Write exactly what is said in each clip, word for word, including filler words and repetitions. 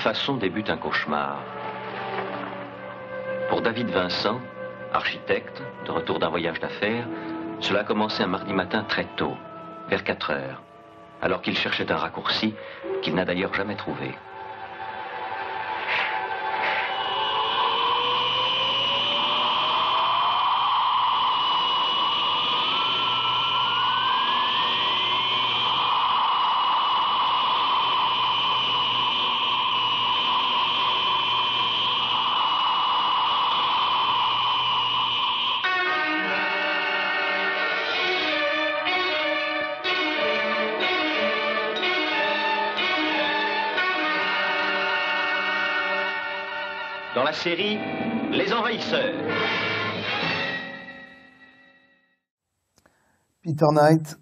façon débute un cauchemar. Pour David Vincent, architecte, de retour d'un voyage d'affaires, cela a commencé un mardi matin très tôt, vers quatre heures, alors qu'il cherchait un raccourci qu'il n'a d'ailleurs jamais trouvé. Dans la série Les Envahisseurs. Peter Knight,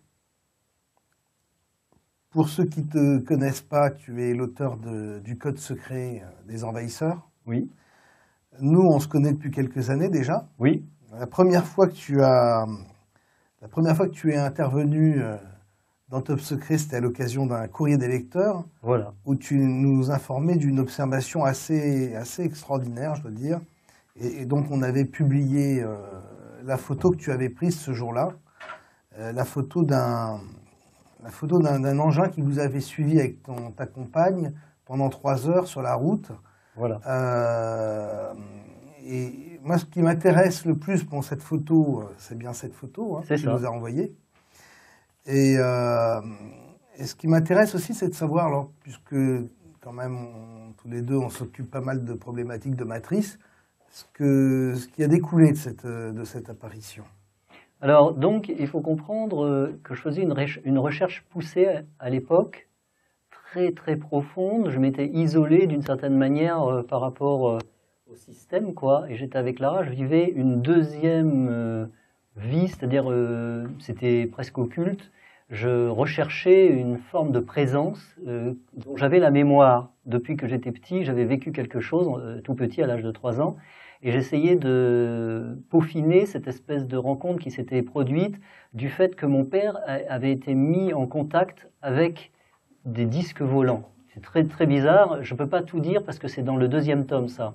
pour ceux qui ne te connaissent pas, tu es l'auteur du Code secret des Envahisseurs. Oui. Nous, on se connaît depuis quelques années déjà. Oui. La première fois que tu as, la première fois que tu es intervenu dans Top Secret, c'était à l'occasion d'un courrier des lecteurs, voilà, où tu nous informais d'une observation assez, assez extraordinaire, je dois dire. Et, et donc, on avait publié euh, la photo que tu avais prise ce jour-là, euh, la photo d'un la photo d'un engin qui vous avait suivi avec ton, ta compagne pendant trois heures sur la route. Voilà. Euh, et moi, ce qui m'intéresse le plus pour cette photo, c'est bien cette photo hein, que tu nous as envoyée. Et, euh, et ce qui m'intéresse aussi, c'est de savoir, alors, puisque quand même, on, tous les deux, on s'occupe pas mal de problématiques de matrice, ce, que, ce qui a découlé de cette, de cette apparition. Alors, donc, il faut comprendre que je faisais une, une recherche poussée à, à l'époque, très, très profonde. Je m'étais isolé d'une certaine manière euh, par rapport euh, au système, quoi. Et j'étais avec Lara, je vivais une deuxième... Euh, vie, c'est-à-dire euh, c'était presque occulte. Je recherchais une forme de présence euh, dont j'avais la mémoire. Depuis que j'étais petit, j'avais vécu quelque chose, euh, tout petit à l'âge de trois ans, et j'essayais de peaufiner cette espèce de rencontre qui s'était produite du fait que mon père avait été mis en contact avec des disques volants. C'est très, très bizarre, je ne peux pas tout dire parce que c'est dans le deuxième tome, ça.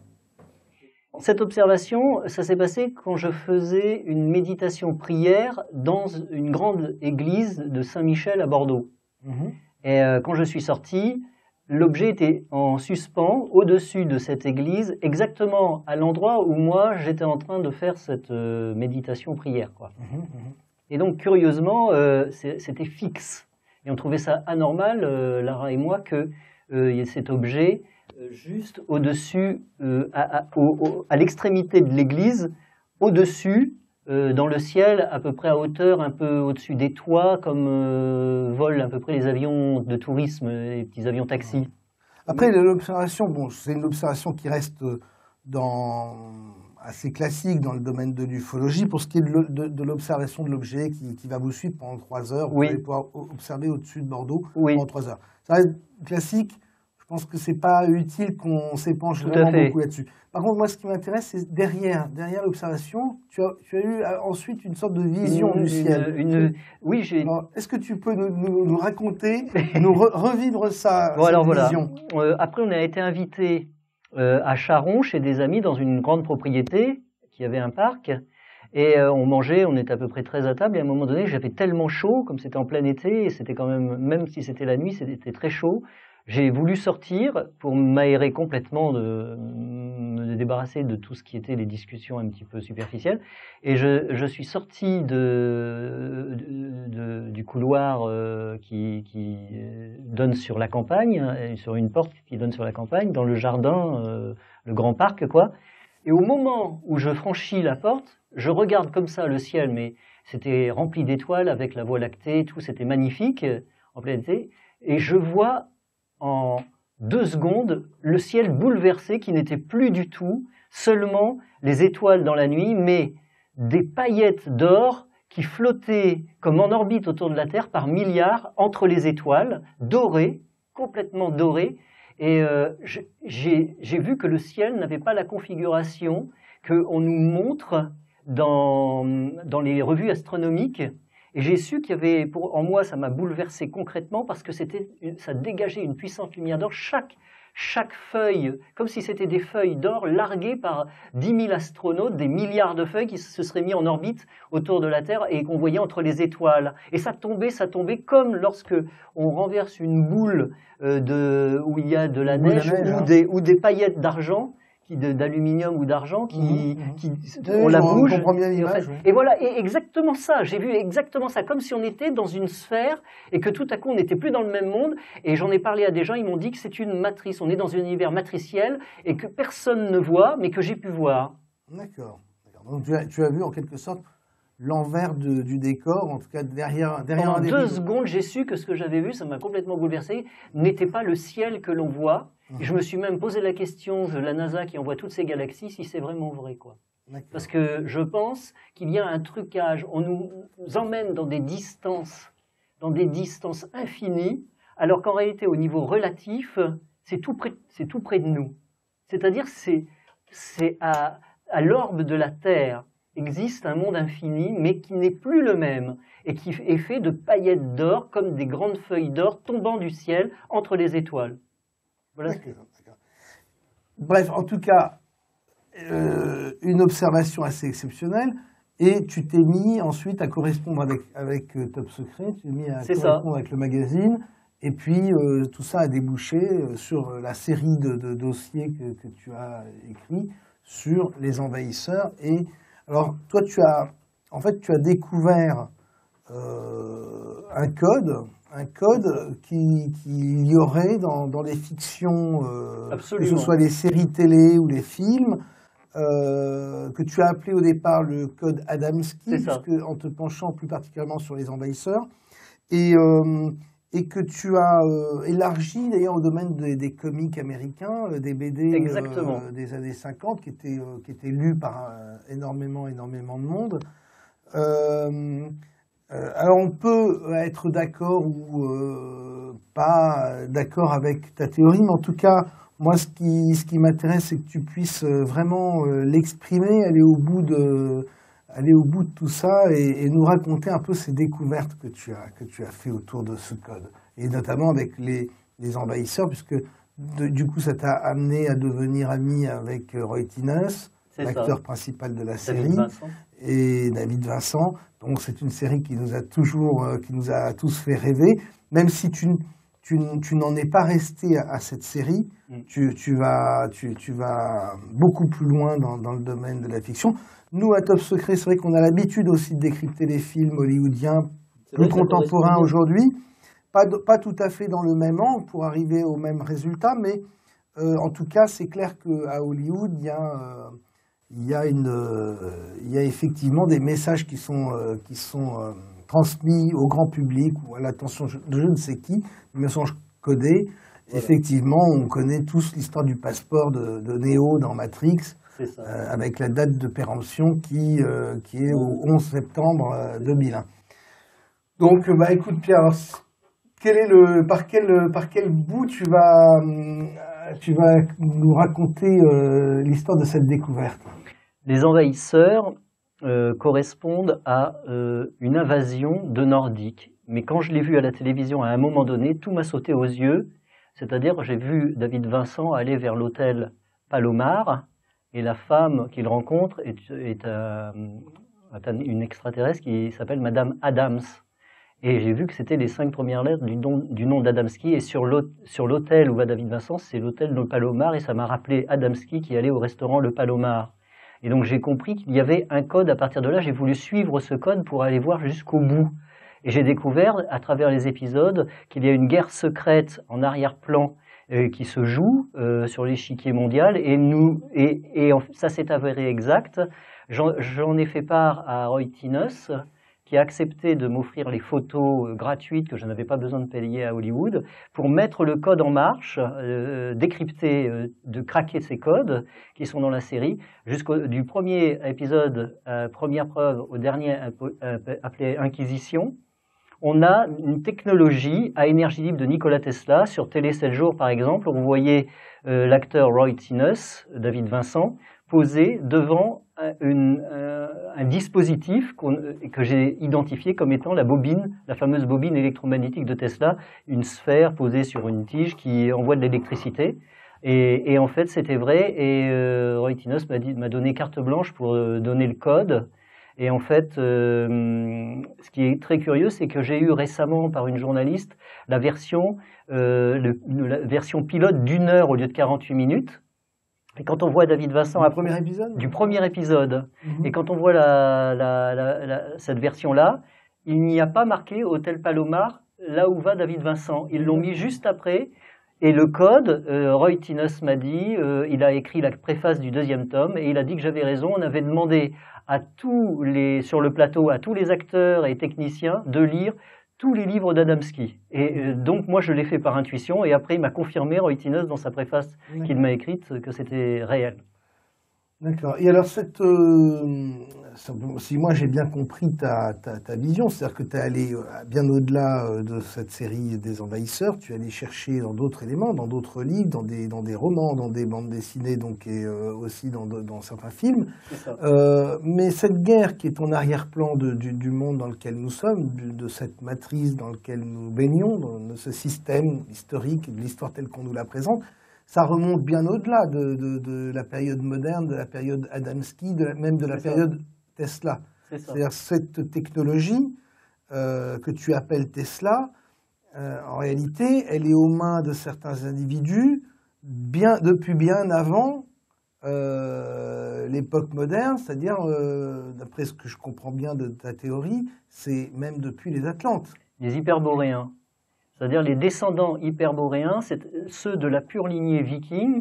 Cette observation, ça s'est passé quand je faisais une méditation prière dans une grande église de Saint-Michel à Bordeaux. Mmh. Et euh, quand je suis sorti, l'objet était en suspens au-dessus de cette église, exactement à l'endroit où moi j'étais en train de faire cette euh, méditation prière, quoi. Mmh, mmh. Et donc curieusement, euh, c'était fixe. Et on trouvait ça anormal, euh, Lara et moi, que euh, y ait cet objet juste au-dessus, euh, à, à, à l'extrémité de l'église, au-dessus, euh, dans le ciel, à peu près à hauteur, un peu au-dessus des toits, comme euh, volent à peu près les avions de tourisme, les petits avions taxis. Après, l'observation, bon, c'est une observation qui reste dans, assez classique dans le domaine de l'ufologie. Pour ce qui est de l'observation de l'objet qui, qui va vous suivre pendant trois heures, vous oui. allez pouvoir observer au-dessus de Bordeaux oui. pendant trois heures. Ça reste classique. Je pense que c'est pas utile qu'on s'épanche vraiment beaucoup là-dessus. Par contre, moi, ce qui m'intéresse, c'est derrière, derrière l'observation, tu as, tu as eu ensuite une sorte de vision une, du ciel. Une, une, oui, j'ai. Est-ce que tu peux nous, nous, nous raconter, nous re, revivre ça, bon, cette alors, vision voilà. euh, Après, on a été invité euh, à Charon chez des amis dans une grande propriété qui avait un parc. Et euh, on mangeait, on était à peu près treize à table. Et à un moment donné, j'avais tellement chaud, comme c'était en plein été, et c'était quand même, même si c'était la nuit, c'était très chaud. J'ai voulu sortir pour m'aérer complètement, de, me débarrasser de tout ce qui était les discussions un petit peu superficielles. Et je, je suis sorti de, de, de, du couloir euh, qui, qui donne sur la campagne, hein, sur une porte qui donne sur la campagne, dans le jardin, euh, le grand parc, quoi. Et au moment où je franchis la porte, je regarde comme ça le ciel, mais c'était rempli d'étoiles avec la Voie lactée, tout, c'était magnifique, en plein été. Et je vois en deux secondes le ciel bouleversé qui n'était plus du tout seulement les étoiles dans la nuit, mais des paillettes d'or qui flottaient comme en orbite autour de la Terre par milliards entre les étoiles, dorées, complètement dorées. Et euh, j'ai vu que le ciel n'avait pas la configuration qu'on nous montre dans, dans les revues astronomiques. Et j'ai su qu'il y avait, pour, en moi, ça m'a bouleversé concrètement parce que c'était, ça dégageait une puissante lumière d'or. Chaque, chaque feuille, comme si c'était des feuilles d'or larguées par dix mille astronautes, des milliards de feuilles qui se seraient mis en orbite autour de la Terre et qu'on voyait entre les étoiles. Et ça tombait, ça tombait comme lorsque on renverse une boule euh, de, où il y a de la neige, neige ou, hein. des, ou des paillettes d'argent, d'aluminium ou d'argent qui, mmh, qui mmh. on la bouge on bien et, en fait, oui. et voilà, et exactement ça, j'ai vu exactement ça, comme si on était dans une sphère et que tout à coup on n'était plus dans le même monde, et j'en ai parlé à des gens, ils m'ont dit que c'est une matrice, on est dans un univers matriciel et que personne ne voit, mais que j'ai pu voir. D'accord, donc tu as, tu as vu en quelque sorte l'envers de, du décor, en tout cas derrière, derrière Pendant un des deux rideaux. secondes, j'ai su que ce que j'avais vu, ça m'a complètement bouleversé, n'était pas le ciel que l'on voit. Mmh. Et je me suis même posé la question de la NASA qui envoie toutes ces galaxies, si c'est vraiment vrai, quoi. Parce que je pense qu'il y a un trucage, on nous emmène dans des distances, dans des distances infinies, alors qu'en réalité, au niveau relatif, c'est tout près, c'est tout près de nous. C'est-à-dire, c'est, c'est à, à l'orbe de la Terre existe un monde infini, mais qui n'est plus le même, et qui est fait de paillettes d'or, comme des grandes feuilles d'or tombant du ciel entre les étoiles. Voilà. Bref, en tout cas, euh, une observation assez exceptionnelle, et tu t'es mis ensuite à correspondre avec, avec euh, Top Secret, tu t'es mis à correspondre ça. avec le magazine, et puis euh, tout ça a débouché euh, sur la série de, de dossiers que, que tu as écrits sur les envahisseurs. Et alors, toi, tu as, en fait, tu as découvert euh, un code, un code qu'il qui y aurait dans, dans les fictions, euh, que ce soit les séries télé ou les films, euh, que tu as appelé au départ le code Adamski, puisque, en te penchant plus particulièrement sur les envahisseurs, et, euh, et que tu as euh, élargi d'ailleurs au domaine des, des comics américains, des B D euh, des années cinquante, qui étaient, euh, qui étaient lus par euh, énormément, énormément de monde. Euh, euh, alors on peut être d'accord ou euh, pas d'accord avec ta théorie, mais en tout cas, moi ce qui, ce qui m'intéresse, c'est que tu puisses vraiment euh, l'exprimer, aller au bout de... aller au bout de tout ça et, et nous raconter un peu ces découvertes que tu as, que tu as fait autour de ce code. Et notamment avec les, les envahisseurs, puisque de, du coup, ça t'a amené à devenir ami avec Roy Thinnes, l'acteur principal de la série, David et David Vincent. Donc c'est une série qui nous a toujours, euh, qui nous a tous fait rêver, même si tu, tu, tu n'en es pas resté à, à cette série, mm. tu, tu, vas, tu, tu vas beaucoup plus loin dans, dans le domaine de la fiction. Nous, à Top Secret, c'est vrai qu'on a l'habitude aussi de décrypter les films hollywoodiens plus contemporains aujourd'hui. Pas, de, pas tout à fait dans le même angle pour arriver au même résultat, mais euh, en tout cas, c'est clair qu'à Hollywood, il y a, euh, il y a, une, euh, il y a effectivement des messages qui sont, euh, qui sont euh, transmis au grand public ou à l'attention de je ne sais qui, des messages codés. Voilà. Effectivement, on connaît tous l'histoire du passeport de, de Neo dans Matrix. Ça. Euh, avec la date de péremption qui, euh, qui est au onze septembre euh, deux mille un. Donc, bah, écoute Pierre, alors, quel est le, par, quel, par quel bout tu vas, tu vas nous raconter euh, l'histoire de cette découverte? Les envahisseurs euh, correspondent à euh, une invasion de Nordiques. Mais quand je l'ai vu à la télévision à un moment donné, tout m'a sauté aux yeux. C'est-à-dire, j'ai vu David Vincent aller vers l'hôtel Palomar, et la femme qu'il rencontre est, est, euh, est une extraterrestre qui s'appelle Madame Adams. Et j'ai vu que c'était les cinq premières lettres du, don, du nom d'Adamski. Et sur l'hôtel où va David Vincent, c'est l'hôtel Le Palomar. Et ça m'a rappelé Adamski qui allait au restaurant Le Palomar. Et donc j'ai compris qu'il y avait un code. À partir de là, j'ai voulu suivre ce code pour aller voir jusqu'au bout. Et j'ai découvert, à travers les épisodes, qu'il y a une guerre secrète en arrière-plan Euh, qui se joue euh, sur l'échiquier mondial, et, nous, et, et ça s'est avéré exact. J'en ai fait part à Roy Thinnes, qui a accepté de m'offrir les photos gratuites que je n'avais pas besoin de payer à Hollywood, pour mettre le code en marche, euh, décrypter, euh, de craquer ces codes qui sont dans la série, jusqu'au du premier épisode, euh, première preuve, au dernier euh, appelé Inquisition. On a une technologie à énergie libre de Nikola Tesla. Sur Télé sept jours, par exemple, vous voyez euh, l'acteur Roy Thinnes, David Vincent, posé devant un, une, un, un dispositif que j'ai identifié comme étant la bobine, la fameuse bobine électromagnétique de Tesla, une sphère posée sur une tige qui envoie de l'électricité. Et, et en fait, c'était vrai. Et euh, Roy Tinos m'a donné carte blanche pour euh, donner le code. Et en fait, euh, ce qui est très curieux, c'est que j'ai eu récemment, par une journaliste, la version, euh, le, la version pilote d'une heure au lieu de quarante-huit minutes. Et quand on voit David Vincent... Du premier épisode Du premier épisode. Mm-hmm. Et quand on voit la, la, la, la, cette version-là, il n'y a pas marqué Hôtel Palomar, là où va David Vincent. Ils l'ont mis juste après. Et le code, euh, Roy Tinos m'a dit, euh, il a écrit la préface du deuxième tome, et il a dit que j'avais raison. On avait demandé à tous les, sur le plateau, à tous les acteurs et techniciens de lire tous les livres d'Adamski. Et euh, donc, moi, je l'ai fait par intuition, et après, il m'a confirmé, Roy Tinos, dans sa préface qu'il m'a écrite, que c'était réel. D'accord. Et alors, cette, euh, si moi j'ai bien compris ta, ta, ta vision, c'est-à-dire que tu es allé bien au-delà de cette série des Envahisseurs, tu es allé chercher dans d'autres éléments, dans d'autres livres, dans des, dans des romans, dans des bandes dessinées, donc, et euh, aussi dans, dans certains films. Euh, mais cette guerre qui est en arrière-plan de, du, du monde dans lequel nous sommes, de, de cette matrice dans laquelle nous baignons, de ce système historique, de l'histoire telle qu'on nous la présente, ça remonte bien au-delà de, de, de la période moderne, de la période Adamski, de la, même de la période Tesla. C'est-à-dire cette technologie euh, que tu appelles Tesla, euh, en réalité, elle est aux mains de certains individus bien, depuis bien avant euh, l'époque moderne, c'est-à-dire, euh, d'après ce que je comprends bien de ta théorie, c'est même depuis les Atlantes. Les Hyperboréens. C'est-à-dire les descendants hyperboréens, ceux de la pure lignée viking,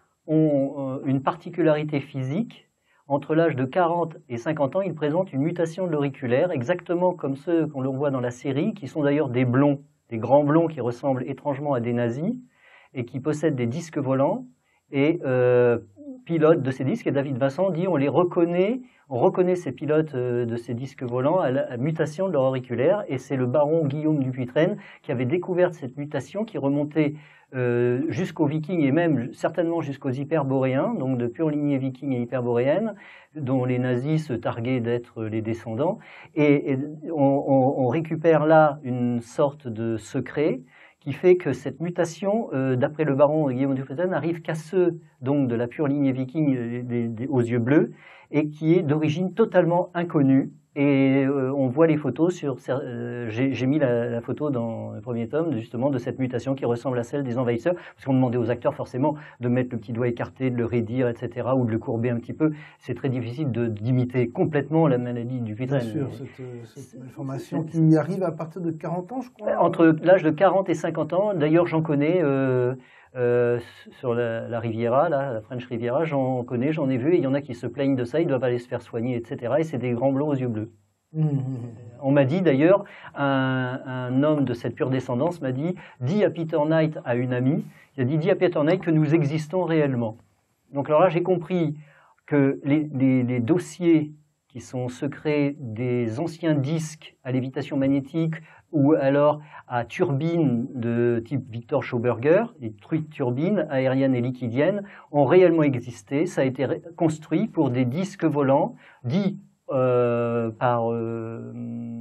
ont une particularité physique. Entre l'âge de quarante et cinquante ans, ils présentent une mutation de l'auriculaire, exactement comme ceux qu'on voit dans la série, qui sont d'ailleurs des blonds, des grands blonds qui ressemblent étrangement à des nazis, et qui possèdent des disques volants, et euh, pilote de ces disques. Et David Vincent dit on les reconnaît, on reconnaît ces pilotes de ces disques volants à la mutation de leur auriculaire, et c'est le baron Guillaume Dupuytren qui avait découvert cette mutation qui remontait euh, jusqu'aux Vikings et même certainement jusqu'aux Hyperboréens, donc de pure lignée viking et hyperboréenne, dont les nazis se targuaient d'être les descendants. Et, et on, on, on récupère là une sorte de secret qui fait que cette mutation, euh, d'après le baron Guillaume Dupuytren, n'arrive qu'à ceux donc de la pure lignée viking des, des, des, aux yeux bleus, et qui est d'origine totalement inconnue. Et euh, on voit les photos sur... Euh, j'ai mis la, la photo dans le premier tome, justement, de cette mutation qui ressemble à celle des Envahisseurs, parce qu'on demandait aux acteurs, forcément, de mettre le petit doigt écarté, de le raidir, et cetera, ou de le courber un petit peu. C'est très difficile d'imiter complètement la maladie du Dupuytren. Bien sûr, cette, cette malformation qui arrive à partir de quarante ans, je crois. Entre l'âge de quarante et cinquante ans, d'ailleurs, j'en connais... Euh, Euh, sur la, la Riviera, là, la French Riviera, j'en connais, j'en ai vu, et il y en a qui se plaignent de ça, ils doivent aller se faire soigner, et cetera. Et c'est des grands blonds aux yeux bleus. Mmh. On m'a dit d'ailleurs, un, un homme de cette pure descendance m'a dit, dis à Peter Knight, à une amie, il a dit, dis à Peter Knight que nous existons réellement. Donc alors là, j'ai compris que les, les, les dossiers qui sont secrets des anciens disques à lévitation magnétique, ou alors à turbines de type Victor Schauberger, les trucs turbines aériennes et liquidiennes, ont réellement existé. Ça a été construit pour des disques volants, dits euh, par, euh,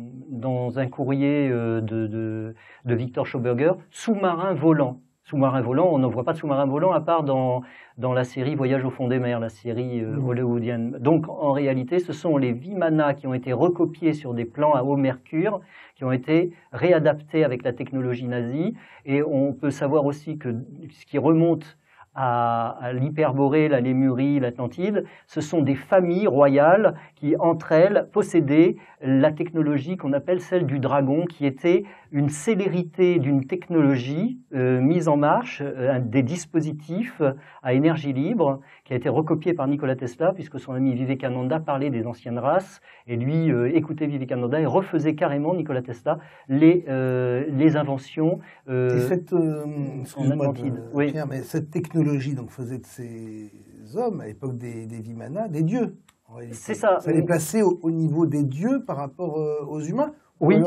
dans un courrier euh, de, de, de Victor Schauberger, sous-marins volants. Sous-marin volant, on n'en voit pas de sous-marin volant à part dans, dans la série Voyage au fond des mers, la série euh, hollywoodienne. Donc en réalité, ce sont les Vimana qui ont été recopiés sur des plans à haut mercure, qui ont été réadaptés avec la technologie nazie. Et on peut savoir aussi que ce qui remonte à, à l'Hyperborée, la Lémurie, l'Atlantide, ce sont des familles royales qui, entre elles, possédaient la technologie qu'on appelle celle du dragon, qui était une célérité d'une technologie euh, mise en marche, euh, des dispositifs à énergie libre, qui a été recopié par Nikola Tesla, puisque son ami Vivekananda parlait des anciennes races, et lui euh, écoutait Vivekananda et refaisait carrément, Nikola Tesla, les, euh, les inventions euh, et cette, euh, en Atlantide. De, oui. Pierre, mais cette technologie donc, faisait de ces hommes, à l'époque des, des Vimana, des dieux. C'est ça. Ça les plaçait au, au niveau des dieux par rapport euh, aux humains. Oui. Alors,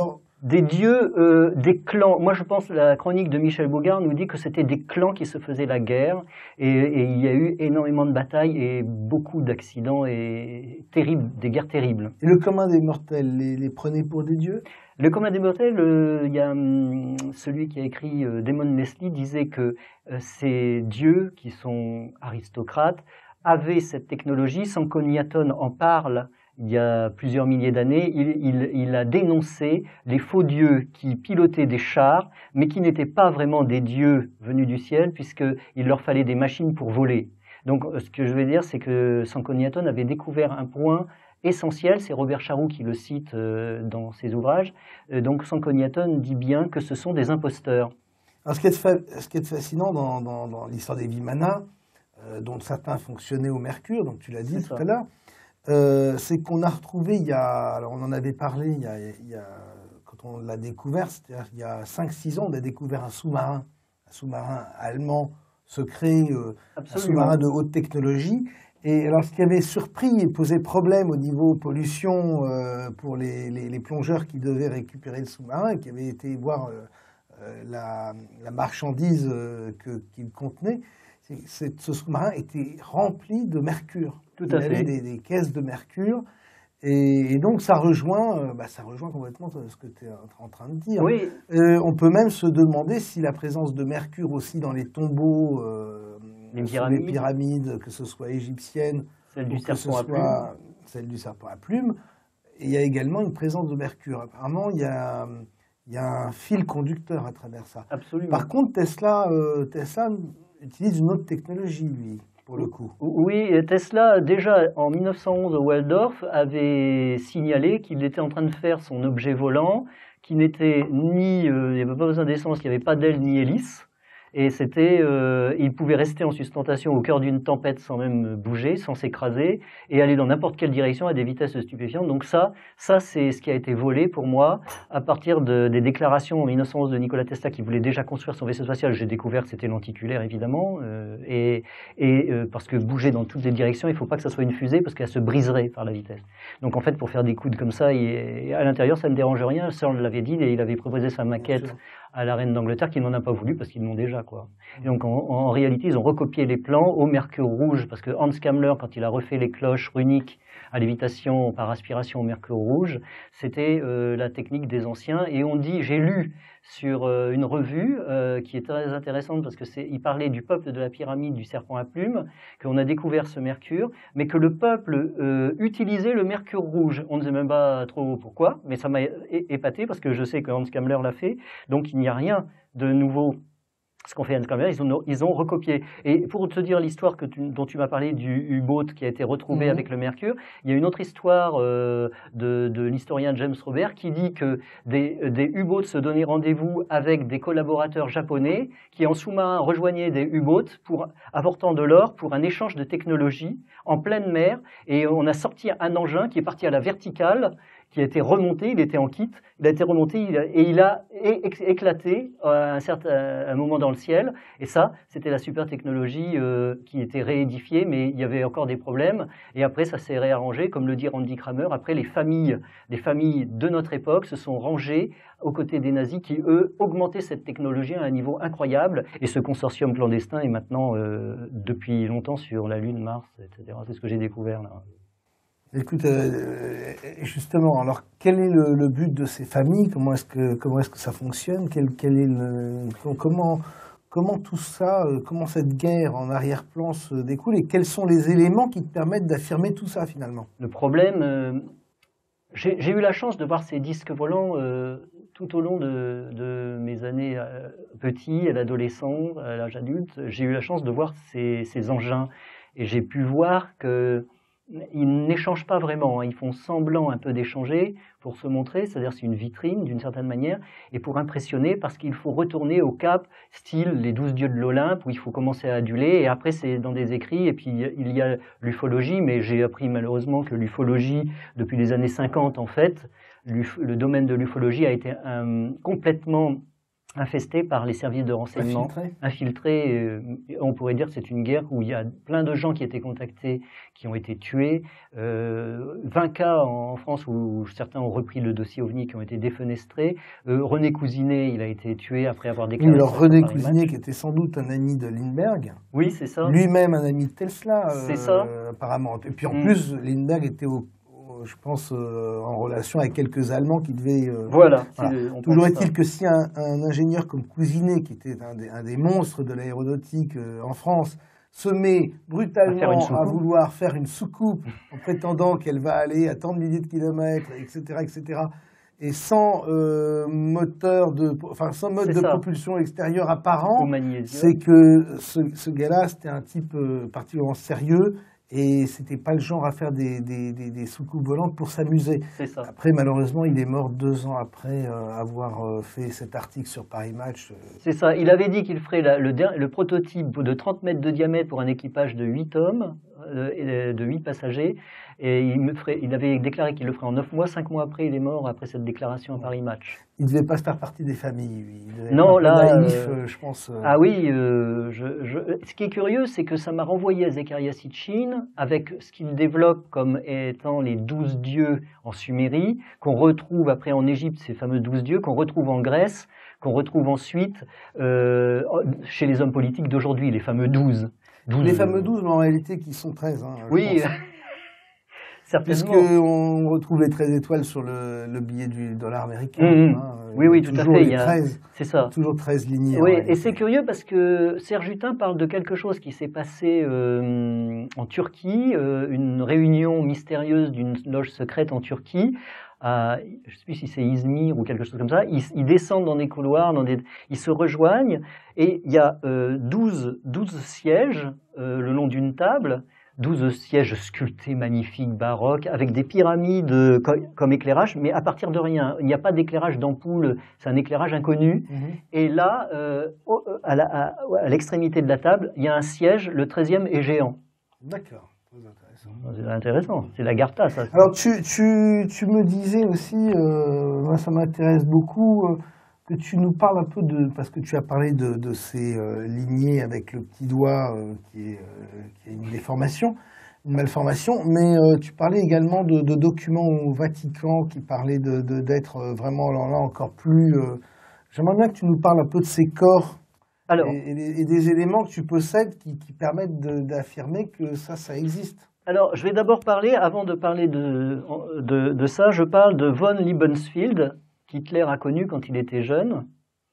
Des dieux, euh, des clans. Moi, je pense que la chronique de Michel Bougard nous dit que c'était des clans qui se faisaient la guerre, et, et il y a eu énormément de batailles et beaucoup d'accidents et terribles, des guerres terribles. Et le commun des mortels, les, les prenait pour des dieux? Le commun des mortels, euh, il y a hum, celui qui a écrit euh, Damon Leslie disait que euh, ces dieux, qui sont aristocrates, avaient cette technologie. Sanchoniathon en parle. Il y a plusieurs milliers d'années, il, il, il a dénoncé les faux dieux qui pilotaient des chars, mais qui n'étaient pas vraiment des dieux venus du ciel, puisqu'il leur fallait des machines pour voler. Donc, ce que je veux dire, c'est que Sanchoniathon avait découvert un point essentiel, c'est Robert Charroux qui le cite euh, dans ses ouvrages. Euh, donc, Sanchoniathon dit bien que ce sont des imposteurs. Alors, ce qui est, ce qui est fascinant dans, dans, dans l'histoire des Vimana, euh, dont certains fonctionnaient au mercure, donc tu l'as dit tout à l'heure, Euh, c'est qu'on a retrouvé, il y a, alors on en avait parlé il y a, il y a, quand on l'a découvert, c'est-à-dire il y a cinq six ans, on a découvert un sous-marin, un sous-marin allemand secret, euh, un sous-marin de haute technologie. Et alors ce qui avait surpris et posé problème au niveau pollution euh, pour les, les, les plongeurs qui devaient récupérer le sous-marin et qui avaient été voir euh, euh, la, la marchandise euh, que, qu'il contenait, c'est que ce sous-marin était rempli de mercure. Tout à Il y avait fait. des, des caisses de mercure, et, et donc ça rejoint, euh, bah, ça rejoint complètement ce que tu es en train de dire. Oui. Euh, on peut même se demander si la présence de mercure aussi dans les tombeaux, euh, les, pyramides. les pyramides, que ce soit égyptiennes, celle du ou que ce serpent à soit plumes. celle du serpent à plumes, il y a également une présence de mercure. Apparemment, il y a, il y a un fil conducteur à travers ça. Absolument. Par contre, Tesla, euh, Tesla utilise une autre technologie, lui. Pour le coup. Oui, Tesla, déjà en mille neuf cent onze au Waldorf, avait signalé qu'il était en train de faire son objet volant, qui n'était ni, euh, il n'y avait pas besoin d'essence, il n'y avait pas d'aile ni hélice, et c'était, euh, il pouvait rester en sustentation au cœur d'une tempête sans même bouger, sans s'écraser, et aller dans n'importe quelle direction à des vitesses stupéfiantes. Donc ça, ça c'est ce qui a été volé pour moi à partir de, des déclarations en mille neuf cent onze de Nikola Tesla qui voulait déjà construire son vaisseau spatial. J'ai découvert que c'était lenticulaire évidemment, euh, et, et euh, parce que bouger dans toutes les directions, il ne faut pas que ça soit une fusée parce qu'elle se briserait par la vitesse. Donc en fait, pour faire des coudes comme ça, il, à l'intérieur, ça ne dérange rien. Searle l'avait dit et il avait proposé sa maquette à la reine d'Angleterre qui n'en a pas voulu parce qu'ils l'ont déjà, quoi. Et donc en, en réalité, ils ont recopié les plans au mercure rouge parce que Hans Kammler, quand il a refait les cloches runiques à lévitation par aspiration au mercure rouge, c'était euh, la technique des anciens. Et on dit, j'ai lu sur euh, une revue euh, qui est très intéressante parce que c'est, il parlait du peuple de la pyramide du serpent à plumes, qu'on a découvert ce mercure, mais que le peuple euh, utilisait le mercure rouge. On ne sait même pas trop pourquoi, mais ça m'a épaté parce que je sais que Hans Kammler l'a fait, donc il n'y a rien de nouveau. Ce qu'ont fait Hans Kammler, ils ont, ils ont recopié. Et pour te dire l'histoire que tu, dont tu m'as parlé du U-boat qui a été retrouvé mmh. avec le mercure, il y a une autre histoire euh, de, de l'historien James Robert qui dit que des, des U-boats se donnaient rendez-vous avec des collaborateurs japonais qui en sous-marin rejoignaient des U-boats pour apportant de l'or pour un échange de technologie en pleine mer. Et on a sorti un engin qui est parti à la verticale, qui a été remonté, il était en kit, il a été remonté il a, et il a éclaté à un certain un moment dans le ciel. Et ça, c'était la super technologie euh, qui était réédifiée, mais il y avait encore des problèmes. Et après, ça s'est réarrangé, comme le dit Randy Kramer. Après, les familles, les familles de notre époque se sont rangées aux côtés des nazis qui, eux, augmentaient cette technologie à un niveau incroyable. Et ce consortium clandestin est maintenant, euh, depuis longtemps, sur la Lune, Mars, et cetera. C'est ce que j'ai découvert là. Écoute, euh, justement, alors quel est le, le but de ces familles? Comment est-ce que comment est-ce que ça fonctionne? Quel, quel est le, comment comment tout ça, comment cette guerre en arrière-plan se découle et quels sont les éléments qui te permettent d'affirmer tout ça finalement? Le problème, euh, j'ai, j'ai eu la chance de voir ces disques volants euh, tout au long de, de mes années euh, petit, à l'adolescent, à l'âge adulte. J'ai eu la chance de voir ces, ces engins et j'ai pu voir que ils n'échangent pas vraiment, hein. Ils font semblant un peu d'échanger pour se montrer, c'est-à-dire c'est une vitrine d'une certaine manière, et pour impressionner parce qu'il faut retourner au cap, style les douze dieux de l'Olympe, où il faut commencer à aduler, et après c'est dans des écrits, et puis il y a l'ufologie, mais j'ai appris malheureusement que l'ufologie, depuis les années cinquante en fait, le domaine de l'ufologie a été un, complètement infesté par les services de renseignement, infiltré. infiltré euh, on pourrait dire que c'est une guerre où il y a plein de gens qui étaient contactés, qui ont été tués. Euh, vingt cas en France où certains ont repris le dossier OVNI, qui ont été défenestrés. Euh, René Cousinet, il a été tué après avoir déclaré... Oui, alors René Cousinet, qui était sans doute un ami de Lindbergh. Oui, c'est ça. Lui-même un ami de Tesla, c'est euh, ça. apparemment. Et puis en mm. plus, Lindbergh était au je pense, euh, en relation avec quelques Allemands qui devaient... Euh, voilà. voilà. Toujours est-il que si un, un ingénieur comme Cousinet, qui était un des, un des monstres de l'aéronautique euh, en France, se met brutalement à, à vouloir faire une soucoupe en prétendant qu'elle va aller à tant de milliers de kilomètres, et cetera, et cetera, et sans euh, moteur de, enfin sans mode de ça. propulsion extérieure apparent, c'est que ce, ce gars-là, c'était un type euh, particulièrement sérieux. Et c'était pas le genre à faire des, des, des, des soucoupes volantes pour s'amuser. Après, malheureusement, il est mort deux ans après euh, avoir euh, fait cet article sur Paris Match. Euh. C'est ça. Il avait dit qu'il ferait la, le, le prototype de trente mètres de diamètre pour un équipage de huit hommes, euh, de huit passagers. Et il, me ferait, il avait déclaré qu'il le ferait en neuf mois. cinq mois après, il est mort après cette déclaration à Paris Match. Il ne devait pas faire partie des familles, lui. Il non, là, naïf, euh, je pense. Euh... Ah oui, euh, je, je... ce qui est curieux, c'est que ça m'a renvoyé à Zecharia Sitchin, avec ce qu'il développe comme étant les douze dieux en Sumérie, qu'on retrouve après en Égypte, ces fameux douze dieux, qu'on retrouve en Grèce, qu'on retrouve ensuite euh, chez les hommes politiques d'aujourd'hui, les fameux douze. Les fameux douze, mais en réalité, qui sont treize. Hein, oui. Puisqu'on retrouve les treize étoiles sur le, le billet du dollar américain. Mmh. Hein, oui, oui, tout à fait. Il y a... C'est ça. Toujours treize lignées. Oui, et c'est curieux parce que Serge Hutin parle de quelque chose qui s'est passé euh, en Turquie, euh, une réunion mystérieuse d'une loge secrète en Turquie. À, je ne sais plus si c'est Izmir ou quelque chose comme ça. Ils, ils descendent dans des couloirs, dans des, ils se rejoignent, et il y a euh, douze, douze sièges euh, le long d'une table. douze sièges sculptés, magnifiques, baroques, avec des pyramides comme, comme éclairage, mais à partir de rien. Il n'y a pas d'éclairage d'ampoule, c'est un éclairage inconnu. Mmh. Et là, euh, à, la, à, à l'extrémité de la table, il y a un siège, le treizième est géant. D'accord, très intéressant. C'est intéressant, c'est l'Agartha, ça. Alors, tu, tu, tu me disais aussi, euh, moi ça m'intéresse beaucoup, euh, que tu nous parles un peu de, parce que tu as parlé de, de ces euh, lignées avec le petit doigt euh, qui, est, euh, qui est une déformation, une malformation, mais euh, tu parlais également de, de documents au Vatican qui parlaient de, de, d'être vraiment là, là encore plus... Euh, j'aimerais bien que tu nous parles un peu de ces corps Alors, et, et, et des éléments que tu possèdes qui, qui permettent de, d'affirmer que ça, ça existe. Alors, je vais d'abord parler, avant de parler de, de, de ça, je parle de von Liebensfield, qu'Hitler a connu quand il était jeune,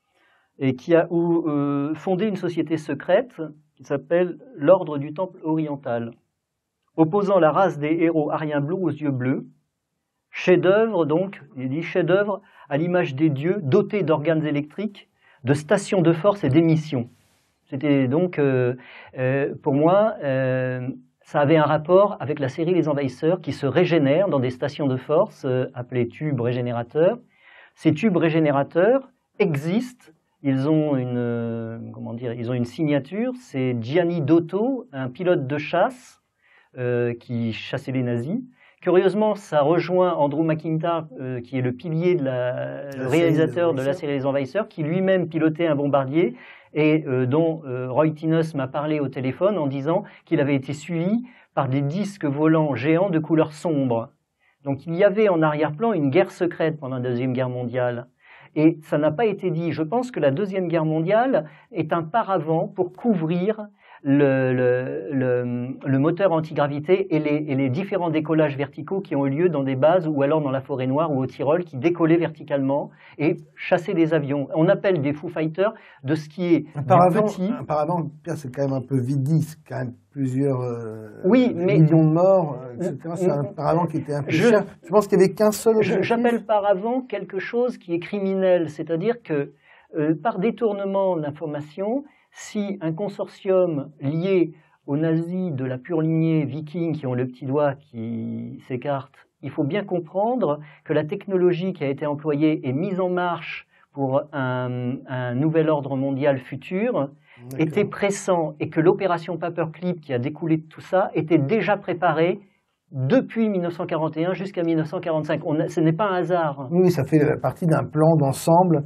et qui a ou, euh, fondé une société secrète qui s'appelle l'Ordre du Temple Oriental, opposant la race des héros aryens bleus aux yeux bleus, chef-d'œuvre donc, il dit chef-d'œuvre à l'image des dieux, dotés d'organes électriques, de stations de force et d'émissions. C'était donc, euh, euh, pour moi, euh, ça avait un rapport avec la série Les Envahisseurs qui se régénèrent dans des stations de force euh, appelées tubes régénérateurs. Ces tubes régénérateurs existent, ils ont une, euh, comment dire, ils ont une signature, c'est Gianni Dotto, un pilote de chasse euh, qui chassait les nazis. Curieusement, ça rejoint Andrew McIntyre, euh, qui est le pilier, de la, le réalisateur de la série Les Envahisseurs, qui lui-même pilotait un bombardier et euh, dont euh, Roy Tinus m'a parlé au téléphone en disant qu'il avait été suivi par des disques volants géants de couleur sombre. Donc il y avait en arrière-plan une guerre secrète pendant la Deuxième Guerre mondiale. Et ça n'a pas été dit. Je pense que la Deuxième Guerre mondiale est un paravent pour couvrir le, le, le, le moteur antigravité et les, et les différents décollages verticaux qui ont eu lieu dans des bases ou alors dans la forêt noire ou au Tyrol qui décollaient verticalement et chassaient des avions. On appelle des Foo Fighters de ce qui est apparemment, du petit... Apparemment, c'est quand même un peu vidi, c'est quand même plusieurs euh, oui, mais, millions de morts, et cetera. C'est un paravent qui était un peu je, cher. Je pense qu'il n'y avait qu'un seul objectif. J'appelle paravent quelque chose qui est criminel, c'est-à-dire que euh, par détournement d'informations, si un consortium lié aux nazis de la pure lignée viking qui ont le petit doigt qui s'écarte, il faut bien comprendre que la technologie qui a été employée et mise en marche pour un, un nouvel ordre mondial futur était pressant et que l'opération Paperclip qui a découlé de tout ça était déjà préparée depuis mille neuf cent quarante et un jusqu'à mille neuf cent quarante-cinq. On a, ce n'est pas un hasard. Oui, ça fait partie d'un plan d'ensemble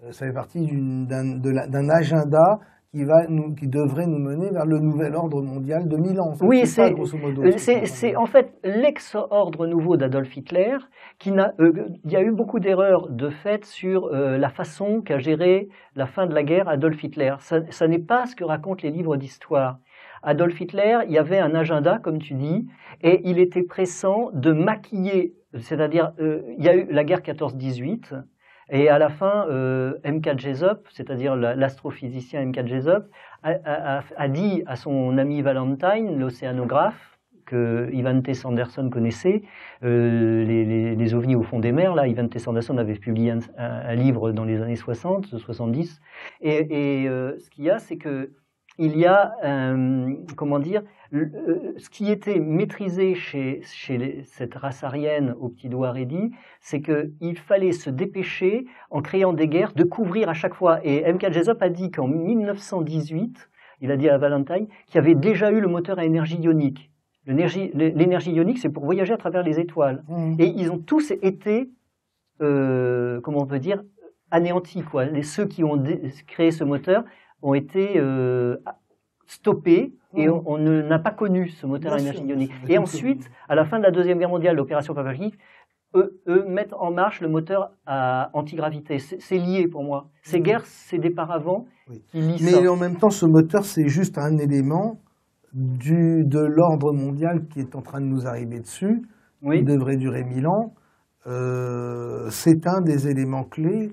ça fait partie d'un agenda qui, va nous, qui devrait nous mener vers le nouvel ordre mondial de Milan. Oui, c'est en fait l'ex-ordre nouveau d'Adolf Hitler. Qui n'a, euh, il y a eu beaucoup d'erreurs de fait sur euh, la façon qu'a géré la fin de la guerre Adolf Hitler. Ça, ça n'est pas ce que racontent les livres d'histoire. Adolf Hitler, il y avait un agenda, comme tu dis, et il était pressant de maquiller, c'est-à-dire, euh, il y a eu la guerre quatorze dix-huit, et à la fin, euh, M K Jessop, c'est-à-dire l'astrophysicien M K Jessop, a, a, a dit à son ami Valentine, l'océanographe, que Ivan T. Sanderson connaissait, euh, les, les, les ovnis au fond des mers. Là, Ivan T. Sanderson avait publié un, un, un livre dans les années soixante, soixante-dix. Et, et euh, ce qu'il y a, c'est que il y a, euh, comment dire, le, euh, ce qui était maîtrisé chez, chez les, cette race aryenne au petit doigt raidi, c'est qu'il fallait se dépêcher, en créant des guerres, de couvrir à chaque fois. Et M K Jessop a dit qu'en mille neuf cent dix-huit, il a dit à Valentine qu'il y avait déjà eu le moteur à énergie ionique. L'énergie ionique, c'est pour voyager à travers les étoiles. Mmh. Et ils ont tous été, euh, comment on peut dire, anéantis, quoi. Les, ceux qui ont créé ce moteur ont été euh, stoppés mmh. et on n'a pas connu ce moteur Bien à énergie sûr, ionique. Et ensuite, à la fin de la Deuxième Guerre mondiale, l'opération Paperclip, eux, eux mettent en marche le moteur à antigravité. C'est lié pour moi. Ces guerres, c'est des paravents oui. qui lient Mais ça. en même temps, ce moteur, c'est juste un élément Du, de l'ordre mondial qui est en train de nous arriver dessus, oui. qui devrait durer mille ans, euh, c'est un des éléments clés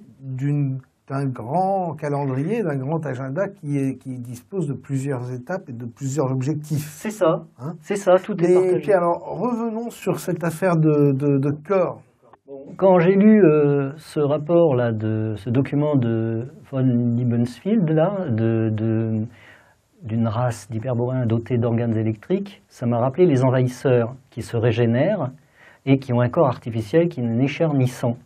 d'un grand calendrier, d'un grand agenda qui, est, qui dispose de plusieurs étapes et de plusieurs objectifs. C'est ça, hein c'est ça, tout est partagé. Et puis alors, revenons sur cette affaire de, de, de corps. Quand j'ai lu euh, ce rapport-là, de ce document de von Liebensfield, là, de... de d'une race d'hyperboréens dotés d'organes électriques, ça m'a rappelé les envahisseurs qui se régénèrent et qui ont un corps artificiel qui n'est ni chair ni sang.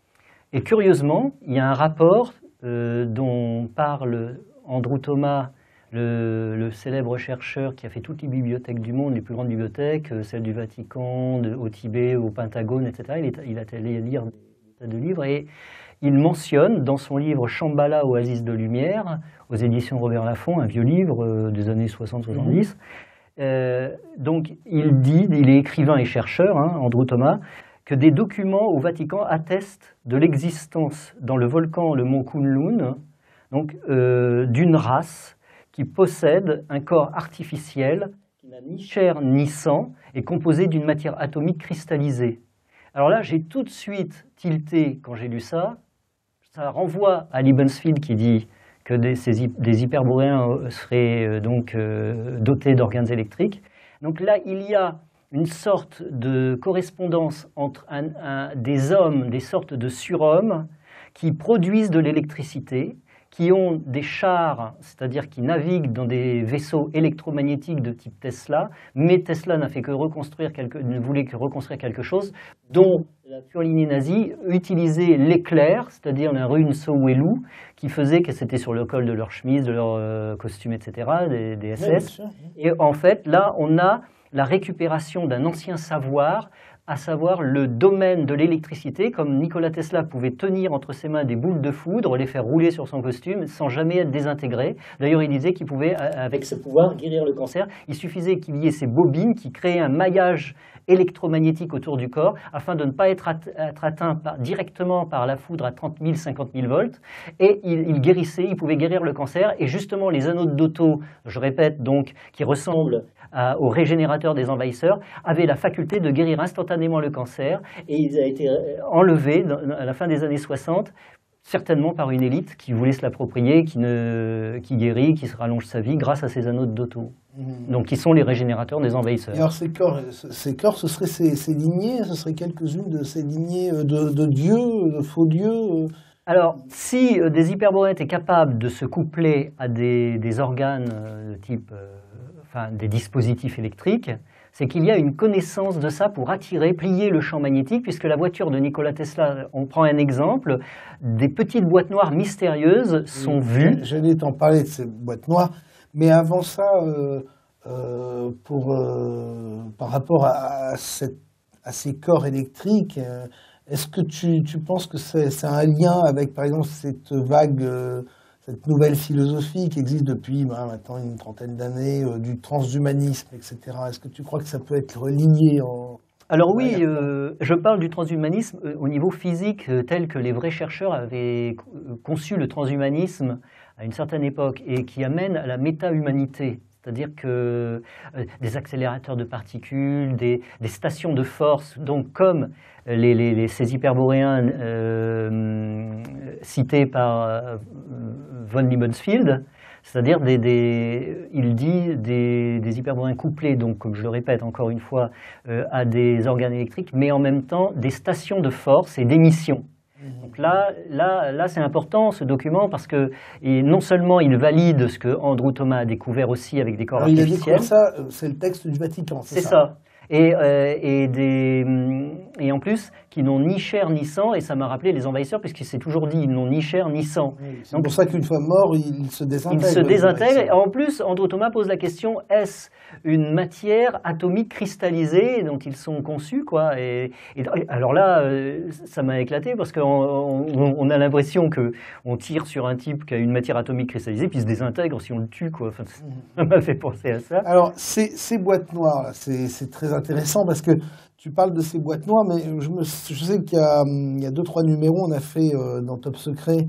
Et curieusement, il y a un rapport euh, dont parle Andrew Thomas, le, le célèbre chercheur qui a fait toutes les bibliothèques du monde, les plus grandes bibliothèques, euh, celles du Vatican, de, au Tibet, au Pentagone, et cetera. Il, est, il a allé lire des tas de livres et il mentionne dans son livre Shambhala, Oasis de lumière, aux éditions Robert Laffont, un vieux livre euh, des années soixante soixante-dix. Mmh. Euh, donc il dit, il est écrivain et chercheur, hein, Andrew Thomas, que des documents au Vatican attestent de l'existence dans le volcan, le mont Kunlun, donc euh, d'une race qui possède un corps artificiel qui n'a ni chair ni sang et composé d'une matière atomique cristallisée. Alors là, j'ai tout de suite tilté quand j'ai lu ça. Ça renvoie à Liebensfield qui dit que des, ces, des hyperboréens seraient euh, donc euh, dotés d'organes électriques. Donc là, il y a une sorte de correspondance entre un, un, des hommes, des sortes de surhommes qui produisent de l'électricité, qui ont des chars, c'est-à-dire qui naviguent dans des vaisseaux électromagnétiques de type Tesla, mais Tesla n'a fait que reconstruire quelque, ne voulait que reconstruire quelque chose dont la Furlinie nazie utilisait l'éclair, c'est-à-dire la rune Sowelu, qui faisait que c'était sur le col de leur chemise, de leur euh, costume, et cetera, des, des S S. Et en fait, là, on a la récupération d'un ancien savoir, à savoir le domaine de l'électricité, comme Nikola Tesla pouvait tenir entre ses mains des boules de foudre, les faire rouler sur son costume sans jamais être désintégré. D'ailleurs, il disait qu'il pouvait, avec ce pouvoir, guérir le cancer. Il suffisait qu'il y ait ces bobines qui créaient un maillage électromagnétique autour du corps afin de ne pas être, at être atteint par, directement par la foudre à trente mille, cinquante mille volts. Et il, il guérissait, il pouvait guérir le cancer. Et justement, les anodes d'Otto, je répète donc, qui ressemblent à, aux régénérateurs des envahisseurs, avaient la faculté de guérir instantanément le cancer. Et il a été enlevé à la fin des années soixante, certainement par une élite qui voulait se l'approprier, qui, ne, qui guérit, qui se rallonge sa vie grâce à ces anodes d'Otto. Mmh. Donc, qui sont les régénérateurs des envahisseurs. Et alors, ces corps, ces corps, ce seraient ces, ces lignées, ce seraient quelques-unes de ces lignées de, de dieux, de faux dieux. Alors, si euh, des hyperboréens étaient capables de se coupler à des, des organes de type, euh, enfin, des dispositifs électriques, c'est qu'il y a une connaissance de ça pour attirer, plier le champ magnétique, puisque la voiture de Nikola Tesla, on prend un exemple, des petites boîtes noires mystérieuses sont vues. J'allais t'en parler de ces boîtes noires, mais avant ça, euh, euh, pour, euh, par rapport à, à, cette, à ces corps électriques, euh, Est-ce que tu, tu penses que c'est c'est un lien avec, par exemple, cette vague, euh, cette nouvelle philosophie qui existe depuis bah, maintenant une trentaine d'années, euh, du transhumanisme, et cetera. Est-ce que tu crois que ça peut être lié en... Alors oui, euh, je parle du transhumanisme euh, au niveau physique, euh, tel que les vrais chercheurs avaient conçu le transhumanisme à une certaine époque, et qui amène à la méta-humanité. C'est-à-dire que euh, des accélérateurs de particules, des, des stations de force, donc comme les, les, les, ces hyperboréens euh, cités par euh, von Liebensfield, c'est-à-dire des, des, il dit des, des hyperboréens couplés, donc comme je le répète encore une fois, euh, à des organes électriques, mais en même temps des stations de force et d'émission. Donc là, là, là c'est important ce document parce que et non seulement il valide ce que Andrew Thomas a découvert aussi avec des corps Alors, artificiels. Il a découvert ça, c'est le texte du Vatican, c'est ça, ça. Et, euh, et, des, et en plus, qui n'ont ni chair ni sang, et ça m'a rappelé les envahisseurs, puisqu'il s'est toujours dit, ils n'ont ni chair ni sang. Oui, c'est pour ça qu'une fois mort, ils se désintègrent. Ils se désintègrent, et en plus, Andrew Thomas pose la question, est-ce une matière atomique cristallisée dont ils sont conçus, quoi, et, et alors là, ça m'a éclaté, parce qu'on on, on a l'impression qu'on tire sur un type qui a une matière atomique cristallisée, puis il se désintègre si on le tue, quoi. Enfin, ça m'a fait penser à ça. Alors, ces, ces boîtes noires, c'est très intéressant, parce que tu parles de ces boîtes noires, mais je, me, je sais qu'il y a, il y a deux, trois numéros, on a fait euh, dans Top Secret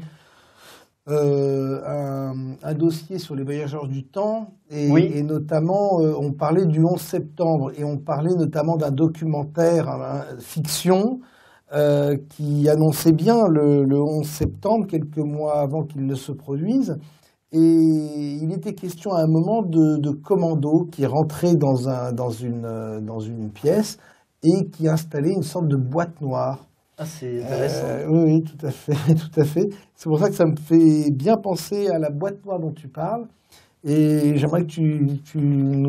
euh, un, un dossier sur les voyageurs du temps, et, oui. et notamment, euh, on parlait du onze septembre, et on parlait notamment d'un documentaire, un, un, fiction, euh, qui annonçait bien le, le onze septembre, quelques mois avant qu'il ne se produise. Et il était question à un moment de, de commando qui rentrait dans, un, dans, une, dans une pièce et qui installait une sorte de boîte noire. Ah, c'est intéressant. Euh, oui, oui, tout à fait, tout à fait. C'est pour ça que ça me fait bien penser à la boîte noire dont tu parles. Et j'aimerais que tu, tu,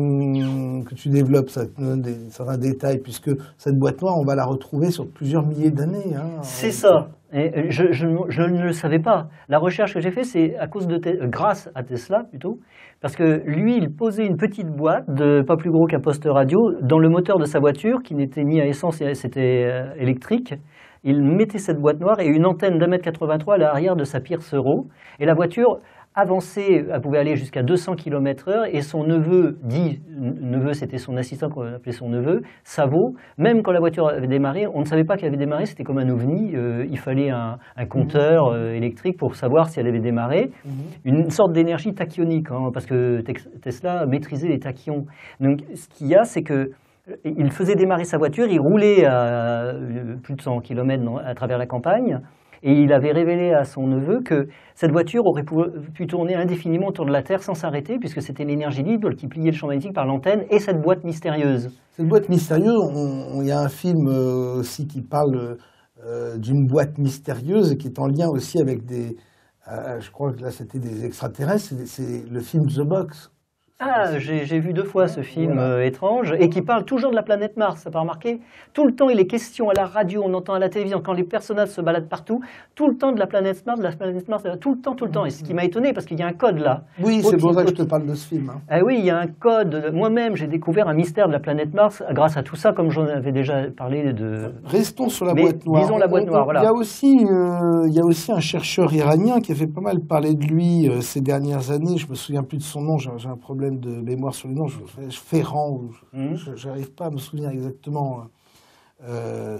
que tu développes ça, des, certains détails, puisque cette boîte noire, on va la retrouver sur plusieurs milliers d'années. Hein. C'est ça. Et je, je, je ne le savais pas. La recherche que j'ai faite, c'est à cause de grâce à Tesla plutôt, parce que lui, il posait une petite boîte de pas plus gros qu'un poste radio dans le moteur de sa voiture, qui n'était ni à essence, c'était électrique. Il mettait cette boîte noire et une antenne d'un mètre quatre-vingt-trois à l'arrière de sa Pierce Euro, et la voiture avançait, elle pouvait aller jusqu'à deux cents kilomètres heure, et son neveu, dit, neveu c'était son assistant qu'on appelait son neveu, Savo, même quand la voiture avait démarré, on ne savait pas qu'elle avait démarré, c'était comme un ovni, euh, il fallait un, un compteur euh, électrique pour savoir si elle avait démarré, mmh. une sorte d'énergie tachyonique, hein, parce que Tesla maîtrisait les tachyons. Donc ce qu'il y a, c'est que il faisait démarrer sa voiture, il roulait à plus de cent kilomètres à travers la campagne, et il avait révélé à son neveu que cette voiture aurait pu tourner indéfiniment autour de la Terre sans s'arrêter, puisque c'était l'énergie libre qui pliait le champ magnétique par l'antenne et cette boîte mystérieuse. Cette boîte mystérieuse, il y a un film euh, aussi qui parle euh, d'une boîte mystérieuse et qui est en lien aussi avec des... Euh, je crois que là c'était des extraterrestres, c'est le film The Box. Ah, j'ai vu deux fois ce film voilà. euh, étrange, et qui parle toujours de la planète Mars, ça n'a pas remarqué? Tout le temps, il est question à la radio, on entend à la télévision, quand les personnages se baladent partout, tout le temps de la planète Mars, de la planète Mars, tout le temps, tout le temps. Et ce qui m'a étonné, parce qu'il y a un code là. Oui, c'est pour ça que je te parle de ce film. Hein. Ah oui, il y a un code. Moi-même, j'ai découvert un mystère de la planète Mars grâce à tout ça, comme j'en avais déjà parlé de... Restons sur la Mais, boîte noire. Disons la boîte noire, voilà. Il y a aussi, euh, il y a aussi un chercheur iranien qui a fait pas mal parler de lui euh, ces dernières années. Je me souviens plus de son nom, j'ai un problème de mémoire sur non, je, je Ferrand, mmh. je n'arrive pas à me souvenir exactement euh,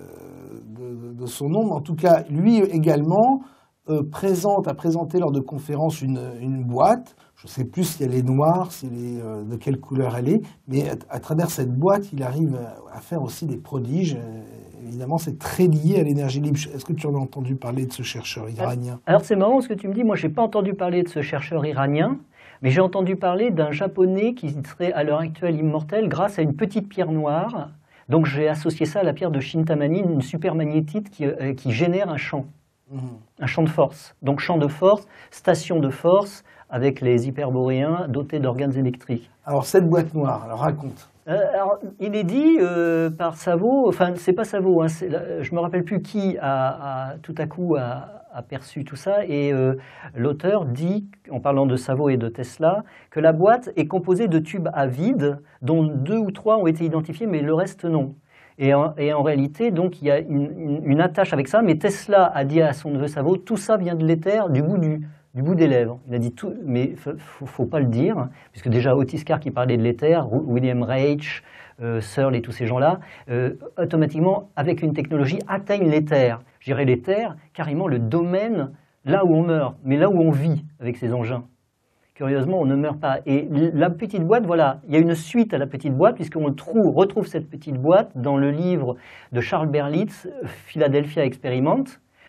de, de son nom, mais en tout cas, lui également euh, présente, a présenté lors de conférences une, une boîte, je ne sais plus si elle est noire, si elle est, euh, de quelle couleur elle est, mais à, à travers cette boîte, il arrive à, à faire aussi des prodiges. Euh, évidemment, c'est très lié à l'énergie libre. Est-ce que tu en as entendu parler de ce chercheur iranien? Alors c'est marrant ce que tu me dis, moi je n'ai pas entendu parler de ce chercheur iranien, mais j'ai entendu parler d'un Japonais qui serait à l'heure actuelle immortel grâce à une petite pierre noire. Donc j'ai associé ça à la pierre de Chintamani, une supermagnétite qui, euh, qui génère un champ, mmh. un champ de force. Donc champ de force, station de force, avec les hyperboréens dotés d'organes électriques. Alors cette boîte noire, alors raconte. Euh, alors, il est dit euh, par Savo, enfin c'est pas Savo, hein, je me rappelle plus qui a, a tout à coup a, a perçu tout ça, et euh, l'auteur dit, en parlant de Savo et de Tesla, que la boîte est composée de tubes à vide, dont deux ou trois ont été identifiés, mais le reste non. Et en, et en réalité, donc, il y a une, une, une attache avec ça, mais Tesla a dit à son neveu Savo, tout ça vient de l'éther du bout du, du bout des lèvres. Il a dit tout, mais il ne faut, faut pas le dire, hein, puisque déjà Otis Carr qui parlait de l'éther, William Reich, euh, Searle et tous ces gens-là, euh, automatiquement, avec une technologie, atteignent l'éther. Je dirais l'éther, carrément le domaine là où on meurt, mais là où on vit avec ces engins. Curieusement, on ne meurt pas. Et la petite boîte, voilà, il y a une suite à la petite boîte, puisqu'on trouve, retrouve cette petite boîte dans le livre de Charles Berlitz, Philadelphia Experiment,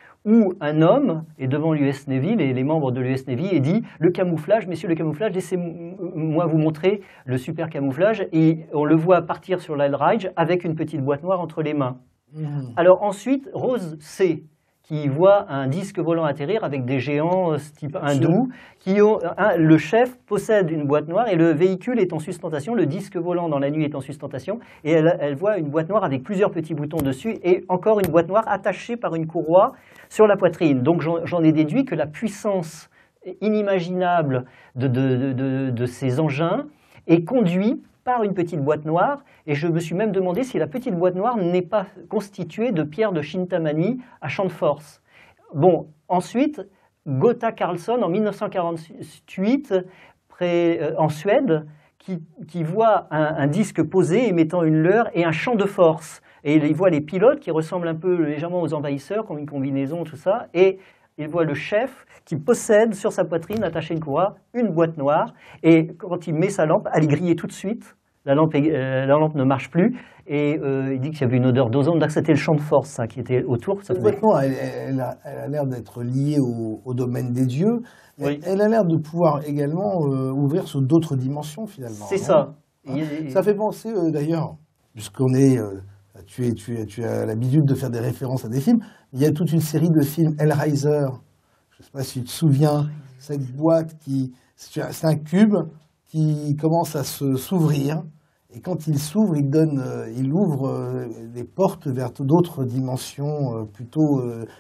où un homme est devant l'U S Navy, les, les membres de l'U S Navy, et dit « Le camouflage, messieurs, le camouflage, laissez-moi vous montrer le super camouflage. » Et on le voit partir sur l'Al Ridge avec une petite boîte noire entre les mains. Mmh. Alors ensuite, Rose C., qui voit un disque volant atterrir avec des géants type hindou, qui ont, un, le chef possède une boîte noire et le véhicule est en sustentation, le disque volant dans la nuit est en sustentation, et elle, elle voit une boîte noire avec plusieurs petits boutons dessus et encore une boîte noire attachée par une courroie sur la poitrine. Donc j'en ai déduit que la puissance inimaginable de, de, de, de, de ces engins est conduite par une petite boîte noire, et je me suis même demandé si la petite boîte noire n'est pas constituée de pierres de Chintamani à champ de force. Bon, ensuite, Gotha Karlsson, en mille neuf cent quarante-huit, près, euh, en Suède, qui, qui voit un, un disque posé émettant une leurre et un champ de force. Et il voit les pilotes qui ressemblent un peu légèrement aux envahisseurs, qui ont une combinaison, tout ça, et il voit le chef qui possède sur sa poitrine, attachée à une courroie, une boîte noire. Et quand il met sa lampe, elle est grillée tout de suite. La lampe, est, euh, la lampe ne marche plus. Et euh, il dit qu'il y avait une odeur d'ozone. Donc c'était le champ de force ça, qui était autour. Ça Cette boîte noire, elle, elle a, elle a l'air d'être liée au, au domaine des dieux. Oui. Elle, elle a l'air de pouvoir également euh, ouvrir sur d'autres dimensions, finalement. C'est ça. Hein, ça fait penser, euh, d'ailleurs, puisqu'on est... Euh, Tu, es, tu, es, tu as l'habitude de faire des références à des films. Il y a toute une série de films Hellraiser. Je ne sais pas si tu te souviens, cette boîte qui... C'est un cube qui commence à s'ouvrir. Et quand il s'ouvre, il, donne, il ouvre des portes vers d'autres dimensions, plutôt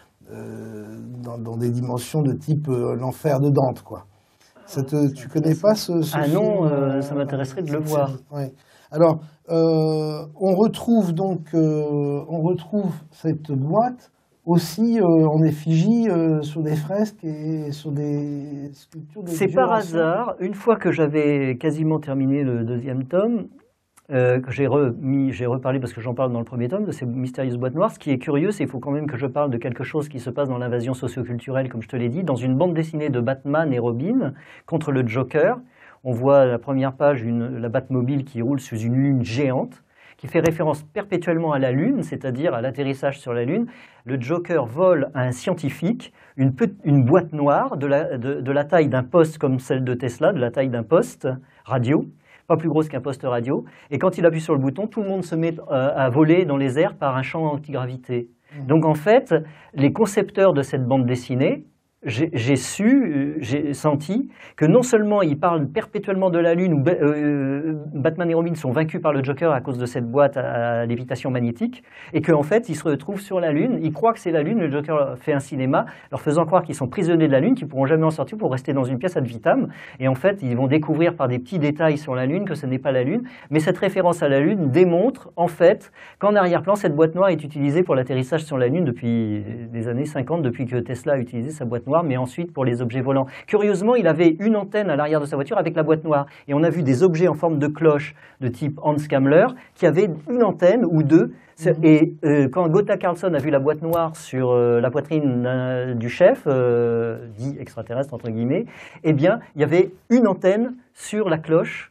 euh, dans, dans des dimensions de type euh, l'enfer de Dante, quoi. Ça te, tu connais pas ce, ce ah film? Ah non, euh, ça m'intéresserait de le voir. Ouais. Alors, euh, on retrouve donc, euh, on retrouve cette boîte aussi euh, en effigie euh, sur des fresques et sur des sculptures de dieux. C'est par hasard, une fois que j'avais quasiment terminé le deuxième tome, euh, que j'ai remis, j'ai reparlé parce que j'en parle dans le premier tome de ces mystérieuses boîtes noires. Ce qui est curieux, c'est qu'il faut quand même que je parle de quelque chose qui se passe dans l'invasion socioculturelle, comme je te l'ai dit, dans une bande dessinée de Batman et Robin contre le Joker. On voit à la première page une, la Batmobile qui roule sous une lune géante, qui fait référence perpétuellement à la Lune, c'est-à-dire à, à l'atterrissage sur la Lune. Le Joker vole à un scientifique une, une boîte noire de la, de, de la taille d'un poste comme celle de Tesla, de la taille d'un poste radio, pas plus grosse qu'un poste radio. Et quand il appuie sur le bouton, tout le monde se met euh, à voler dans les airs par un champ antigravité. Mmh. Donc en fait, les concepteurs de cette bande dessinée, j'ai su, j'ai senti que non seulement ils parlent perpétuellement de la Lune, où euh, Batman et Robin sont vaincus par le Joker à cause de cette boîte à, à lévitation magnétique, et qu'en fait ils se retrouvent sur la Lune, ils croient que c'est la Lune, le Joker fait un cinéma, leur faisant croire qu'ils sont prisonniers de la Lune, qu'ils ne pourront jamais en sortir pour rester dans une pièce ad vitam, et en fait ils vont découvrir par des petits détails sur la Lune que ce n'est pas la Lune, mais cette référence à la Lune démontre en fait qu'en arrière-plan cette boîte noire est utilisée pour l'atterrissage sur la Lune depuis les années cinquante, depuis que Tesla a utilisé sa boîte noire, mais ensuite pour les objets volants. Curieusement, il avait une antenne à l'arrière de sa voiture avec la boîte noire. Et on a vu des objets en forme de cloche de type Hans Kammler qui avaient une antenne ou deux. Mmh. Et euh, quand Gotha Karlsson a vu la boîte noire sur euh, la poitrine euh, du chef, euh, dit extraterrestre entre guillemets, eh bien, il y avait une antenne sur la cloche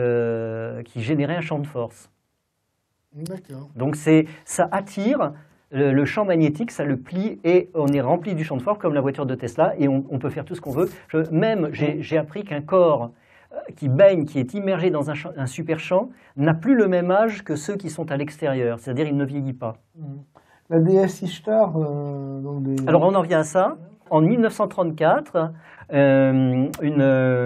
euh, qui générait un champ de force. D'accord. Donc ça attire... Le, le champ magnétique, ça le plie et on est rempli du champ de force comme la voiture de Tesla et on, on peut faire tout ce qu'on veut. Je, même, j'ai appris qu'un corps qui baigne, qui est immergé dans un, champ, un super champ, n'a plus le même âge que ceux qui sont à l'extérieur, c'est-à-dire il ne vieillit pas. La déesse Ishtar... Euh, donc des... Alors on en vient à ça. En mille neuf cent trente-quatre, euh, une,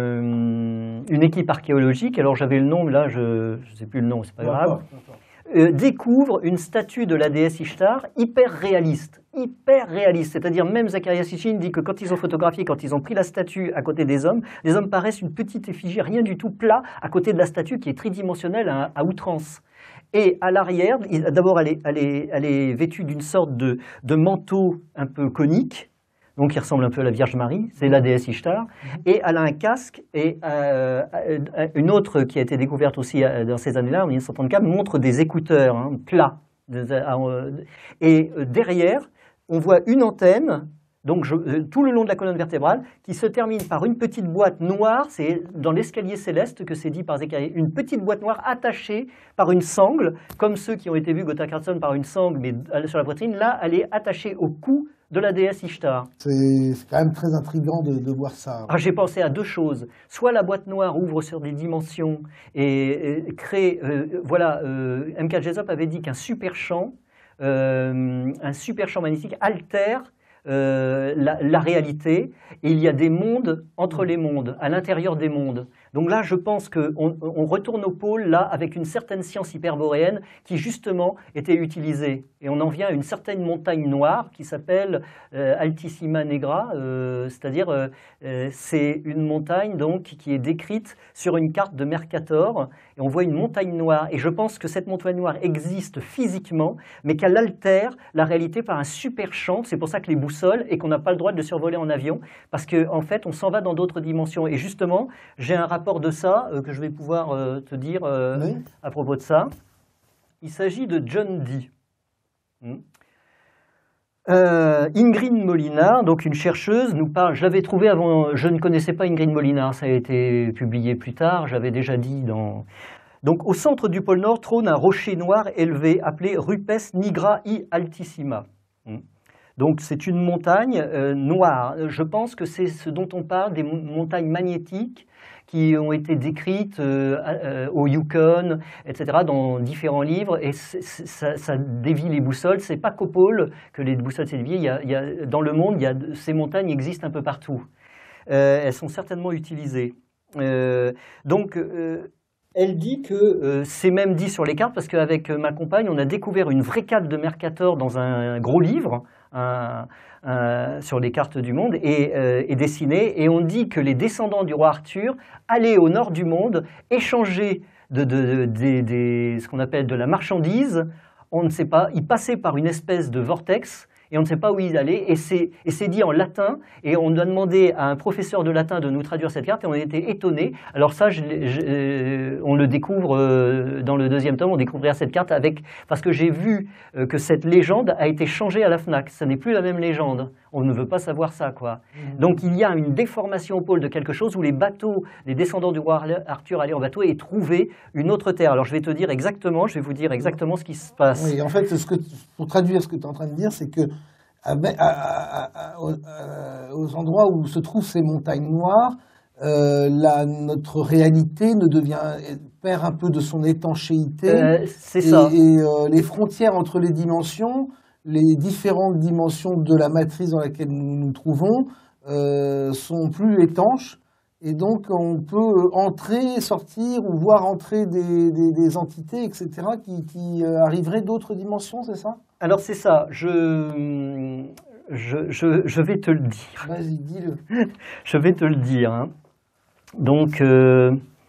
euh, une équipe archéologique, alors j'avais le nom, là je ne sais plus le nom, c'est pas grave, Euh, découvre une statue de la déesse Ishtar hyper réaliste, hyper réaliste. C'est-à-dire même Zacharias Sitchin dit que quand ils ont photographié, quand ils ont pris la statue à côté des hommes, les hommes paraissent une petite effigie, rien du tout plat, à côté de la statue qui est tridimensionnelle à, à outrance. Et à l'arrière, d'abord, elle est, elle, est, elle est vêtue d'une sorte de, de manteau un peu conique, donc qui ressemble un peu à la Vierge Marie, c'est la déesse Ishtar, et elle a un casque, et euh, une autre qui a été découverte aussi dans ces années-là, en mille neuf cent trente-quatre, montre des écouteurs hein, plats. Et derrière, on voit une antenne, donc je, tout le long de la colonne vertébrale, qui se termine par une petite boîte noire, c'est dans l'escalier céleste que c'est dit par Zécharie, une petite boîte noire attachée par une sangle, comme ceux qui ont été vus Gotha Carlson par une sangle, mais sur la poitrine, là, elle est attachée au cou de la déesse Ishtar. C'est quand même très intriguant de, de voir ça. Ah, j'ai pensé à deux choses. Soit la boîte noire ouvre sur des dimensions et, et crée... Euh, voilà, euh, M K Jessup avait dit qu'un super champ, euh, un super champ magnétique altère Euh, la, la réalité, et il y a des mondes entre les mondes, à l'intérieur des mondes. Donc là, je pense qu'on on retourne au pôle, là, avec une certaine science hyperboréenne qui, justement, était utilisée. Et on en vient à une certaine montagne noire qui s'appelle euh, Altissima Negra, euh, c'est-à-dire, euh, euh, c'est une montagne, donc, qui est décrite sur une carte de Mercator, et on voit une montagne noire. Et je pense que cette montagne noire existe physiquement, mais qu'elle altère la réalité par un super champ. C'est pour ça que les boussoles, et qu'on n'a pas le droit de le survoler en avion, parce qu'en en fait, on s'en va dans d'autres dimensions. Et justement, j'ai un rapport de ça euh, que je vais pouvoir euh, te dire euh, oui. à propos de ça. Il s'agit de John Dee. Hmm. Euh, Ingrid Molinard, donc une chercheuse, nous parle. Je l'avais trouvé avant. Je ne connaissais pas Ingrid Molinard. Ça a été publié plus tard. J'avais déjà dit dans. Donc, au centre du pôle Nord trône un rocher noir élevé appelé Rupes Nigra i Altissima. Hmm. Donc c'est une montagne euh, noire. Je pense que c'est ce dont on parle, des montagnes magnétiques qui ont été décrites euh, euh, au Yukon, et cetera, dans différents livres, et c est, c est, ça, ça dévie les boussoles. C'est pas qu'au pôle que les boussoles s'est déviées. Il y a, il y a, dans le monde, il y a, ces montagnes existent un peu partout. Euh, elles sont certainement utilisées. Euh, donc, euh, elle dit que euh, c'est même dit sur les cartes, parce qu'avec ma compagne, on a découvert une vraie carte de Mercator dans un gros livre, Un, un, sur les cartes du monde et, euh, et dessiné, et on dit que les descendants du roi Arthur allaient au nord du monde échanger de, de, de, de, de, ce qu'on appelle de la marchandise. On ne sait pas, ils passaient par une espèce de vortex et on ne sait pas où ils allaient, et c'est dit en latin, et on a demandé à un professeur de latin de nous traduire cette carte, et on était étonnés. Alors ça, je, je, on le découvre dans le deuxième tome, on découvrira cette carte avec, parce que j'ai vu que cette légende a été changée à la FNAC, ça n'est plus la même légende, on ne veut pas savoir ça, quoi. Mmh. Donc il y a une déformation au pôle de quelque chose où les bateaux, les descendants du roi Arthur allaient en bateau et trouvaient une autre terre. Alors je vais te dire exactement, je vais vous dire exactement ce qui se passe. Oui, en fait, ce que, pour traduire ce que tu es en train de dire, c'est que À, à, à, à, à, aux endroits où se trouvent ces montagnes noires, euh, la, notre réalité ne devient, perd un peu de son étanchéité. Euh, c'est ça. Et euh, les frontières entre les dimensions, les différentes dimensions de la matrice dans laquelle nous nous trouvons, euh, sont plus étanches. Et donc, on peut entrer, sortir ou voir entrer des, des, des entités, et cetera, qui, qui arriveraient d'autres dimensions, c'est ça? Alors, c'est ça. Je, je, je, je vais te le dire. Vas-y, dis-le. Je vais te le dire. Hein. Donc, euh,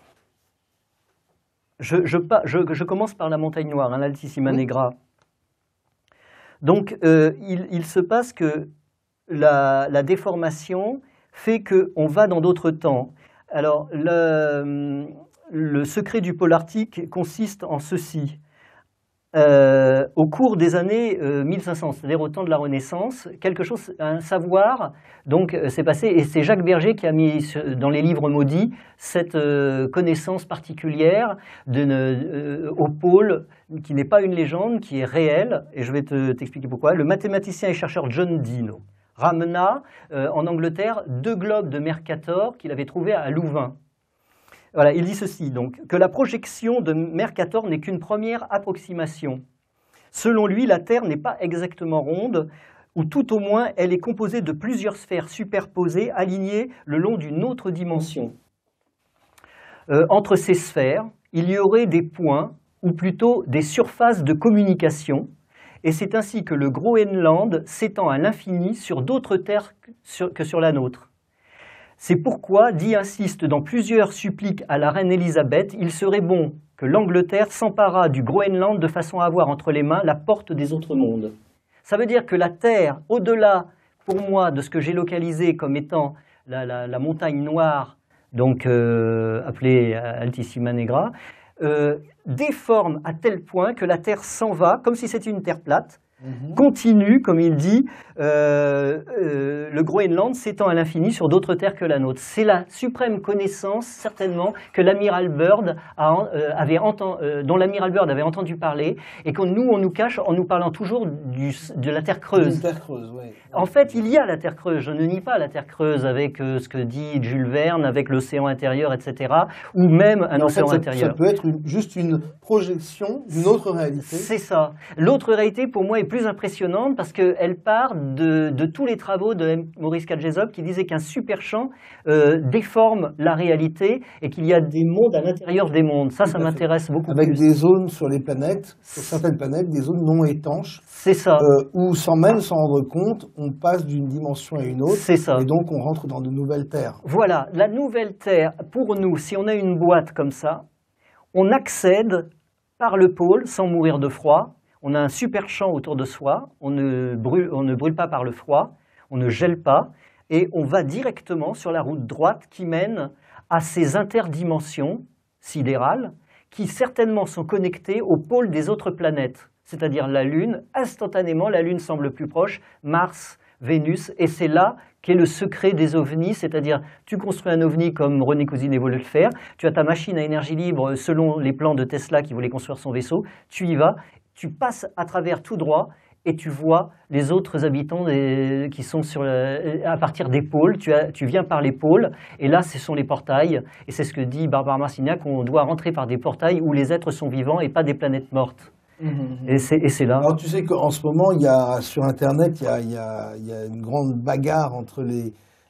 je, je, je, je commence par la montagne noire, hein, l'Altissima oui. Negra. Donc, euh, il, il se passe que la, la déformation fait qu'on va dans d'autres temps. Alors, le, le secret du pôle arctique consiste en ceci. Euh, au cours des années euh, mille cinq cents, c'est-à-dire au temps de la Renaissance, quelque chose, un savoir, donc euh, s'est passé, et c'est Jacques Berger qui a mis dans les livres maudits cette euh, connaissance particulière de, euh, au pôle, qui n'est pas une légende, qui est réelle, et je vais te, t'expliquer pourquoi. Le mathématicien et chercheur John Dee ramena euh, en Angleterre deux globes de Mercator qu'il avait trouvés à Louvain. Voilà, il dit ceci, donc, que la projection de Mercator n'est qu'une première approximation. Selon lui, la Terre n'est pas exactement ronde, ou tout au moins, elle est composée de plusieurs sphères superposées, alignées le long d'une autre dimension. Euh, entre ces sphères, il y aurait des points, ou plutôt des surfaces de communication, et c'est ainsi que le Groenland s'étend à l'infini sur d'autres terres que sur la nôtre. C'est pourquoi Dee insiste dans plusieurs suppliques à la reine Élisabeth, il serait bon que l'Angleterre s'empara du Groenland de façon à avoir entre les mains la porte des autres mondes. Ça veut dire que la Terre, au-delà, pour moi, de ce que j'ai localisé comme étant la, la, la montagne noire, donc euh, appelée Altissima Negra, euh, déforme à tel point que la Terre s'en va, comme si c'était une Terre plate, Mmh. continue, comme il dit, euh, euh, le Groenland s'étend à l'infini sur d'autres terres que la nôtre. C'est la suprême connaissance, certainement, que l'amiral Byrd a, euh, avait entendu, euh, dont l'amiral Byrd avait entendu parler, et que nous, on nous cache en nous parlant toujours du, de la Terre creuse. Terre creuse, oui. En fait, il y a la Terre creuse, je ne nie pas la Terre creuse avec euh, ce que dit Jules Verne, avec l'océan intérieur, et cetera, ou même un Mais océan en fait, ça, intérieur. Ça peut être une, juste une projection d'une autre réalité. C'est ça. L'autre réalité, pour moi, est plus impressionnante parce qu'elle part de, de tous les travaux de Maurice Kajésov qui disait qu'un super champ euh, déforme la réalité et qu'il y a des mondes à l'intérieur des mondes. Ça, ça m'intéresse beaucoup Avec plus. Avec des zones sur les planètes, sur certaines planètes, des zones non étanches. C'est ça. Euh, où, sans même s'en rendre compte, on passe d'une dimension à une autre. C'est ça. Et donc, on rentre dans de nouvelles terres. Voilà. La nouvelle terre, pour nous, si on a une boîte comme ça, on accède par le pôle sans mourir de froid. On a un super champ autour de soi, on ne, brûle, on ne brûle pas par le froid, on ne gèle pas, et on va directement sur la route droite qui mène à ces interdimensions sidérales qui certainement sont connectées au pôle des autres planètes, c'est-à-dire la Lune. Instantanément, la Lune semble plus proche, Mars, Vénus, et c'est là qu'est le secret des ovnis, c'est-à-dire tu construis un ovni comme René Cousinet voulait le faire, tu as ta machine à énergie libre selon les plans de Tesla qui voulait construire son vaisseau, tu y vas, tu passes à travers tout droit et tu vois les autres habitants des, qui sont sur le, à partir des pôles. Tu, as, tu viens par les pôles et là, ce sont les portails. Et c'est ce que dit Barbara Marcignac, on doit rentrer par des portails où les êtres sont vivants et pas des planètes mortes. Mmh. Et c'est là. Alors tu sais qu'en ce moment, il y a, sur Internet, il y a, il y a, il y a une grande bagarre entre les,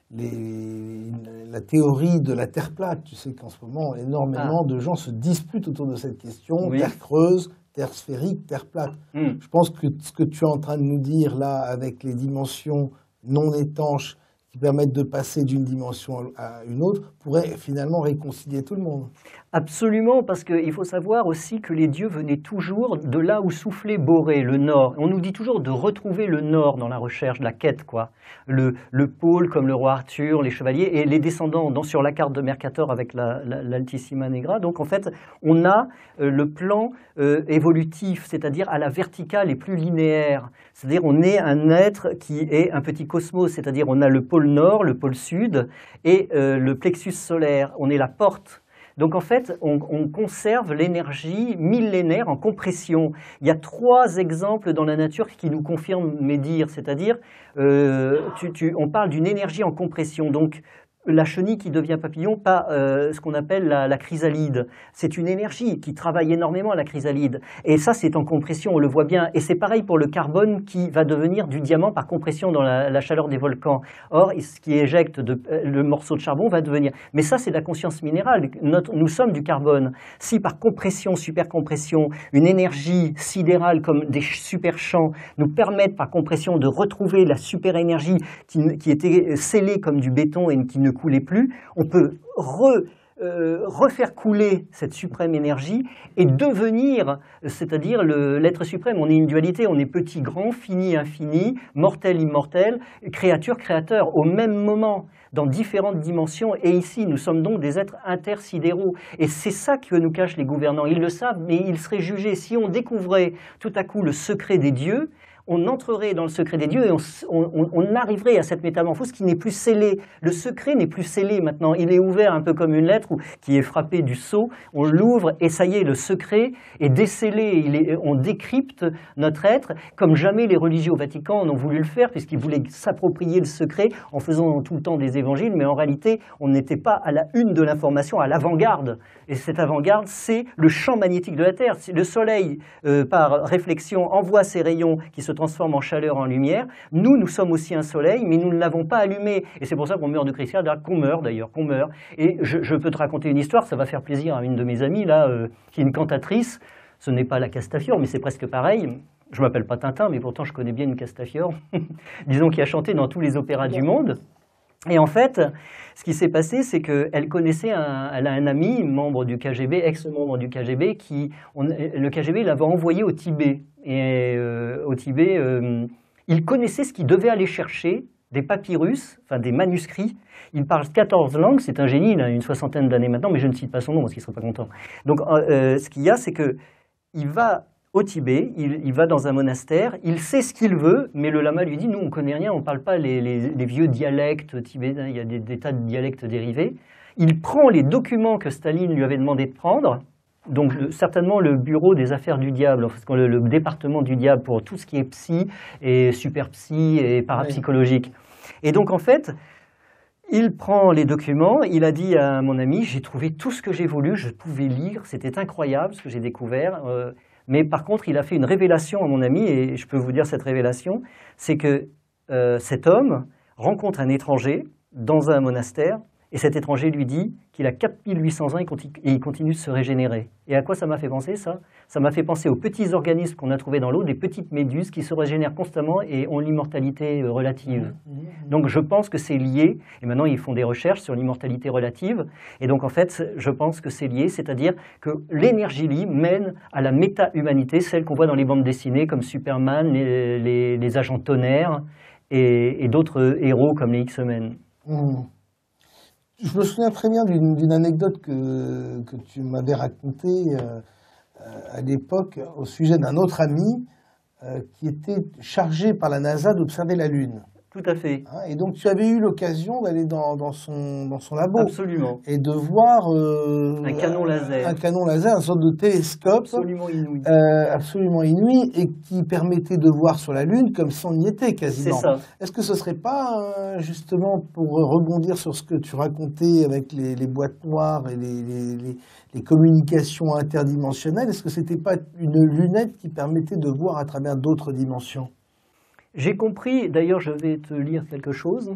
les, la théorie de la Terre plate. Tu sais qu'en ce moment, énormément ah. de gens se disputent autour de cette question, oui. Terre creuse, Terre sphérique, Terre plate. Mm. Je pense que ce que tu es en train de nous dire là, avec les dimensions non étanches qui permettent de passer d'une dimension à une autre, pourrait finalement réconcilier tout le monde. Absolument, parce qu'il faut savoir aussi que les dieux venaient toujours de là où soufflait Boré, le nord. On nous dit toujours de retrouver le nord dans la recherche, la quête, quoi. Le, le pôle, comme le roi Arthur, les chevaliers, et les descendants dans, sur la carte de Mercator avec l'Altissima la, la, Negra. Donc en fait, on a euh, le plan euh, évolutif, c'est-à-dire à la verticale et plus linéaire. C'est-à-dire on est un être qui est un petit cosmos, c'est-à-dire on a le pôle nord, le pôle sud et euh, le plexus solaire. On est la porte. Donc en fait, on, on conserve l'énergie millénaire en compression. Il y a trois exemples dans la nature qui nous confirment mes dires, c'est-à-dire euh, tu, tu, on parle d'une énergie en compression. Donc la chenille qui devient papillon, pas euh, ce qu'on appelle la, la chrysalide. C'est une énergie qui travaille énormément, la chrysalide. Et ça, c'est en compression, on le voit bien. Et c'est pareil pour le carbone qui va devenir du diamant par compression dans la, la chaleur des volcans. Or, ce qui éjecte de, le morceau de charbon va devenir... Mais ça, c'est la conscience minérale. Notre, nous sommes du carbone. Si par compression, supercompression, une énergie sidérale comme des super champs nous permettent par compression de retrouver la super énergie qui, qui était scellée comme du béton et qui ne coulait plus, on peut re, euh, refaire couler cette suprême énergie et devenir, c'est-à-dire l'être suprême. On est une dualité, on est petit, grand, fini, infini, mortel, immortel, créature, créateur, au même moment, dans différentes dimensions. Et ici, nous sommes donc des êtres intersidéraux. Et c'est ça que nous cachent les gouvernants. Ils le savent, mais ils seraient jugés. Si on découvrait tout à coup le secret des dieux, on entrerait dans le secret des dieux et on, on, on arriverait à cette métamorphose qui n'est plus scellée. Le secret n'est plus scellé maintenant, il est ouvert un peu comme une lettre où, qui est frappée du sceau, on l'ouvre et ça y est, le secret est décellé, il est, on décrypte notre être comme jamais les religieux au Vatican n'ont voulu le faire puisqu'ils voulaient s'approprier le secret en faisant tout le temps des évangiles, mais en réalité, on n'était pas à la une de l'information, à l'avant-garde. Et cette avant-garde, c'est le champ magnétique de la Terre. Le Soleil, euh, par réflexion, envoie ses rayons qui se transforment en chaleur, en lumière. Nous, nous sommes aussi un Soleil, mais nous ne l'avons pas allumé. Et c'est pour ça qu'on meurt de crise cardiaque, qu'on meurt d'ailleurs, qu'on meurt. Et je, je peux te raconter une histoire, ça va faire plaisir à une de mes amies, là, euh, qui est une cantatrice. Ce n'est pas la Castafiore, mais c'est presque pareil. Je ne m'appelle pas Tintin, mais pourtant je connais bien une Castafiore. Disons qui a chanté dans tous les opéras du monde. Et en fait, ce qui s'est passé, c'est qu'elle connaissait, un, elle a un ami, membre du K G B, ex-membre du K G B, qui, on, le K G B l'avait envoyé au Tibet. Et euh, au Tibet, euh, il connaissait ce qu'il devait aller chercher, des papyrus, enfin des manuscrits. Il parle quatorze langues, c'est un génie, il a une soixantaine d'années maintenant, mais je ne cite pas son nom parce qu'il ne serait pas content. Donc euh, ce qu'il y a, c'est qu'il va au Tibet, il, il va dans un monastère, il sait ce qu'il veut, mais le lama lui dit, nous on ne connaît rien, on ne parle pas les, les, les vieux dialectes tibétains, il y a des, des tas de dialectes dérivés. Il prend les documents que Staline lui avait demandé de prendre, donc le, certainement le bureau des affaires du diable, enfin, le, le département du diable pour tout ce qui est psy et super psy et parapsychologique. Et donc en fait, il prend les documents, il a dit à mon ami, j'ai trouvé tout ce que j'ai voulu, je pouvais lire, c'était incroyable ce que j'ai découvert. Euh, Mais par contre, il a fait une révélation à mon ami, et je peux vous dire cette révélation, c'est que euh, cet homme rencontre un étranger dans un monastère, et cet étranger lui dit qu'il a quatre mille huit cents ans et il continue de se régénérer. Et à quoi ça m'a fait penser, ça? Ça m'a fait penser aux petits organismes qu'on a trouvés dans l'eau, des petites méduses qui se régénèrent constamment et ont l'immortalité relative. Donc je pense que c'est lié, et maintenant ils font des recherches sur l'immortalité relative, et donc en fait je pense que c'est lié, c'est-à-dire que l'énergie libre mène à la méta-humanité, celle qu'on voit dans les bandes dessinées comme Superman, les, les, les agents tonnerres et, et d'autres héros comme les X-Men. Mmh. Je me souviens très bien d'une anecdote que, que tu m'avais racontée euh, à l'époque au sujet d'un autre ami euh, qui était chargé par la NASA d'observer la Lune. Tout à fait. Hein, et donc tu avais eu l'occasion d'aller dans, dans, son, dans son labo. Absolument. Et de voir euh, un canon laser. Un canon laser, une sorte de télescope. Absolument inouï. Euh, absolument inouï et qui permettait de voir sur la Lune comme si on y était quasiment. C'est ça. Est-ce que ce ne serait pas, euh, justement, pour rebondir sur ce que tu racontais avec les, les boîtes noires et les, les, les, les communications interdimensionnelles, est-ce que ce n'était pas une lunette qui permettait de voir à travers d'autres dimensions? J'ai compris, d'ailleurs je vais te lire quelque chose,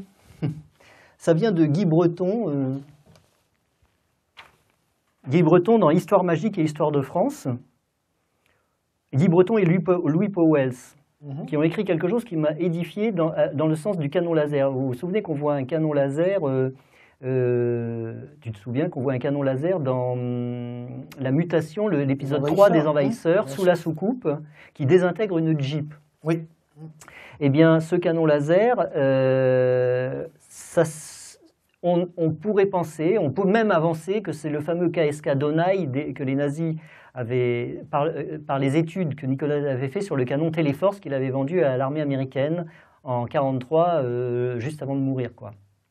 ça vient de Guy Breton, euh, Guy Breton dans Histoire magique et Histoire de France, Guy Breton et Louis Pauwels, mmh. qui ont écrit quelque chose qui m'a édifié dans, dans le sens du canon laser. Vous vous souvenez qu'on voit un canon laser, euh, euh, tu te souviens qu'on voit un canon laser dans hum, la mutation, l'épisode trois des Envahisseurs, mmh. sous la soucoupe, qui désintègre une Jeep. Oui. Eh bien, ce canon laser, euh, ça, on, on pourrait penser, on peut même avancer que c'est le fameux K S K Donai que les nazis avaient, par, par les études que Nicolas avait fait sur le canon Téléforce qu'il avait vendu à l'armée américaine en mille neuf cent quarante-trois, euh, juste avant de mourir, quoi.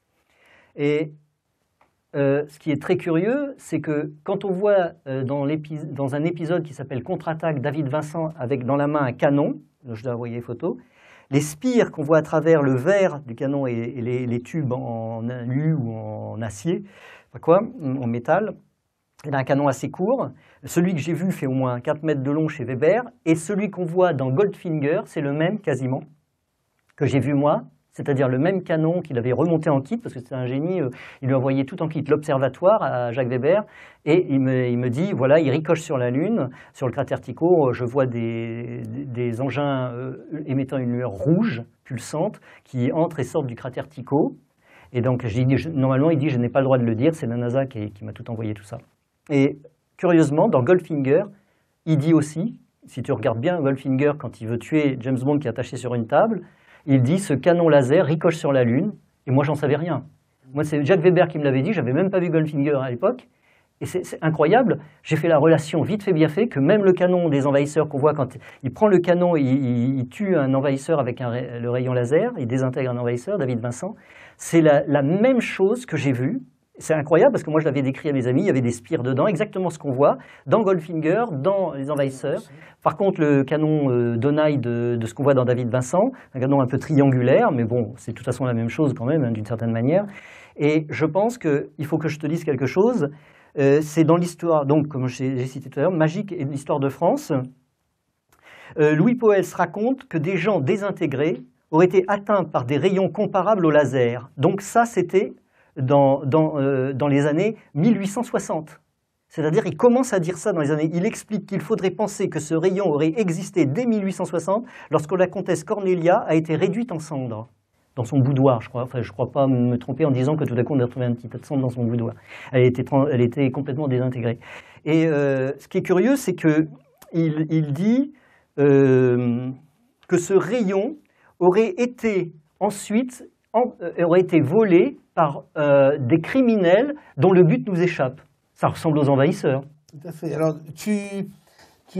Et euh, ce qui est très curieux, c'est que quand on voit euh, dans, dans un épisode qui s'appelle Contre-attaque David Vincent avec dans la main un canon, je dois envoyer les photos, les spires qu'on voit à travers le verre du canon et, et les, les tubes en, en alu ou en acier, enfin quoi, en métal, il a un canon assez court. Celui que j'ai vu fait au moins quatre mètres de long chez Weber, et celui qu'on voit dans Goldfinger, c'est le même quasiment que j'ai vu moi, c'est-à-dire le même canon qu'il avait remonté en kit, parce que c'était un génie, euh, il lui a envoyé tout en kit l'observatoire à Jacques Weber, et il me, il me dit, voilà, il ricoche sur la Lune, sur le cratère Tycho, je vois des, des engins euh, émettant une lueur rouge, pulsante, qui entrent et sortent du cratère Tycho, et donc j'ai dit, je, normalement il dit, je n'ai pas le droit de le dire, c'est la NASA qui, qui m'a tout envoyé tout ça. Et curieusement, dans Goldfinger, il dit aussi, si tu regardes bien Goldfinger, quand il veut tuer James Bond qui est attaché sur une table, il dit ce canon laser ricoche sur la Lune, et moi j'en savais rien. Moi c'est Jacques Weber qui me l'avait dit, j'avais même pas vu Goldfinger à l'époque, et c'est incroyable, j'ai fait la relation vite fait bien fait, que même le canon des envahisseurs qu'on voit quand il prend le canon, il, il, il tue un envahisseur avec un, le rayon laser, il désintègre un envahisseur, David Vincent, c'est la, la même chose que j'ai vue. C'est incroyable parce que moi je l'avais décrit à mes amis, il y avait des spires dedans, exactement ce qu'on voit dans Goldfinger, dans les envahisseurs. Par contre le canon euh, Donai de, de ce qu'on voit dans David Vincent, un canon un peu triangulaire, mais bon, c'est de toute façon la même chose quand même, hein, d'une certaine manière. Et je pense qu'il faut que je te dise quelque chose, euh, c'est dans l'histoire, donc comme j'ai cité tout à l'heure, Magique et l'histoire de France, euh, Louis Pauwels raconte que des gens désintégrés auraient été atteints par des rayons comparables au laser. Donc ça c'était dans, dans, euh, dans les années mille huit cent soixante. C'est-à-dire il commence à dire ça dans les années... Il explique qu'il faudrait penser que ce rayon aurait existé dès mille huit cent soixante, lorsque la comtesse Cornelia a été réduite en cendres. dans son boudoir, je crois. Enfin, je ne crois pas me tromper en disant que tout à coup on a retrouvé un petit tas de cendres dans son boudoir. Elle était, elle était complètement désintégrée. Et euh, ce qui est curieux, c'est qu'il il dit euh, que ce rayon aurait été ensuite en, euh, aurait été volé par euh, des criminels dont le but nous échappe. Ça ressemble aux envahisseurs. Tout à fait. Alors, tu, tu,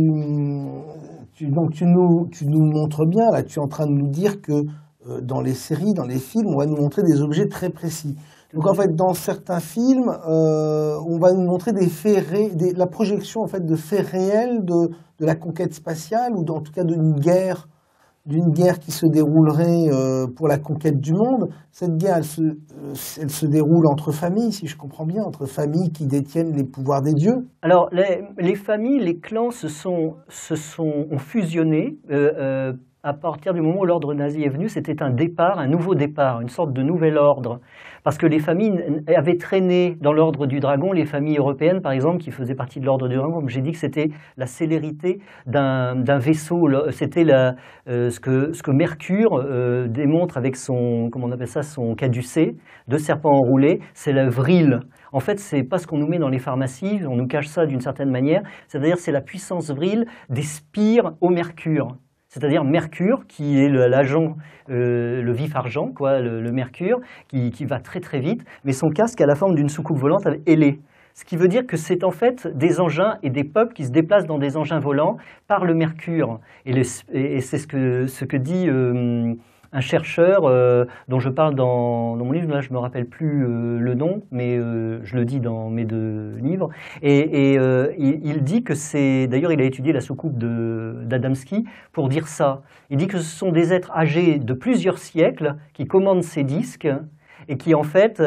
tu, donc tu, nous, tu nous montres bien, là, tu es en train de nous dire que euh, dans les séries, dans les films, on va nous montrer des objets très précis. Donc, en fait, dans certains films, euh, on va nous montrer des faits ré, des, la projection en fait, de faits réels de, de la conquête spatiale, ou en tout cas d'une guerre, d'une guerre qui se déroulerait euh, pour la conquête du monde. Cette guerre, elle se, euh, elle se déroule entre familles, si je comprends bien, entre familles qui détiennent les pouvoirs des dieux. Alors, les, les familles, les clans se sont, se sont ont fusionné euh, euh, à partir du moment où l'ordre nazi est venu. C'était un départ, un nouveau départ, une sorte de nouvel ordre. Parce que les familles avaient traîné dans l'ordre du dragon, les familles européennes, par exemple, qui faisaient partie de l'ordre du dragon. Comme j'ai dit que c'était la célérité d'un d'un vaisseau. C'était euh, ce, que, ce que Mercure euh, démontre avec son, comment on appelle ça, son caducée, de serpent enroulé, c'est la vrille. En fait, c'est pas ce qu'on nous met dans les pharmacies, on nous cache ça d'une certaine manière. C'est-à-dire, c'est la puissance vrille des spires au mercure. C'est-à-dire Mercure, qui est l'agent, euh, le vif argent, quoi, le, le Mercure, qui, qui va très très vite, mais son casque a la forme d'une soucoupe volante ailée. Ce qui veut dire que c'est en fait des engins et des peuples qui se déplacent dans des engins volants par le Mercure. Et, le, et c'est ce que, ce que dit euh, un chercheur euh, dont je parle dans, dans mon livre, là je ne me rappelle plus euh, le nom, mais euh, je le dis dans mes deux livres, et, et euh, il, il dit que c'est, d'ailleurs il a étudié la soucoupe d'Adamski pour dire ça, il dit que ce sont des êtres âgés de plusieurs siècles qui commandent ces disques, et qui en fait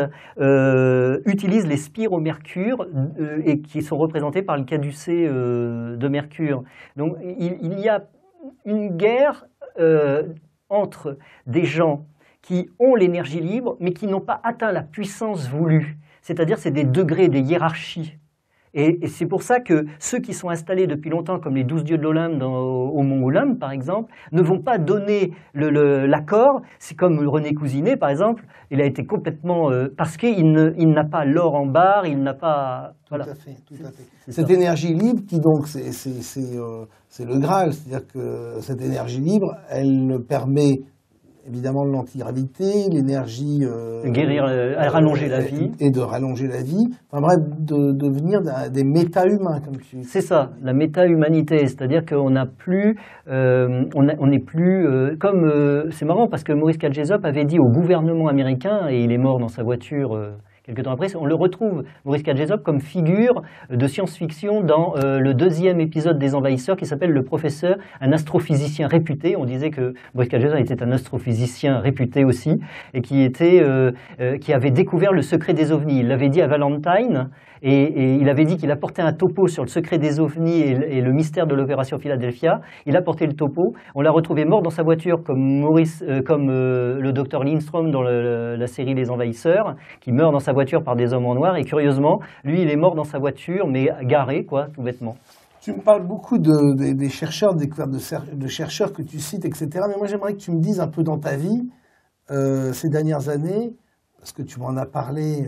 euh, utilisent les spires au mercure euh, et qui sont représentés par le caducée euh, de Mercure. Donc il, il y a une guerre euh, entre des gens qui ont l'énergie libre, mais qui n'ont pas atteint la puissance voulue. C'est-à-dire, c'est des degrés, des hiérarchies. Et, et c'est pour ça que ceux qui sont installés depuis longtemps, comme les douze dieux de l'Olympe au mont Olympe, par exemple, ne vont pas donner l'accord. C'est comme René Cousinet, par exemple, il a été complètement... Euh, parce qu'il n'a pas l'or en barre, il n'a pas... Voilà. Tout à fait, tout à fait. Cette ça. énergie libre, qui donc, c'est euh, le Graal, c'est-à-dire que cette énergie libre, elle permet... évidemment l'antigravité, l'énergie... Euh, guérir, euh, rallonger la vie. Et de rallonger la vie. Enfin bref, de, de devenir des méta-humains, comme tu dis. C'est ça, la méta-humanité. C'est-à-dire qu'on n'a plus... Euh, on n'est plus... Euh, comme... Euh, c'est marrant parce que Maurice Kajésop avait dit au gouvernement américain, et il est mort dans sa voiture... Euh, Quelque temps après, on le retrouve, Maurice Kajésop, comme figure de science-fiction dans euh, le deuxième épisode des Envahisseurs qui s'appelle Le Professeur, un astrophysicien réputé. On disait que Maurice Kajésop était un astrophysicien réputé aussi et qui, était, euh, euh, qui avait découvert le secret des ovnis. Il l'avait dit à Valentine et, et il avait dit qu'il apportait un topo sur le secret des ovnis et, et le mystère de l'opération Philadelphia. Il a porté le topo. On l'a retrouvé mort dans sa voiture comme, Maurice, euh, comme euh, le docteur Lindstrom dans le, la série Les Envahisseurs, qui meurt dans sa voiture par des hommes en noir, et curieusement, lui, il est mort dans sa voiture, mais garé, quoi, tout bêtement. Tu me parles beaucoup de, de, des chercheurs, des découvertes de, de chercheurs que tu cites, et cetera. Mais moi, j'aimerais que tu me dises un peu dans ta vie, euh, ces dernières années, parce que tu m'en as parlé,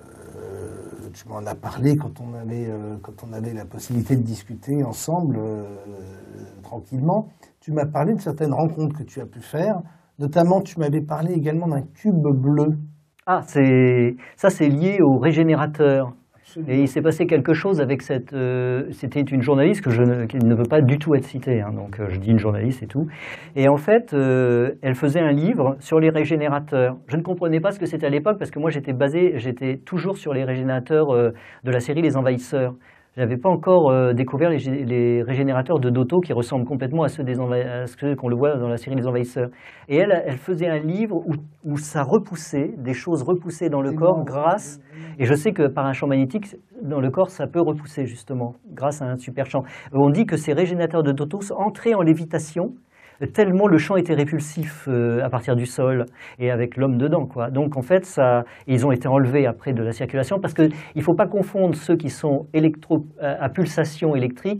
euh, tu m'en as parlé quand on avait, euh, quand on avait la possibilité de discuter ensemble, euh, tranquillement. Tu m'as parlé de certaines rencontres que tu as pu faire. Notamment, tu m'avais parlé également d'un cube bleu. Ah, ça c'est lié au régénérateur. Absolument. Et il s'est passé quelque chose avec cette... Euh, c'était une journaliste que je ne, qui ne veut pas du tout être citée, hein, donc euh, je dis une journaliste et tout. Et en fait, euh, elle faisait un livre sur les régénérateurs. Je ne comprenais pas ce que c'était à l'époque parce que moi j'étais basé, j'étais toujours sur les régénérateurs euh, de la série Les Envahisseurs. Je n'avais pas encore euh, découvert les, les régénérateurs de Doto qui ressemblent complètement à ceux, ceux qu'on le voit dans la série Les Envahisseurs. Et elle, elle faisait un livre où, où ça repoussait, des choses repoussées dans le corps grâce... Et je sais que par un champ magnétique, dans le corps, ça peut repousser justement, grâce à un super champ. On dit que ces régénérateurs de Doto entraient en lévitation, tellement le champ était répulsif euh, à partir du sol et avec l'homme dedans, quoi. Donc en fait, ça, ils ont été enlevés après de la circulation parce qu'il ne faut pas confondre ceux qui sont électro, à pulsation électrique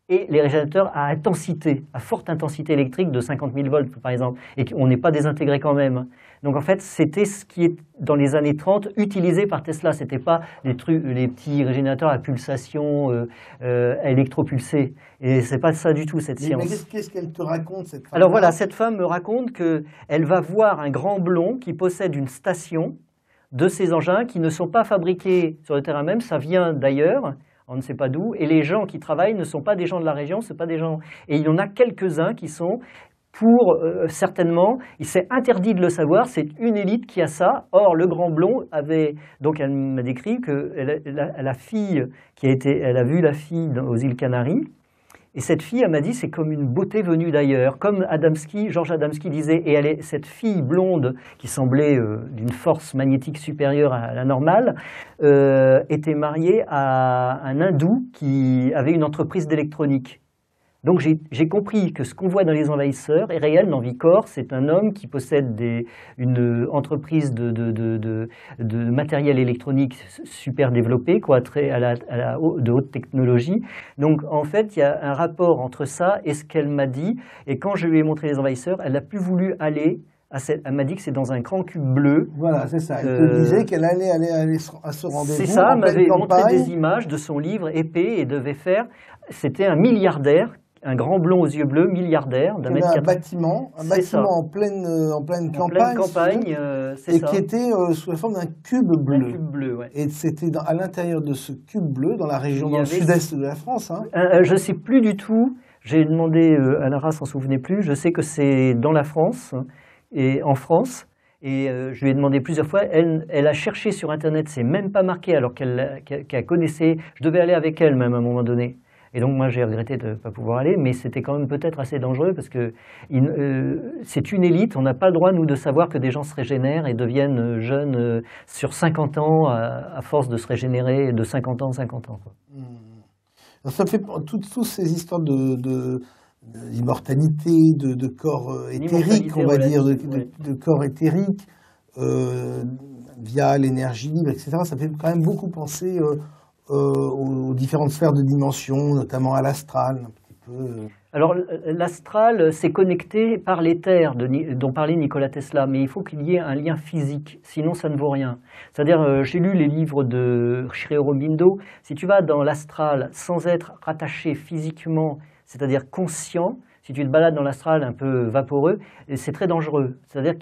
et les régénérateurs à intensité, à forte intensité électrique de cinquante mille volts par exemple, et qu'on n'est pas désintégré quand même. Donc en fait, c'était ce qui est dans les années trente utilisé par Tesla. C'était pas les trucs, les petits régénérateurs à pulsation euh, euh, électropulsée. Et c'est pas ça du tout cette mais, science. Mais qu'est-ce qu'elle te raconte cette femme? Alors voilà, cette femme me raconte que elle va voir un grand blond qui possède une station de ces engins qui ne sont pas fabriqués sur le terrain même. Ça vient d'ailleurs. On ne sait pas d'où, et les gens qui travaillent ne sont pas des gens de la région, c'est pas des gens. Et il y en a quelques-uns qui sont, pour euh, certainement, il s'est interdit de le savoir, c'est une élite qui a ça. Or, le grand blond avait, donc elle m'a décrit que la, la fille qui a été, elle a vu la fille dans, aux îles Canaries. Et cette fille, elle m'a dit, c'est comme une beauté venue d'ailleurs. Comme Adamski, Georges Adamski disait, et elle est, cette fille blonde, qui semblait euh, d'une force magnétique supérieure à la normale, euh, était mariée à un hindou qui avait une entreprise d'électronique. Donc j'ai compris que ce qu'on voit dans Les Envahisseurs est réel dans Vicor. C'est un homme qui possède des, une entreprise de, de, de, de, de matériel électronique super développé, quoi, très à la, à la, de haute technologie. Donc en fait, il y a un rapport entre ça et ce qu'elle m'a dit. Et quand je lui ai montré Les Envahisseurs, elle n'a plus voulu aller. Cette, elle m'a dit que c'est dans un grand cube bleu. Voilà, c'est ça. Elle euh, te disait qu'elle allait aller, aller à ce rendez-vous. C'est ça, elle m'avait montré des images de son livre épais et devait faire. C'était un milliardaire. Un grand blond aux yeux bleus, milliardaire, d'un mètre quatre. Un bâtiment, un bâtiment en pleine, euh, en pleine en campagne, pleine campagne euh, et ça. qui était euh, sous la forme d'un cube bleu. Un cube bleu, ouais. Et c'était à l'intérieur de ce cube bleu, dans la région, dans le sud-est de la France. Hein. Euh, je ne sais plus du tout. J'ai demandé euh, à Lara, s'en souvenait plus. Je sais que c'est dans la France et en France. Et euh, je lui ai demandé plusieurs fois. Elle, elle a cherché sur Internet, c'est même pas marqué, alors qu'elle qu'elle, qu'elle connaissait. Je devais aller avec elle même à un moment donné. Et donc moi j'ai regretté de ne pas pouvoir aller, mais c'était quand même peut-être assez dangereux parce que euh, c'est une élite, on n'a pas le droit nous de savoir que des gens se régénèrent et deviennent jeunes euh, sur cinquante ans à, à force de se régénérer de cinquante ans, cinquante ans. Quoi. Mmh. Ça fait toutes, toutes ces histoires de, de, d'immortalité, de, de corps éthériques, on va dire, de, de, de corps éthériques euh, via l'énergie libre, et cetera. Ça fait quand même beaucoup penser euh, Euh, aux différentes sphères de dimension, notamment à l'astral, un petit peu. Alors l'astral, c'est connecté par l'éther dont parlait Nikola Tesla, mais il faut qu'il y ait un lien physique, sinon ça ne vaut rien. C'est-à-dire, euh, j'ai lu les livres de Sri Aurobindo, si tu vas dans l'astral sans être rattaché physiquement, c'est-à-dire conscient, si tu te balades dans l'astral un peu vaporeux, c'est très dangereux. C'est-à-dire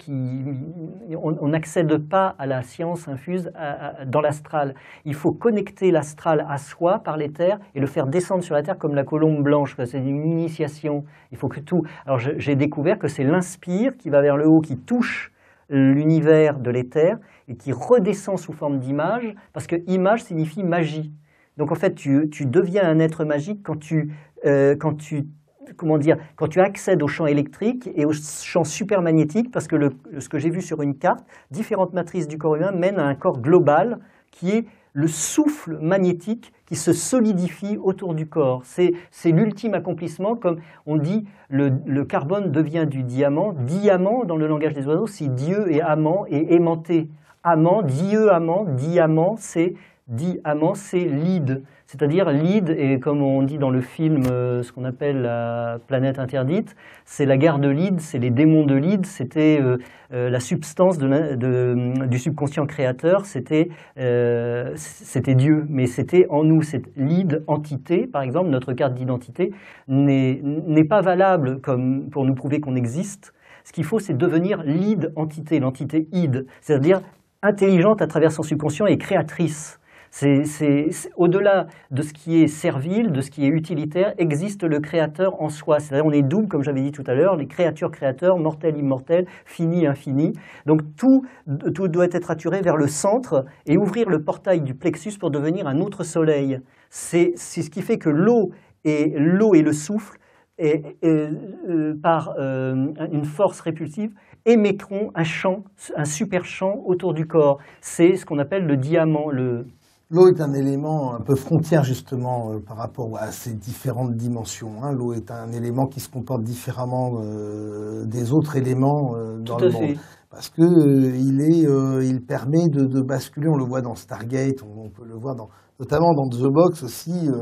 qu'on n'accède pas à la science infuse à, à, dans l'astral. Il faut connecter l'astral à soi par l'éther et le faire descendre sur la terre comme la colombe blanche. C'est une initiation. Il faut que tout... Alors j'ai découvert que c'est l'inspire qui va vers le haut, qui touche l'univers de l'éther et qui redescend sous forme d'image, parce que image signifie magie. Donc en fait, tu, tu deviens un être magique quand tu... Euh, quand tu Comment dire, quand tu accèdes au champ électrique et au champ supermagnétique, parce que le, ce que j'ai vu sur une carte, différentes matrices du corps humain mènent à un corps global qui est le souffle magnétique qui se solidifie autour du corps. C'est l'ultime accomplissement, comme on dit, le, le carbone devient du diamant. Diamant, dans le langage des oiseaux, c'est Dieu et amant et aimanté. Amant, Dieu, amant, diamant, c'est diamant, c'est l'id. C'est-à-dire l'id, et comme on dit dans le film, euh, ce qu'on appelle la planète interdite, c'est la guerre de l'id, c'est les démons de l'id, c'était euh, euh, la substance de la, de, du subconscient créateur, c'était euh, c'était Dieu, mais c'était en nous. Cette l'id entité, par exemple, notre carte d'identité, n'est n'est pas valable comme pour nous prouver qu'on existe. Ce qu'il faut, c'est devenir l'id entité, l'entité id, c'est-à-dire intelligente à travers son subconscient et créatrice. C'est au-delà de ce qui est servile, de ce qui est utilitaire, existe le créateur en soi. C'est-à-dire on est double, comme j'avais dit tout à l'heure, les créatures créateurs, mortels, immortels, finis, infinis. Donc tout, tout doit être attiré vers le centre et ouvrir le portail du plexus pour devenir un autre soleil. C'est ce qui fait que l'eau et, l'eau et le souffle, et, et, euh, par euh, une force répulsive, émettront un champ, un super champ autour du corps. C'est ce qu'on appelle le diamant, le... L'eau est un élément un peu frontière justement euh, par rapport à ces différentes dimensions. Hein. L'eau est un élément qui se comporte différemment euh, des autres éléments euh, dans Tout à le fait. monde. Parce que euh, il, est, euh, il permet de, de basculer, on le voit dans Stargate, on, on peut le voir dans, notamment dans The Box aussi, euh,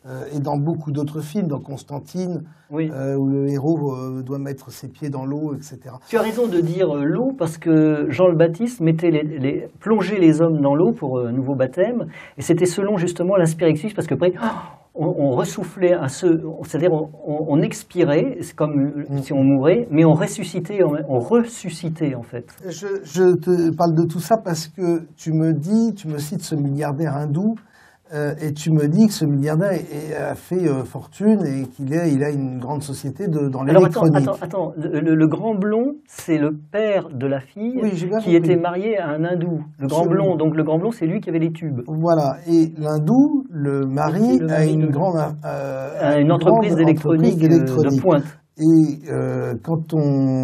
euh, et dans beaucoup d'autres films, dans Constantine, oui. euh, où le héros euh, doit mettre ses pieds dans l'eau, et cetera. Tu as raison de dire euh, l'eau, parce que Jean le Baptiste mettait les, les, plongeait les hommes dans l'eau pour un nouveau baptême, et c'était selon justement l'inspiration, parce que après, on, on ressoufflait, c'est-à-dire on, on, on expirait, c'est comme mmh. si on mourait, mais on ressuscitait, on, on ressuscitait en fait. Je, je te parle de tout ça parce que tu me dis, tu me cites ce milliardaire hindou, Euh, et tu me dis que ce milliardaire est, est, a fait euh, fortune et qu'il il a une grande société de, dans l'électronique. Alors attends, attends, attends. Le, le grand blond, c'est le père de la fille oui, qui compris. était marié à un hindou. Le grand blond, donc le grand blond, c'est lui qui avait les tubes. Voilà, et l'hindou, le mari, le mari a une, grande, euh, une, une entreprise d'électronique de pointe. Et euh, quand,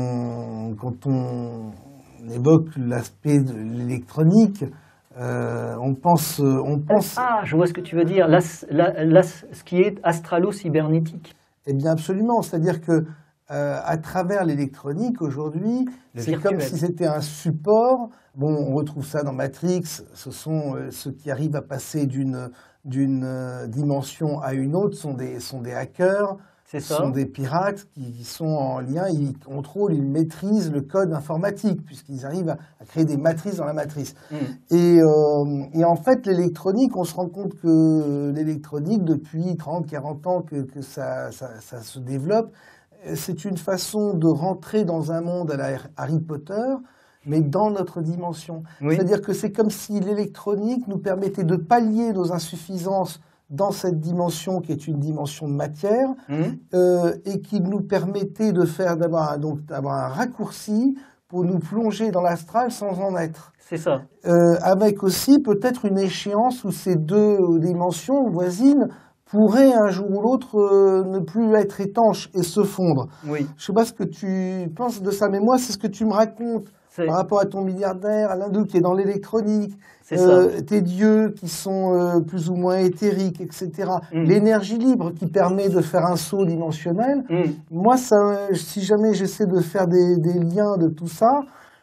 on, quand on évoque l'aspect de l'électronique, Euh, on pense, on pense... Ah, je vois ce que tu veux dire, la, la, la, ce qui est astralo-cybernétique. Eh bien absolument, c'est-à-dire que euh, à travers l'électronique aujourd'hui, c'est comme si c'était un support. Bon, on retrouve ça dans Matrix, ce sont euh, ceux qui arrivent à passer d'une d'une euh, dimension à une autre, sont des, sont des hackers. Ce sont des pirates qui sont en lien, ils contrôlent, ils maîtrisent le code informatique, puisqu'ils arrivent à, à créer des matrices dans la matrice. Mm. Et, euh, et en fait, l'électronique, on se rend compte que l'électronique, depuis trente, quarante ans que, que ça, ça, ça se développe, c'est une façon de rentrer dans un monde à la Harry Potter, mais dans notre dimension. Oui. C'est-à-dire que c'est comme si l'électronique nous permettait de pallier nos insuffisances dans cette dimension qui est une dimension de matière, mmh. euh, et qui nous permettait de faire d'avoir donc d'avoir un raccourci pour nous plonger dans l'astral sans en être. C'est ça. Euh, avec aussi peut-être une échéance où ces deux dimensions voisines pourraient un jour ou l'autre euh, ne plus être étanches et se fondre. Oui. Je ne sais pas ce que tu penses de ça, mais moi c'est ce que tu me racontes par rapport à ton milliardaire, à l'hindou qui est dans l'électronique. Euh, tes dieux qui sont euh, plus ou moins éthériques, et cetera. Mm. L'énergie libre qui permet de faire un saut dimensionnel. Mm. Moi, ça, si jamais j'essaie de faire des, des liens de tout ça,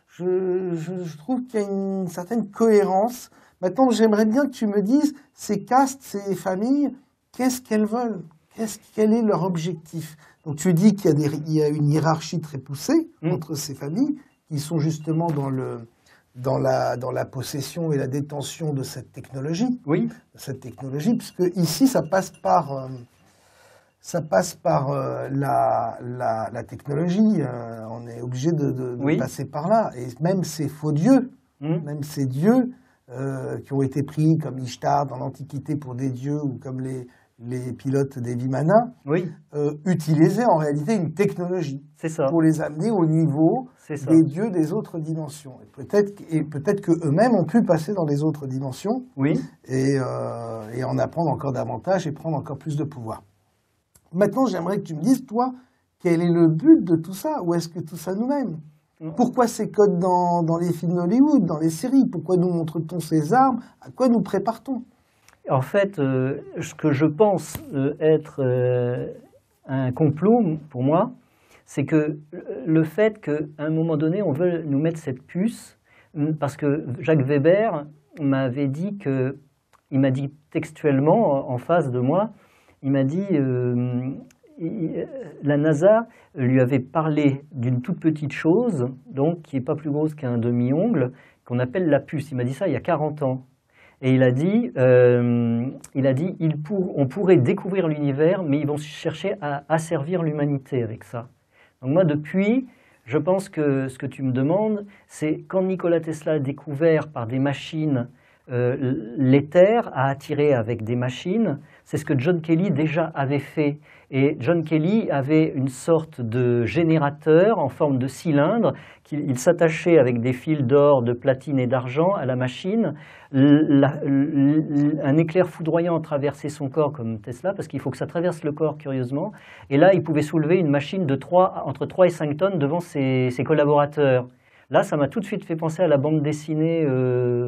je, je, je trouve qu'il y a une certaine cohérence. Maintenant, j'aimerais bien que tu me dises, ces castes, ces familles, qu'est-ce qu'elles veulent? Qu'est-ce, quel est leur objectif? Donc tu dis qu'il y a, des, il y a une hiérarchie très poussée mm. entre ces familles, qui sont justement dans le... Dans la, dans la possession et la détention de cette technologie. Oui. Cette technologie, puisque ici, ça passe par, euh, ça passe par euh, la, la, la technologie. Euh, on est obligé de, de, de oui. passer par là. Et même ces faux dieux, mmh. même ces dieux euh, qui ont été pris comme Ishtar dans l'Antiquité pour des dieux, ou comme les, les pilotes des Vimana, oui. euh, utilisaient en réalité une technologie pour les amener au niveau des dieux des autres dimensions. Et peut-être, et peut-être qu'eux-mêmes ont pu passer dans les autres dimensions oui. et, euh, et en apprendre encore davantage et prendre encore plus de pouvoir. Maintenant, j'aimerais que tu me dises, toi, quel est le but de tout ça? Où est-ce que tout ça nous mène? Pourquoi ces codes dans, dans les films d'Hollywood, dans les séries? Pourquoi nous montre-t-on ces armes? À quoi nous prépare-t-on? En fait, euh, ce que je pense euh, être euh, un complot, pour moi, c'est que le fait qu'à un moment donné, on veut nous mettre cette puce, parce que Jacques Weber m'avait dit que, il m'a dit textuellement, en face de moi, il m'a dit, euh, il, la NASA lui avait parlé d'une toute petite chose, donc qui n'est pas plus grosse qu'un demi-ongle, qu'on appelle la puce. Il m'a dit ça il y a quarante ans. Et il a dit, euh, il a dit il pour, on pourrait découvrir l'univers, mais ils vont chercher à asservir l'humanité avec ça. Donc moi, depuis, je pense que ce que tu me demandes, c'est quand Nikola Tesla a découvert par des machines euh, l'éther, a attiré avec des machines, c'est ce que John Kelly déjà avait fait. Et John Kelly avait une sorte de générateur en forme de cylindre, qu'il il s'attachait avec des fils d'or, de platine et d'argent à la machine. La, la, un éclair foudroyant traversait son corps comme Tesla, parce qu'il faut que ça traverse le corps curieusement. Et là, il pouvait soulever une machine de trois, entre trois et cinq tonnes devant ses, ses collaborateurs. Là, ça m'a tout de suite fait penser à la bande dessinée euh,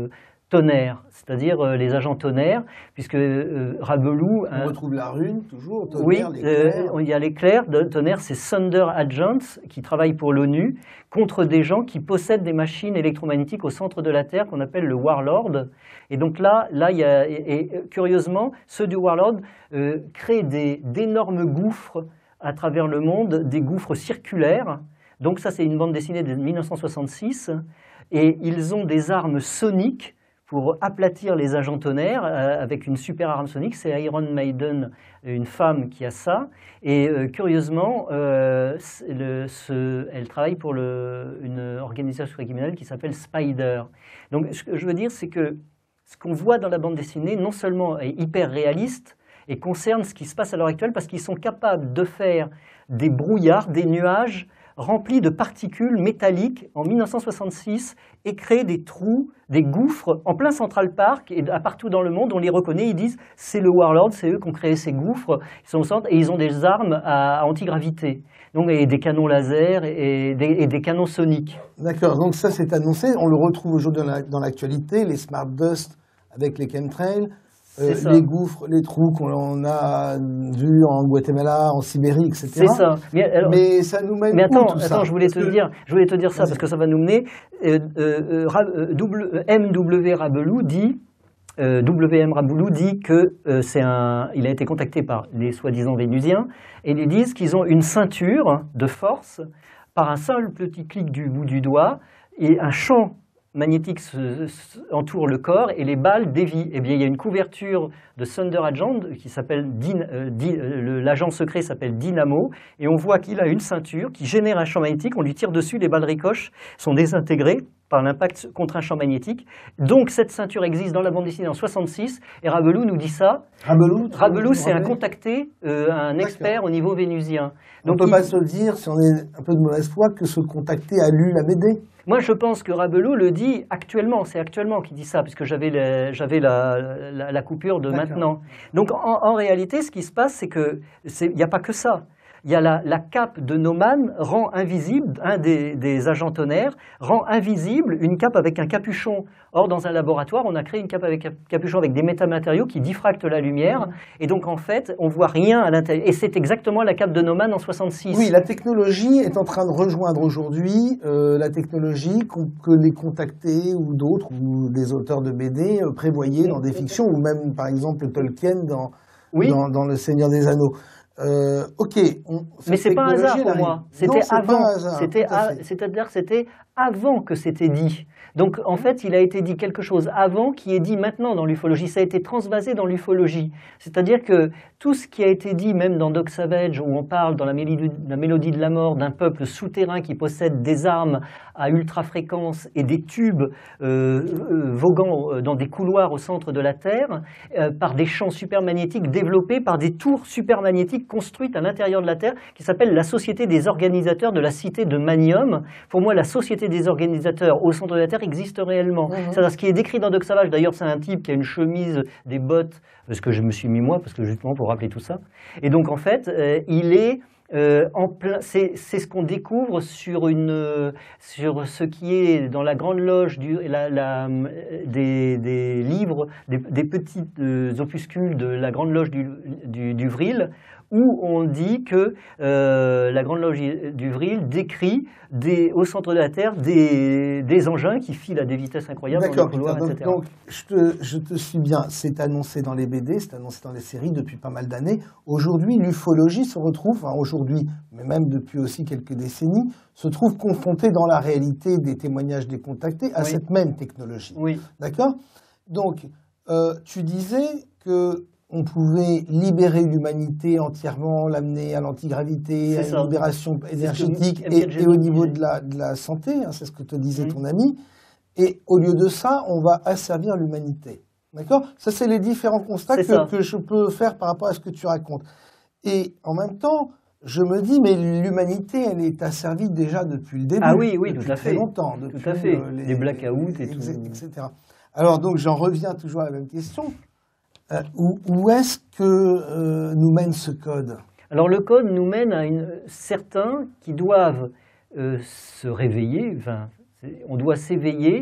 tonnerre, c'est-à-dire euh, les agents tonnerre, puisque euh, Rabelou... On hein, retrouve la rune, toujours, tonnerre, oui, l'éclair. Euh, il y a l'éclair, tonnerre, c'est Thunder Agents, qui travaillent pour l'ONU, contre des gens qui possèdent des machines électromagnétiques au centre de la Terre, qu'on appelle le Warlord. Et donc là, là il y a, et, et, curieusement, ceux du Warlord euh, créent d'énormes gouffres à travers le monde, des gouffres circulaires. Donc ça, c'est une bande dessinée de mille neuf cent soixante-six, et ils ont des armes soniques pour aplatir les agents tonnerres euh, avec une super arme sonique. C'est Iron Maiden, une femme qui a ça. Et euh, curieusement, euh, le, ce, elle travaille pour le, une organisation criminelle qui s'appelle Spider. Donc ce que je veux dire, c'est que ce qu'on voit dans la bande dessinée, non seulement est hyper réaliste, et concerne ce qui se passe à l'heure actuelle, parce qu'ils sont capables de faire des brouillards, des nuages remplis de particules métalliques en mille neuf cent soixante-six et créer des trous, des gouffres en plein Central Park et à partout dans le monde. On les reconnaît, ils disent c'est le Warlord, c'est eux qui ont créé ces gouffres, ils sont au centre et ils ont des armes à, à antigravité, donc et des canons laser et des, et des canons soniques. D'accord, donc ça c'est annoncé, on le retrouve aujourd'hui dans l'actualité, les Smart Dust avec les chemtrails. Euh, les gouffres, les trous qu'on a vus en Guatemala, en Sibérie, et cetera. C'est ça. Mais, alors, mais ça nous mène mais attends, où, tout attends, ça je voulais te que... dire, je voulais te dire ça parce que ça va nous mener. Euh, euh, euh, M W Rabelou dit, euh, W M Rabelou dit que euh, c'est un, il a été contacté par les soi-disant Vénusiens et ils disent qu'ils ont une ceinture de force par un seul petit clic du bout du doigt et un champ magnétique se, se, entoure le corps et les balles dévient. Eh bien, il y a une couverture de Thunder Agent qui s'appelle euh, euh, l'agent secret s'appelle Dynamo et on voit qu'il a une ceinture qui génère un champ magnétique. On lui tire dessus, les balles ricochent, sont désintégrées par l'impact contre un champ magnétique. Donc cette ceinture existe dans la bande dessinée en soixante-six et Rabelou nous dit ça. Rabelou, Rabelou c'est un contacté, euh, un expert au niveau vénusien. Donc on ne peut il... pas se le dire, si on est un peu de mauvaise foi, que ce contacté a lu la B D. Moi, je pense que Rabelou le dit actuellement, c'est actuellement qu'il dit ça, puisque j'avais la, la, la, la coupure de maintenant. Donc, en, en réalité, ce qui se passe, c'est qu'il n'y a pas que ça. Il y a la, la cape de Naumann rend invisible, un des, des agents tonnerres, rend invisible une cape avec un capuchon. Or, dans un laboratoire, on a créé une cape avec un capuchon avec des métamatériaux qui diffractent la lumière. Et donc, en fait, on ne voit rien à l'intérieur. Et c'est exactement la cape de Naumann en soixante-six. Oui, la technologie est en train de rejoindre aujourd'hui euh, la technologie que les contactés ou d'autres, ou des auteurs de B D euh, prévoyaient dans des fictions, ou même, par exemple, Tolkien dans, oui. dans, dans Le Seigneur des Anneaux. Euh, ok. On, Mais c'est pas un hasard pour moi. C'était avant. C'est-à-dire que c'était avant que c'était dit. Donc, en fait, il a été dit quelque chose avant qui est dit maintenant dans l'ufologie. Ça a été transvasé dans l'ufologie. C'est-à-dire que tout ce qui a été dit, même dans Doc Savage, où on parle dans la mélodie, la mélodie de la mort d'un peuple souterrain qui possède des armes à ultra-fréquence et des tubes euh, euh, voguant dans des couloirs au centre de la Terre, euh, par des champs supermagnétiques développés par des tours supermagnétiques construites à l'intérieur de la Terre, qui s'appelle la Société des organisateurs de la cité de Manium. Pour moi, la Société des organisateurs au centre de la Terre existe réellement. Mmh. C'est-à-dire ce qui est décrit dans Doc Savage, d'ailleurs c'est un type qui a une chemise, des bottes, ce que je me suis mis moi, parce que justement pour rappeler tout ça. Et donc en fait, euh, il est euh, en plein, c'est ce qu'on découvre sur, une, euh, sur ce qui est dans la grande loge du, la, la, des, des livres, des, des petits euh, opuscules de la grande loge du, du, du Vril, où on dit que euh, la Grande Loge du Vril décrit des, au centre de la Terre des, des engins qui filent à des vitesses incroyables dans les couloirs, donc, et cetera. Donc, je te, je te suis bien, c'est annoncé dans les B D, c'est annoncé dans les séries depuis pas mal d'années. Aujourd'hui, l'ufologie se retrouve, enfin aujourd'hui, mais même depuis aussi quelques décennies, se trouve confrontée dans la réalité des témoignages des contactés à oui. cette même technologie. Oui. D'accord ? Donc, euh, tu disais que on pouvait libérer l'humanité entièrement, l'amener à l'antigravité, à une libération énergétique et, et au niveau de la, de la santé, hein, c'est ce que te disait mmh. ton ami. Et au lieu de ça, on va asservir l'humanité. D'accord ? Ça, c'est les différents constats que, que je peux faire par rapport à ce que tu racontes. Et en même temps, je me dis, mais l'humanité, elle est asservie déjà depuis le début. Ah oui, oui, depuis tout à très fait. longtemps. Tout depuis à fait. Euh, les, les blackouts et, et tout. et cetera. Alors, donc, j'en reviens toujours à la même question. Euh, où où est-ce que euh, nous mène ce code ? Alors le code nous mène à une, certains qui doivent euh, se réveiller, enfin, on doit s'éveiller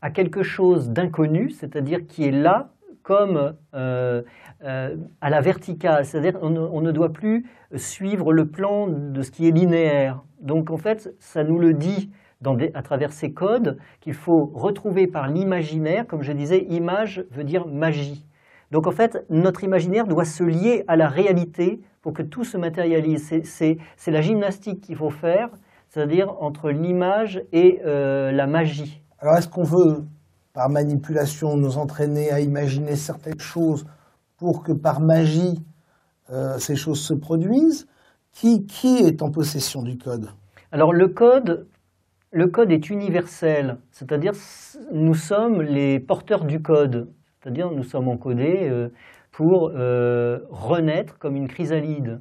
à quelque chose d'inconnu, c'est-à-dire qui est là comme euh, euh, à la verticale, c'est-à-dire on, on ne doit plus suivre le plan de ce qui est linéaire. Donc en fait, ça nous le dit dans des, à travers ces codes qu'il faut retrouver par l'imaginaire. Comme je disais, image veut dire magie. Donc en fait, notre imaginaire doit se lier à la réalité pour que tout se matérialise. C'est la gymnastique qu'il faut faire, c'est-à-dire entre l'image et euh, la magie. Alors est-ce qu'on veut, par manipulation, nous entraîner à imaginer certaines choses pour que par magie, euh, ces choses se produisent? Qui, qui est en possession du code? Alors le code, le code est universel, c'est-à-dire nous sommes les porteurs du code, c'est-à-dire nous sommes encodés euh, pour euh, renaître comme une chrysalide.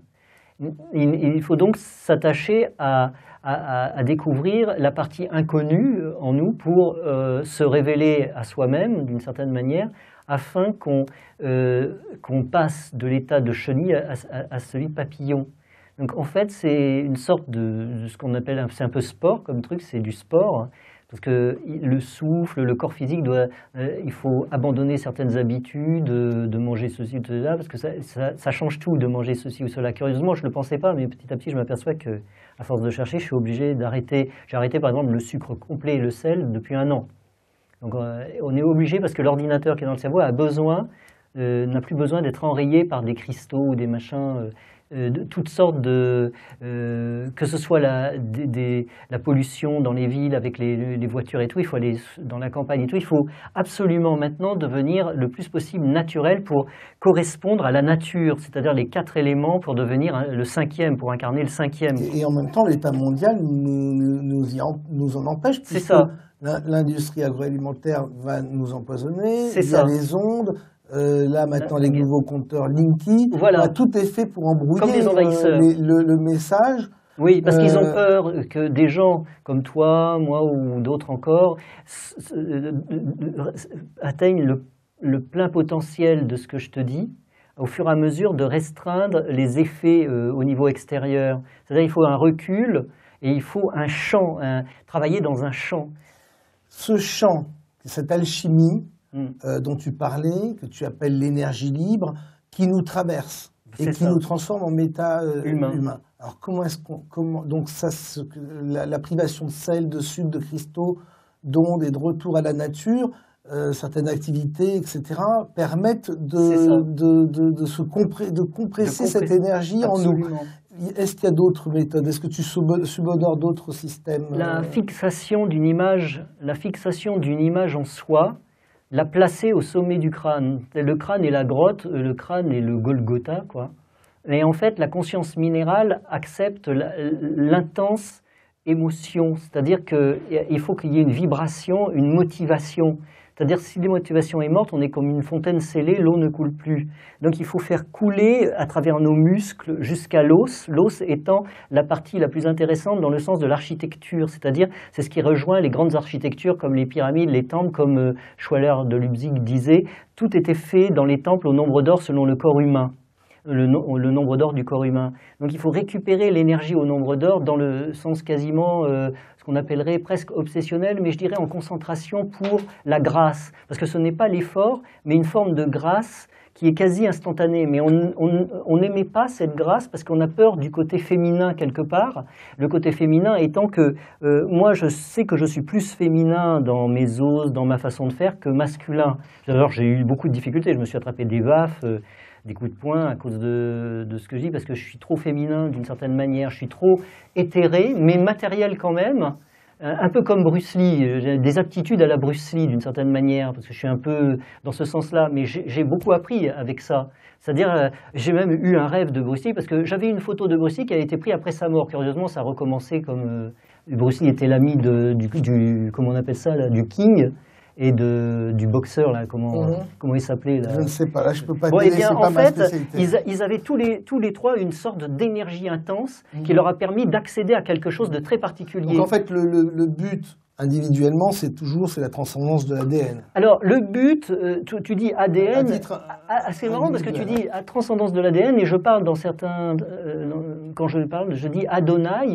Il, il faut donc s'attacher à, à, à découvrir la partie inconnue en nous pour euh, se révéler à soi-même d'une certaine manière, afin qu'on euh, qu'on passe de l'état de chenille à, à, à celui de papillon. Donc en fait, c'est une sorte de, de ce qu'on appelle, c'est un peu sport comme truc, c'est du sport, parce que le souffle, le corps physique, doit, euh, il faut abandonner certaines habitudes, de, de manger ceci ou cela, parce que ça, ça, ça change tout de manger ceci ou cela. Curieusement, je ne le pensais pas, mais petit à petit, je m'aperçois que, à force de chercher, je suis obligé d'arrêter. J'ai arrêté par exemple le sucre complet et le sel depuis un an. Donc euh, on est obligé, parce que l'ordinateur qui est dans le cerveau a besoin, euh, n'a plus besoin d'être enrayé par des cristaux ou des machins, euh, euh, de toutes sortes de, euh, que ce soit la, des, des, la pollution dans les villes avec les, les voitures et tout, il faut aller dans la campagne et tout, il faut absolument maintenant devenir le plus possible naturel pour correspondre à la nature, c'est-à-dire les quatre éléments pour devenir le cinquième, pour incarner le cinquième. Et, et en même temps, l'état mondial nous, nous, y en, nous en empêche. C'est ça. L'industrie agroalimentaire va nous empoisonner, il y ça. a les ondes, euh, là maintenant les nouveaux compteurs Linky, voilà. Tout est fait pour embrouiller comme les envahisseurs. Euh, les, le, le message. Oui, parce euh... qu'ils ont peur que des gens comme toi, moi ou d'autres encore atteignent le, le plein potentiel de ce que je te dis, au fur et à mesure de restreindre les effets euh, au niveau extérieur. C'est-à-dire qu'il faut un recul et il faut un champ, un, travailler dans un champ. Ce champ, cette alchimie mm. euh, dont tu parlais, que tu appelles l'énergie libre, qui nous traverse et qui ça. nous transforme en méta euh, humain. humain. Alors comment est-ce qu'on, comment donc ça, ce, la, la privation de sel, de sucre, de cristaux, d'ondes et de retour à la nature, euh, certaines activités, et cetera, permettent de, de, de, de se compré, de compresser de cette énergie Absolument. en nous. Est-ce qu'il y a d'autres méthodes? Est-ce que tu subodores d'autres systèmes? La fixation d'une image, la fixation d'une image en soi, la placer au sommet du crâne. Le crâne est la grotte, le crâne est le Golgotha, quoi. Et en fait, la conscience minérale accepte l'intense émotion, c'est-à-dire qu'il faut qu'il y ait une vibration, une motivation. C'est-à-dire si l'émotivation est morte, on est comme une fontaine scellée, l'eau ne coule plus. Donc il faut faire couler à travers nos muscles jusqu'à l'os, l'os étant la partie la plus intéressante dans le sens de l'architecture, c'est-à-dire c'est ce qui rejoint les grandes architectures comme les pyramides, les temples, comme euh, Schwaller de Leipzig disait, tout était fait dans les temples au nombre d'or selon le corps humain. Le, no le nombre d'or du corps humain. Donc il faut récupérer l'énergie au nombre d'or dans le sens quasiment, euh, ce qu'on appellerait presque obsessionnel, mais je dirais en concentration pour la grâce. Parce que ce n'est pas l'effort, mais une forme de grâce qui est quasi instantanée. Mais on n'aimait pas cette grâce parce qu'on a peur du côté féminin quelque part. Le côté féminin étant que euh, moi je sais que je suis plus féminin dans mes os, dans ma façon de faire que masculin. D'ailleurs j'ai eu beaucoup de difficultés, je me suis attrapé des baffes, euh, des coups de poing à cause de, de ce que je dis, parce que je suis trop féminin d'une certaine manière, je suis trop éthéré, mais matériel quand même, un peu comme Bruce Lee, j'ai des aptitudes à la Bruce Lee d'une certaine manière, parce que je suis un peu dans ce sens-là, mais j'ai beaucoup appris avec ça. C'est-à-dire, j'ai même eu un rêve de Bruce Lee, parce que j'avais une photo de Bruce Lee qui a été prise après sa mort. Curieusement, ça a recommencé comme... Euh, Bruce Lee était l'ami du, du, comment on appelle ça, là, du King, et de, du boxeur, là, comment, mmh. comment il s'appelait là. Je ne sais pas, là je peux pas bon, dire, eh bien, c'est en pas fait, ma spécialité. Ils, ils avaient tous les, tous les trois une sorte d'énergie intense mmh. qui leur a permis d'accéder à quelque chose de très particulier. Donc en fait, le, le, le but individuellement, c'est toujours c'est la transcendance de l'A D N. Alors le but, euh, tu, tu dis A D N, c'est marrant parce que tu dis à transcendance de l'A D N, et je parle dans certains, euh, quand je parle, je dis Adonai.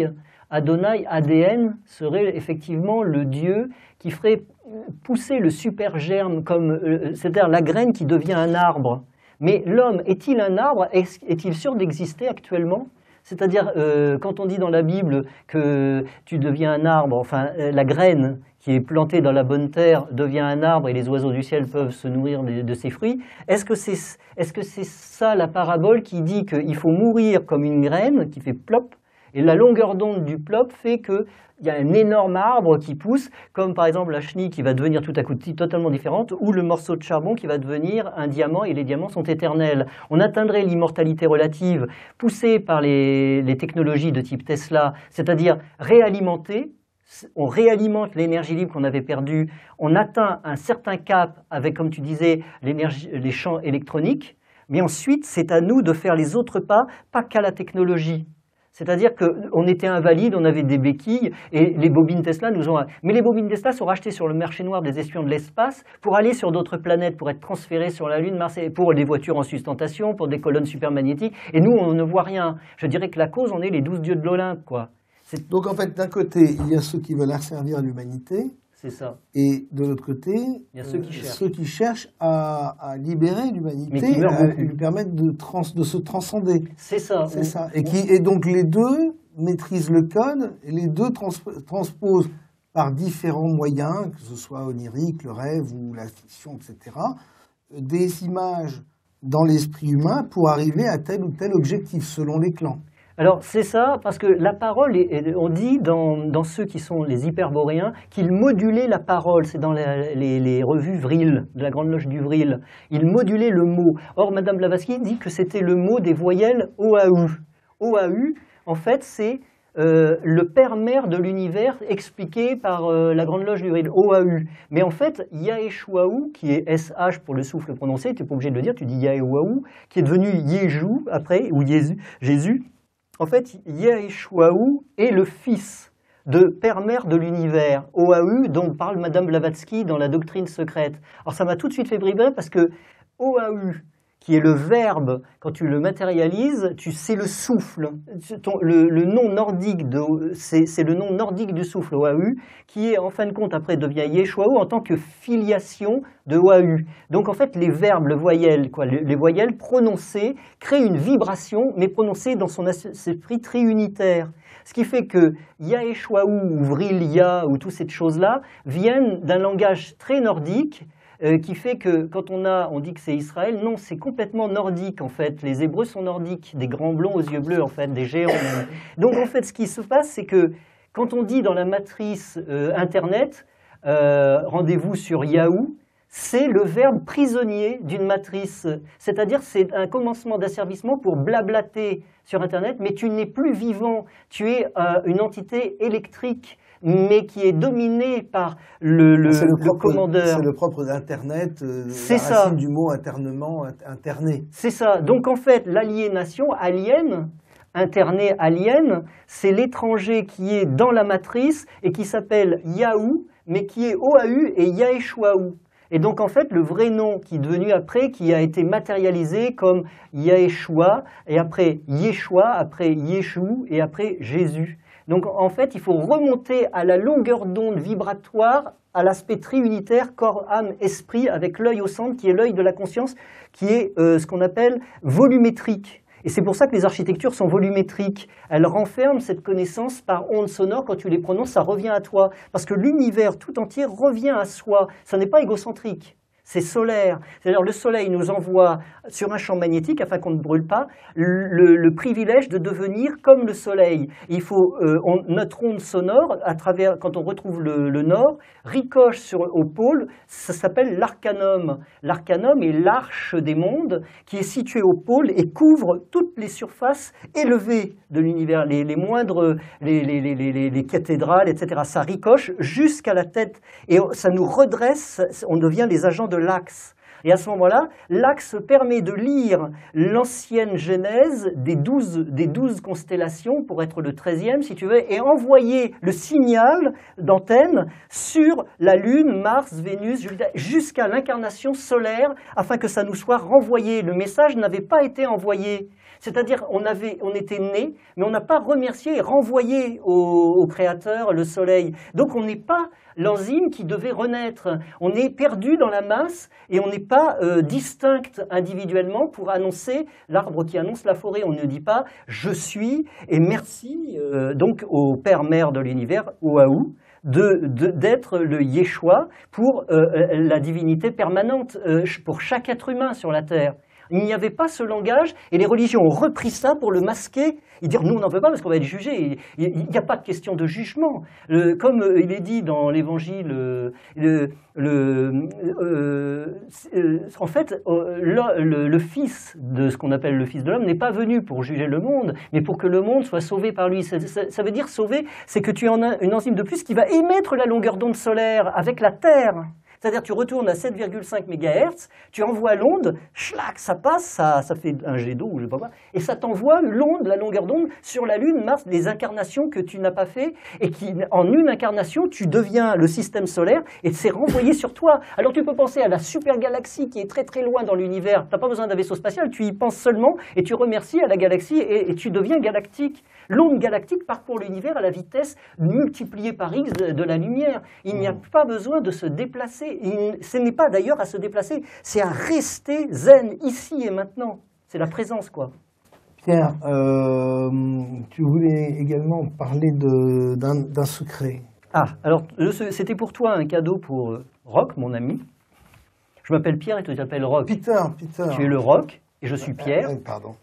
Adonai, A D N, serait effectivement le Dieu qui ferait pousser le super germe, comme, euh, c'est-à-dire la graine qui devient un arbre. Mais l'homme, est-il un arbre? Est-il sûr d'exister actuellement? C'est-à-dire, euh, quand on dit dans la Bible que tu deviens un arbre, enfin, euh, la graine qui est plantée dans la bonne terre devient un arbre et les oiseaux du ciel peuvent se nourrir de, de ses fruits, est-ce que c'est est-ce que c'est ça la parabole qui dit qu'il faut mourir comme une graine qui fait plop, et la longueur d'onde du plop fait qu'il y a un énorme arbre qui pousse, comme par exemple la chenille qui va devenir tout à coup totalement différente, ou le morceau de charbon qui va devenir un diamant, et les diamants sont éternels. On atteindrait l'immortalité relative poussée par les, les technologies de type Tesla, c'est-à-dire réalimenter. On réalimente l'énergie libre qu'on avait perdue, on atteint un certain cap avec, comme tu disais, les champs électroniques, mais ensuite c'est à nous de faire les autres pas, pas qu'à la technologie. C'est-à-dire qu'on était invalide, on avait des béquilles, et les bobines Tesla nous ont... Mais les bobines Tesla sont rachetées sur le marché noir des espions de l'espace pour aller sur d'autres planètes, pour être transférées sur la Lune, Mars, pour des voitures en sustentation, pour des colonnes supermagnétiques, et nous, on ne voit rien. Je dirais que la cause, on est les douze dieux de l'Olympe, quoi. Donc en fait, d'un côté, il y a ceux qui veulent asservir l'humanité. C'est ça. Et de l'autre côté, il y a ceux qui euh, cherchent, ceux qui cherchent à, à libérer l'humanité, à lui permettre de, trans, de se transcender. C'est ça. C'est ça. Et, qui, et donc les deux maîtrisent le code, et les deux trans, transposent par différents moyens, que ce soit onirique, le rêve ou la fiction, et cetera, des images dans l'esprit humain pour arriver à tel ou tel objectif, selon les clans. Alors c'est ça, parce que la parole, est, on dit dans, dans ceux qui sont les hyperboréens qu'ils modulaient la parole, c'est dans les, les, les revues Vril, de la Grande Loge du Vril, ils modulaient le mot. Or Madame Blavatsky dit que c'était le mot des voyelles O A U. O A U, en fait, c'est euh, le père-mère de l'univers expliqué par euh, la Grande Loge du Vril, O A U. Mais en fait, Yaheshwaou, qui est S H pour le souffle prononcé, tu n'es pas obligé de le dire, tu dis Yaheshwaou, qui est devenu Yéjou après, ou Jésus, Jésus. En fait, Yaheshwaou est le fils de père-mère de l'univers, O A U, dont parle Madame Blavatsky dans la doctrine secrète. Alors ça m'a tout de suite fait vibrer parce que O A U, qui est le verbe, quand tu le matérialises, tu sais le souffle. Ton, le, le nom nordique, de, c'est le nom nordique du souffle, O A U, qui est en fin de compte après devient Yeshwaou en tant que filiation de O A U. Donc en fait les verbes, les voyelles, quoi, les, les voyelles prononcées créent une vibration, mais prononcée dans son esprit triunitaire. Ce qui fait que Yaheshwaou ou Vrilia ou toutes ces choses-là viennent d'un langage très nordique, Euh, qui fait que quand on, a, on dit que c'est Israël, non, c'est complètement nordique en fait. Les Hébreux sont nordiques, des grands blonds aux yeux bleus en fait, des géants. Donc en fait, ce qui se passe, c'est que quand on dit dans la matrice euh, Internet, euh, rendez-vous sur Yahoo, c'est le verbe prisonnier d'une matrice. C'est-à-dire c'est un commencement d'asservissement pour blablater sur Internet, mais tu n'es plus vivant, tu es euh, une entité électrique, mais qui est dominé par le, le, le, le commandeur. C'est le propre d'Internet, euh, la racine ça. du mot internement, interné. C'est ça. Donc en fait, l'aliénation, alien, interné, alien, c'est l'étranger qui est dans la matrice et qui s'appelle Yahou, mais qui est O A U et Yaheshwaou. Et donc en fait, le vrai nom qui est devenu après, qui a été matérialisé comme Yaheshua, et après Yeshua, après Yeshou, et après Jésus. Donc en fait, il faut remonter à la longueur d'onde vibratoire, à l'aspect triunitaire, corps, âme, esprit, avec l'œil au centre, qui est l'œil de la conscience, qui est euh, ce qu'on appelle volumétrique. Et c'est pour ça que les architectures sont volumétriques. Elles renferment cette connaissance par ondes sonores. Quand tu les prononces, ça revient à toi. Parce que l'univers tout entier revient à soi. Ça n'est pas égocentrique. C'est solaire. C'est-à-dire le soleil nous envoie sur un champ magnétique, afin qu'on ne brûle pas, le, le privilège de devenir comme le soleil. Il faut, euh, on, notre onde sonore, à travers, quand on retrouve le, le nord, ricoche sur, au pôle, ça s'appelle l'arcanum. L'arcanum est l'arche des mondes qui est située au pôle et couvre toutes les surfaces élevées de l'univers, les, les moindres, les, les, les, les, les cathédrales, et cetera. Ça ricoche jusqu'à la tête et ça nous redresse, on devient les agents de l'axe. Et à ce moment-là, l'axe permet de lire l'ancienne genèse des douze, des douze constellations, pour être le treizième si tu veux, et envoyer le signal d'antenne sur la Lune, Mars, Vénus, Jupiter, jusqu'à l'incarnation solaire, afin que ça nous soit renvoyé. Le message n'avait pas été envoyé. C'est-à-dire on avait, on était né, mais on n'a pas remercié et renvoyé au, au Créateur le soleil. Donc on n'est pas l'enzyme qui devait renaître. On est perdu dans la masse et on n'est pas euh, distinct individuellement pour annoncer l'arbre qui annonce la forêt. On ne dit pas « je suis » et merci euh, donc au Père-Mère de l'univers, Oahu, de, de, d'être le Yeshua pour euh, la divinité permanente euh, pour chaque être humain sur la Terre. Il n'y avait pas ce langage et les religions ont repris ça pour le masquer et dire nous on n'en peut pas parce qu'on va être jugé. Il n'y a pas de question de jugement. Le, comme il est dit dans l'Évangile, le, le, le, euh, euh, en fait le, le, le Fils de ce qu'on appelle le Fils de l'homme n'est pas venu pour juger le monde, mais pour que le monde soit sauvé par lui. Ça, ça, ça veut dire sauver, c'est que tu en as une enzyme de plus qui va émettre la longueur d'onde solaire avec la Terre. C'est-à-dire tu retournes à sept virgule cinq mégahertz, tu envoies l'onde, schlac, ça passe, ça, ça fait un jet d'eau ou je ne sais pas quoi, et ça t'envoie l'onde, la longueur d'onde sur la Lune, Mars, les incarnations que tu n'as pas fait, et qui, en une incarnation, tu deviens le système solaire, et c'est renvoyé sur toi. Alors tu peux penser à la super galaxie qui est très très loin dans l'univers, tu n'as pas besoin d'un vaisseau spatial, tu y penses seulement, et tu remercies à la galaxie, et, et tu deviens galactique. L'onde galactique parcourt l'univers à la vitesse multipliée par X de, de la lumière. Il n'y a pas besoin de se déplacer. Il, ce n'est pas d'ailleurs à se déplacer, c'est à rester zen, ici et maintenant. C'est la présence, quoi. Pierre, euh, tu voulais également parler de, d'un, d'un secret. Ah, alors, c'était pour toi un cadeau pour Roch, mon ami. Je m'appelle Pierre et tu t'appelles Roch. Peter, Peter. Tu es le Roch et je suis Pierre. Ah, pardon.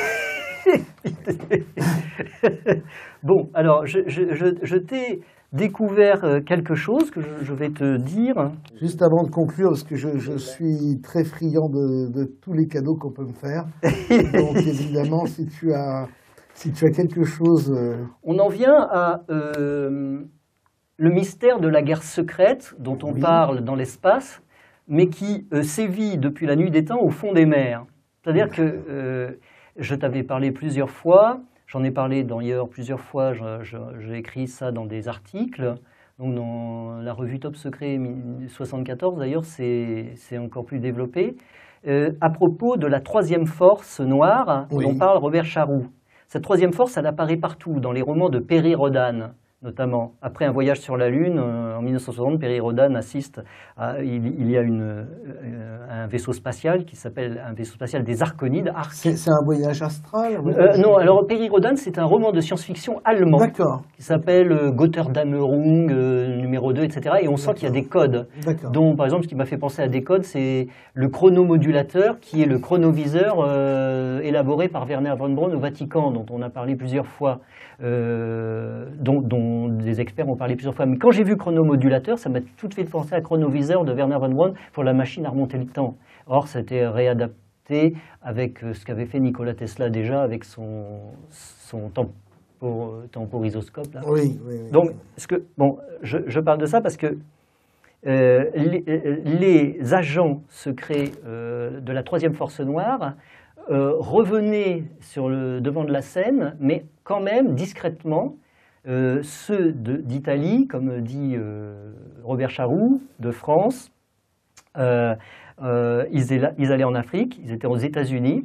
Bon, alors, je, je, je, je t'ai découvert quelque chose que je, je vais te dire. Juste avant de conclure, parce que je, je suis très friand de, de tous les cadeaux qu'on peut me faire. Donc, évidemment, si tu as, si tu as quelque chose... Euh... On en vient à euh, le mystère de la guerre secrète dont on oui. parle dans l'espace, mais qui euh, sévit depuis la nuit des temps au fond des mers. C'est-à-dire que... Euh, je t'avais parlé plusieurs fois, j'en ai parlé d'ailleurs plusieurs fois, j'ai écrit ça dans des articles, donc dans la revue Top Secret soixante-quatorze d'ailleurs, c'est encore plus développé, euh, à propos de la troisième force noire oui. dont parle Robert Charroux. Cette troisième force, elle apparaît partout, dans les romans de Perry Rhodan, notamment. Après un voyage sur la Lune, en mille neuf cent soixante, Perry Rhodan assiste à... Il, il y a une, euh, un vaisseau spatial qui s'appelle un vaisseau spatial des Arconides. Arc. C'est un voyage astral oui. euh, Non, alors Perry Rhodan, c'est un roman de science-fiction allemand qui s'appelle euh, Götterdämmerung, euh, numéro deux, et cetera. Et on sent qu'il y a des codes. Dont, par exemple, ce qui m'a fait penser à des codes, c'est le chronomodulateur, qui est le chronoviseur euh, élaboré par Werner von Braun au Vatican, dont on a parlé plusieurs fois, euh, dont, dont des experts ont parlé plusieurs fois. Mais quand j'ai vu chronomodulateur, ça m'a tout de suite pensé à chronoviseur de Werner von Braun pour la machine à remonter le temps. Or, ça a été réadapté avec ce qu'avait fait Nikola Tesla déjà avec son, son tempor, temporisoscope. Là. Oui, oui, oui. Donc, ce que, bon, je, je parle de ça parce que euh, les, les agents secrets euh, de la troisième force noire euh, revenaient sur le devant de la scène, mais quand même discrètement. Euh, ceux d'Italie, comme dit euh, Robert Charroux, de France, euh, euh, ils, ils allaient en Afrique, ils étaient aux États-Unis.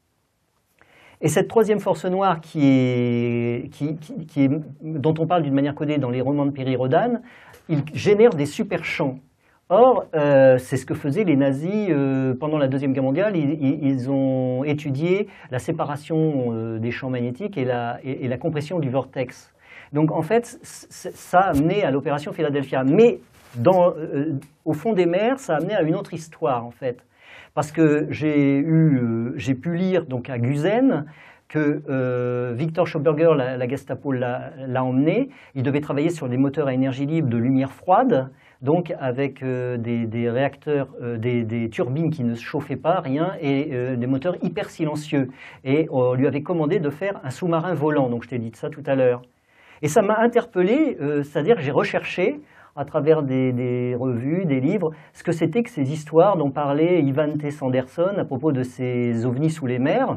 Et cette troisième force noire qui est, qui, qui, qui est, dont on parle d'une manière codée dans les romans de Perry Rhodan, il génère des super champs. Or, euh, c'est ce que faisaient les nazis euh, pendant la Deuxième Guerre mondiale. Ils, ils ont étudié la séparation euh, des champs magnétiques et la, et, et la compression du vortex. Donc en fait, ça a amené à l'opération Philadelphia. Mais dans, euh, au fond des mers, ça a amené à une autre histoire en fait. Parce que j'ai eu, euh, j'ai pu lire donc à Gusen que euh, Victor Schauberger, la, la Gestapo, l'a emmené. Il devait travailler sur des moteurs à énergie libre de lumière froide, donc avec euh, des, des réacteurs, euh, des, des turbines qui ne se chauffaient pas, rien, et euh, des moteurs hyper silencieux. Et on lui avait commandé de faire un sous-marin volant. Donc je t'ai dit ça tout à l'heure. Et ça m'a interpellé, euh, c'est-à-dire que j'ai recherché, à travers des, des revues, des livres, ce que c'était que ces histoires dont parlait Ivan T. Sanderson à propos de ces ovnis sous les mers.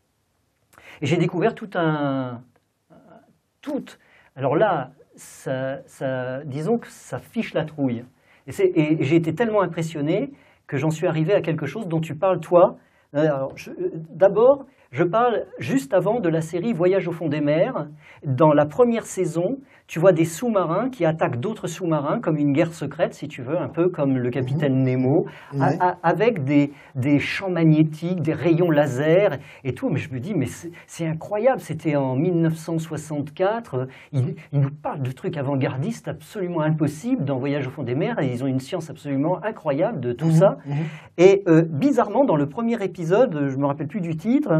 Et j'ai découvert tout un... Tout, alors là, ça, ça, disons que ça fiche la trouille. Et, et j'ai été tellement impressionné que j'en suis arrivé à quelque chose dont tu parles, toi. D'abord, je parle juste avant de la série Voyage au fond des mers. Dans la première saison, tu vois des sous-marins qui attaquent d'autres sous-marins, comme une guerre secrète, si tu veux, un peu comme le capitaine Nemo, Ouais. a, a, avec des, des champs magnétiques, des rayons laser et tout. Mais je me dis, mais c'est incroyable, c'était en mille neuf cent soixante-quatre, ils, ils nous parlent de trucs avant-gardistes absolument impossibles dans Voyage au fond des mers, et ils ont une science absolument incroyable de tout Mmh, ça. mmh. Et euh, bizarrement, dans le premier épisode, je ne me rappelle plus du titre,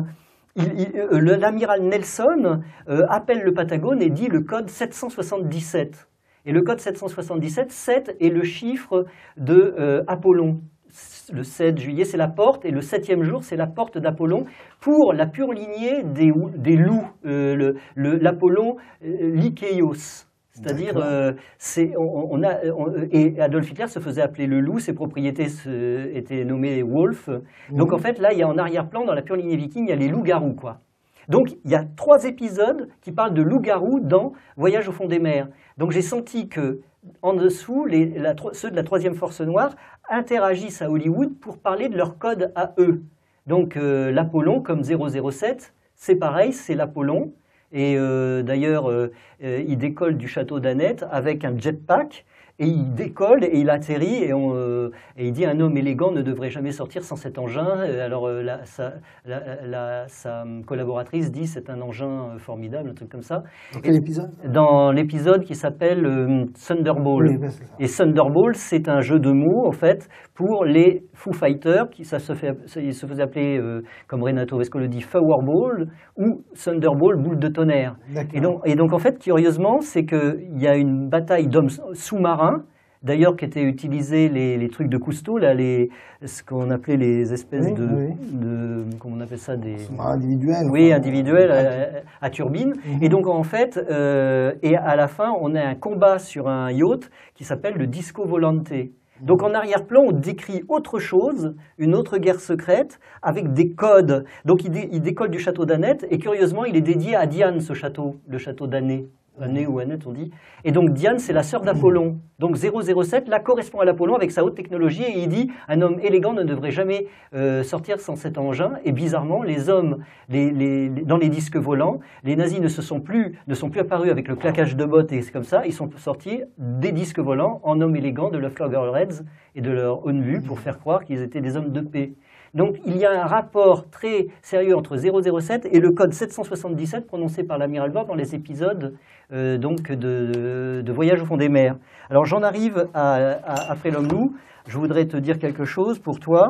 l'amiral Nelson euh, appelle le Patagone et dit le code sept cent soixante-dix-sept. Et le code sept cent soixante-dix-sept, sept est le chiffre de euh, Apollon. Le sept juillet, c'est la porte, et le septième jour, c'est la porte d'Apollon, pour la pure lignée des, des loups, euh, l'Apollon euh, Lykéios. C'est-à-dire, euh, on, on a, on, et Adolf Hitler se faisait appeler le loup, ses propriétés se, étaient nommées Wolf. Mmh. Donc en fait, là, il y a en arrière-plan, dans la pure lignée viking, il y a les loups-garous, quoi. Donc il y a trois épisodes qui parlent de loups-garous dans Voyage au fond des mers. Donc j'ai senti que en dessous, les, la, ceux de la troisième force noire interagissent à Hollywood pour parler de leur code à eux. Donc euh, l'Apollon, comme zéro zéro sept, c'est pareil, c'est l'Apollon. Et euh, d'ailleurs, euh, euh, il décolle du château d'Annette avec un jetpack, et il décolle et il atterrit, et, on, euh, et il dit un homme élégant ne devrait jamais sortir sans cet engin. Alors euh, la, sa, la, la, sa collaboratrice dit c'est un engin formidable, un truc comme ça. Dans quel épisode? Dans l'épisode qui s'appelle euh, Thunderball. Oui, ben ça. Et Thunderball, c'est un jeu de mots en fait pour les Foo Fighters, qui ça se fait, ça, il se faisait appeler, euh, comme Renato Vesco le dit, Powerball ou Thunderball, boule de tonnerre. Et donc, et donc en fait, curieusement, c'est qu'il y a une bataille d'hommes sous-marins. D'ailleurs, qui étaient utilisés les, les trucs de Cousteau, là, les, ce qu'on appelait les espèces oui, de, oui. de, comment on appelle ça, des individuels. Oui, enfin, individuels à, à turbine. Mm-hmm. Et donc en fait, euh, et à la fin, on a un combat sur un yacht qui s'appelle le Disco Volante. Donc en arrière-plan, on décrit autre chose, une autre guerre secrète, avec des codes. Donc il, dé, il décolle du château d'Annette, et curieusement, il est dédié à Diane, ce château, le château d'Année. Année ou Annette, on dit. Et donc Diane, c'est la sœur d'Apollon. Donc zéro zéro sept, là, correspond à l'Apollon avec sa haute technologie, et il dit un homme élégant ne devrait jamais euh, sortir sans cet engin. Et bizarrement, les hommes, les, les, les, dans les disques volants, les nazis ne se sont plus, ne sont plus apparus avec le claquage de bottes et c'est comme ça. Ils sont sortis des disques volants en hommes élégants de leur Floggerheads et de leur haute vue pour faire croire qu'ils étaient des hommes de paix. Donc il y a un rapport très sérieux entre zéro zéro sept et le code sept cent soixante-dix-sept prononcé par l'amiral Bord dans les épisodes euh, donc de, de Voyage au fond des mers. Alors j'en arrive à, à, après l'homme loup. Je voudrais te dire quelque chose pour toi.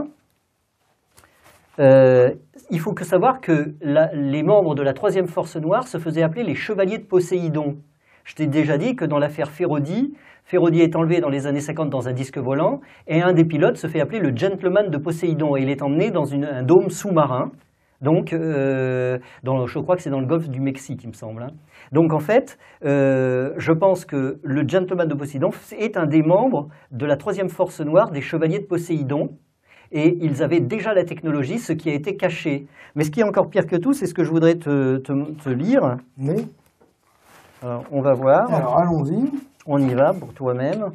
Euh, il faut que savoir que la, les membres de la troisième force noire se faisaient appeler les chevaliers de Poséidon. Je t'ai déjà dit que dans l'affaire Ferrodi, Ferrodi est enlevé dans les années cinquante dans un disque volant, et un des pilotes se fait appeler le gentleman de Poséidon, et il est emmené dans une, un dôme sous-marin, donc euh, dans, je crois que c'est dans le golfe du Mexique, il me semble. Hein. Donc en fait, euh, je pense que le gentleman de Poséidon est un des membres de la troisième force noire des chevaliers de Poséidon, et ils avaient déjà la technologie, ce qui a été caché. Mais ce qui est encore pire que tout, c'est ce que je voudrais te, te, te lire. Oui. Alors, on va voir. Alors allons-y. On y va pour toi-même.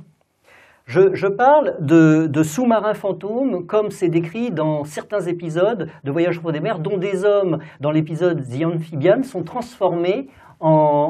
Je, je parle de, de sous-marins fantômes, comme c'est décrit dans certains épisodes de Voyage au fond des mers, dont des hommes, dans l'épisode The Amphibian, sont transformés en,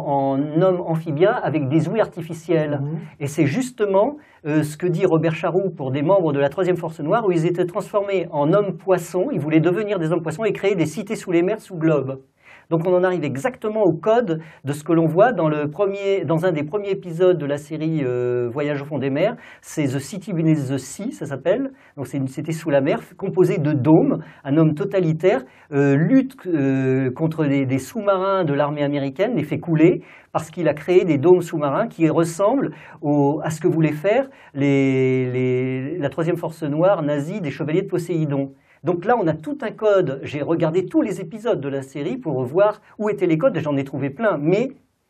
en hommes amphibiens avec des ouïes artificielles. Mmh. Et c'est justement euh, ce que dit Robert Charroux pour des membres de la troisième force noire, où ils étaient transformés en hommes poissons, ils voulaient devenir des hommes poissons et créer des cités sous les mers, sous globe. Donc on en arrive exactement au code de ce que l'on voit dans, le premier, dans un des premiers épisodes de la série euh, Voyage au fond des mers. C'est The City Beneath the Sea, ça s'appelle. Donc c'est une cité sous la mer composée de dômes. Un homme totalitaire euh, lutte euh, contre des, des sous-marins de l'armée américaine, les fait couler parce qu'il a créé des dômes sous-marins qui ressemblent au, à ce que voulaient faire les, les, la troisième force noire nazie des chevaliers de Poséidon. Donc là, on a tout un code. J'ai regardé tous les épisodes de la série pour voir où étaient les codes, et j'en ai trouvé plein. Mais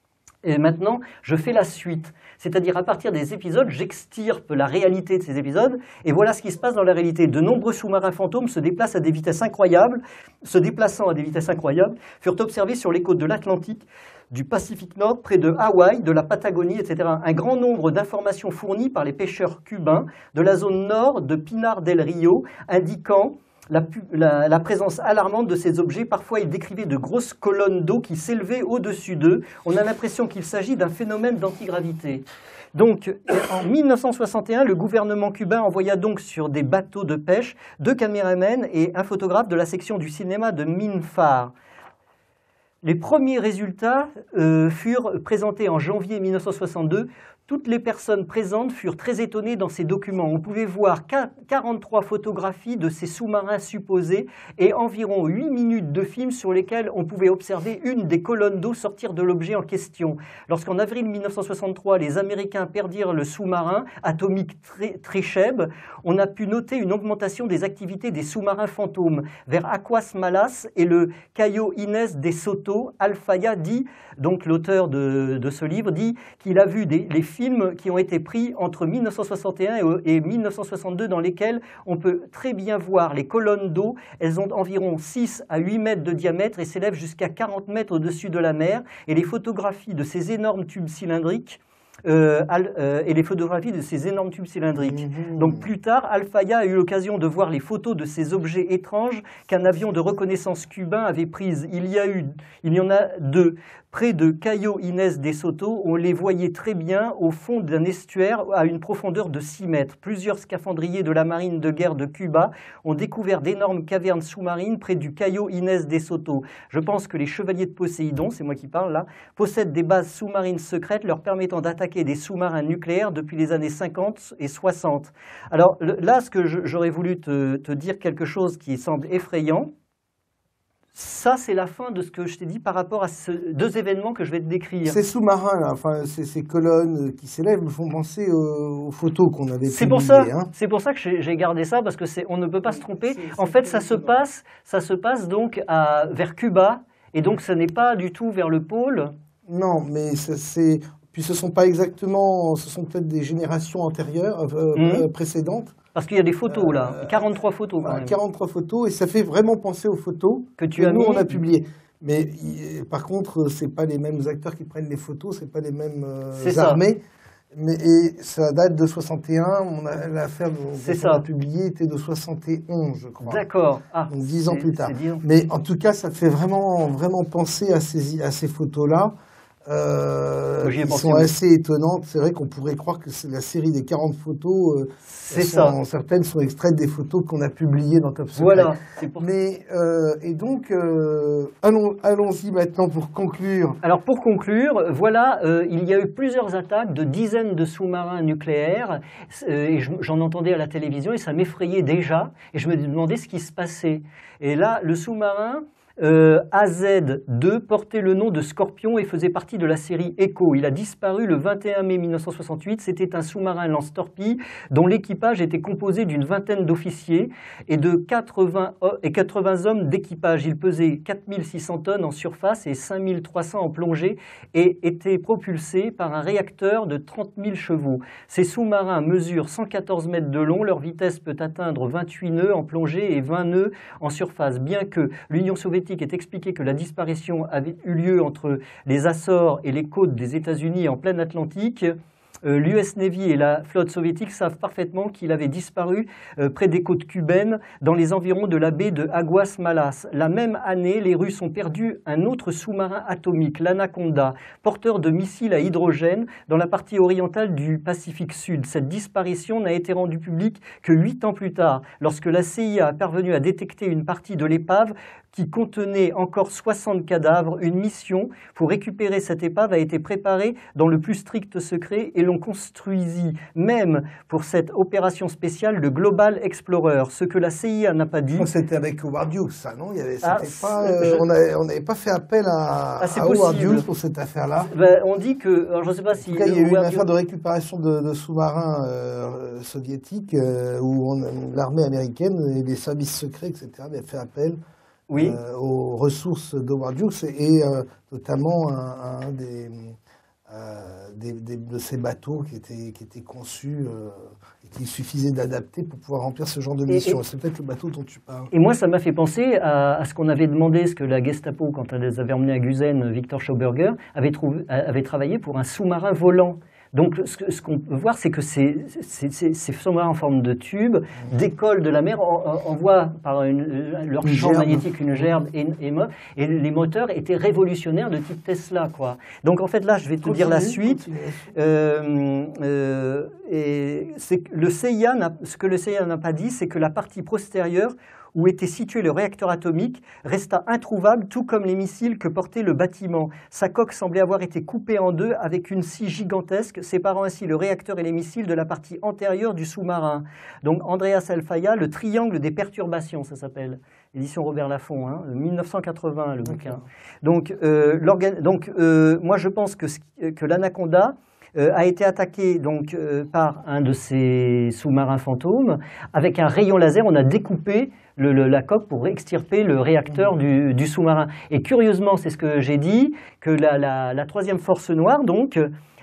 et maintenant, je fais la suite. C'est-à-dire, à partir des épisodes, j'extirpe la réalité de ces épisodes, et voilà ce qui se passe dans la réalité. De nombreux sous-marins fantômes se déplacent à des vitesses incroyables, se déplaçant à des vitesses incroyables, furent observés sur les côtes de l'Atlantique, du Pacifique Nord, près de Hawaï, de la Patagonie, et cetera. Un grand nombre d'informations fournies par les pêcheurs cubains de la zone nord de Pinar del Rio, indiquant la, la, la présence alarmante de ces objets. Parfois, ils décrivaient de grosses colonnes d'eau qui s'élevaient au-dessus d'eux. On a l'impression qu'il s'agit d'un phénomène d'antigravité. Donc, en mille neuf cent soixante et un, le gouvernement cubain envoya donc sur des bateaux de pêche deux caméramens et un photographe de la section du cinéma de Minfar. Les premiers résultats euh, furent présentés en janvier mille neuf cent soixante-deux. Toutes les personnes présentes furent très étonnées dans ces documents. On pouvait voir quarante-trois photographies de ces sous-marins supposés et environ huit minutes de film sur lesquels on pouvait observer une des colonnes d'eau sortir de l'objet en question. Lorsqu'en avril mille neuf cent soixante-trois, les Américains perdirent le sous-marin atomique Trecheb, on a pu noter une augmentation des activités des sous-marins fantômes. Vers Aguas Malas et le Cayo Inés de Soto, Alfaya dit, donc l'auteur de, de ce livre, dit qu'il a vu des, les films qui ont été pris entre mille neuf cent soixante et un et mille neuf cent soixante-deux dans lesquels on peut très bien voir les colonnes d'eau. Elles ont environ six à huit mètres de diamètre et s'élèvent jusqu'à quarante mètres au-dessus de la mer. Et les photographies de ces énormes tubes cylindriques Euh, euh, et les photographies de ces énormes tubes cylindriques. Mmh. Donc plus tard, Alfaya a eu l'occasion de voir les photos de ces objets étranges qu'un avion de reconnaissance cubain avait prises. Il y a eu, il y en a deux. Près de Cayo Inés de Soto, on les voyait très bien au fond d'un estuaire à une profondeur de six mètres. Plusieurs scaphandriers de la marine de guerre de Cuba ont découvert d'énormes cavernes sous-marines près du Cayo Inés de Soto. Je pense que les chevaliers de Poséidon, c'est moi qui parle là, possèdent des bases sous-marines secrètes leur permettant d'attaquer des sous-marins nucléaires depuis les années cinquante et soixante. Alors là, ce que j'aurais voulu te, te dire quelque chose qui semble effrayant. Ça, c'est la fin de ce que je t'ai dit par rapport à ces deux événements que je vais te décrire. Ces sous-marins, là, enfin, ces, ces colonnes qui s'élèvent me font penser aux, aux photos qu'on avait publiées. C'est pour ça, hein. C'est pour ça que j'ai gardé ça, parce que c'est, on ne peut pas se tromper. En fait, ça se passe, ça se passe donc à, vers Cuba, et donc ce n'est pas du tout vers le pôle. Non, mais c'est... Puis ce ne sont pas exactement... Ce sont peut-être des générations antérieures, euh, mmh. précédentes. Parce qu'il y a des photos, là. Euh, quarante-trois photos, quand même. quarante-trois photos, et ça fait vraiment penser aux photos que, tu que as nous, mis... on a publiées. Mais par contre, ce n'est pas les mêmes acteurs qui prennent les photos, ce n'est pas les mêmes euh, armées. Mais, et ça date de soixante et un, on a, l'affaire qu'on a publiée était de soixante et onze, je crois. D'accord. Ah, donc dix ans plus tard. dix ans. Mais en tout cas, ça fait vraiment, vraiment penser à ces, à ces photos-là. Euh, qui sont assez étonnantes. C'est vrai qu'on pourrait croire que c'est la série des quarante photos. Euh, c'est ça. Certaines sont extraites des photos qu'on a publiées dans Top Secret. Voilà. Pour... Mais euh, et donc euh, allons, allons-y maintenant pour conclure. Alors pour conclure, voilà, euh, il y a eu plusieurs attaques de dizaines de sous-marins nucléaires. Euh, et j'en entendais à la télévision et ça m'effrayait déjà. Et je me demandais ce qui se passait. Et là, le sous-marin. Euh, A Z deux portait le nom de Scorpion et faisait partie de la série Echo. Il a disparu le vingt et un mai mille neuf cent soixante-huit. C'était un sous-marin lance-torpille dont l'équipage était composé d'une vingtaine d'officiers et de quatre-vingts, et quatre-vingts hommes d'équipage. Il pesait quatre mille six cents tonnes en surface et cinq mille trois cents en plongée et était propulsé par un réacteur de trente mille chevaux. Ces sous-marins mesurent cent quatorze mètres de long. Leur vitesse peut atteindre vingt-huit nœuds en plongée et vingt nœuds en surface. Bien que l'Union soviétique est expliqué que la disparition avait eu lieu entre les Açores et les côtes des États-Unis en pleine Atlantique, euh, l'U S Navy et la flotte soviétique savent parfaitement qu'il avait disparu euh, près des côtes cubaines, dans les environs de la baie de Aguas Malas. La même année, les Russes ont perdu un autre sous-marin atomique, l'Anaconda, porteur de missiles à hydrogène dans la partie orientale du Pacifique Sud. Cette disparition n'a été rendue publique que huit ans plus tard, lorsque la C I A a parvenu à détecter une partie de l'épave qui contenait encore soixante cadavres. Une mission pour récupérer cette épave a été préparée dans le plus strict secret et l'on construisit même pour cette opération spéciale le Global Explorer, ce que la C I A n'a pas dit. C'était avec Howard Hughes, ça, non? Il y avait, ah, pas, euh, je... On n'avait pas fait appel à, ah, à Howard Hughes pour cette affaire-là. Ben, on dit que, alors je ne sais pas si... En tout cas, il y a eu une affaire de récupération de, de sous-marins euh, soviétiques euh, où l'armée américaine et les services secrets, et cetera, avaient fait appel oui. euh, aux ressources d'Howard Hughes et euh, notamment un, un des, euh, des, des, de ces bateaux qui étaient, qui étaient conçus euh, et qu'il suffisait d'adapter pour pouvoir remplir ce genre de mission. C'est peut-être le bateau dont tu parles. Et moi, ça m'a fait penser à, à ce qu'on avait demandé, ce que la Gestapo, quand elle les avait emmenés à Gusen, Victor Schauberger, avait, trouvé, avait travaillé pour un sous-marin volant. Donc ce, ce qu'on peut voir, c'est que ces, ces, ces, ces sous-marins en forme de tube mmh. décollent de la mer, envoient par une, leur une champ gerbe. magnétique une gerbe et, et, et les moteurs étaient révolutionnaires de type Tesla, quoi. Donc en fait là, je vais te continue, dire la suite. Euh, euh, et c'est le C I A, ce que le C I A n'a pas dit, c'est que la partie postérieure où était situé le réacteur atomique, resta introuvable, tout comme les missiles que portait le bâtiment. Sa coque semblait avoir été coupée en deux avec une scie gigantesque, séparant ainsi le réacteur et les missiles de la partie antérieure du sous-marin. Donc Andreas Alfaya, le triangle des perturbations, ça s'appelle. Édition Robert Laffont, hein, mille neuf cent quatre-vingts, le bouquin. Donc, euh, donc euh, moi je pense que, que l'Anaconda Euh, a été attaqué donc, euh, par un de ces sous-marins fantômes. Avec un rayon laser, on a découpé le, le, la coque pour extirper le réacteur du, du sous-marin. Et curieusement, c'est ce que j'ai dit, que la, la, la troisième force noire, donc,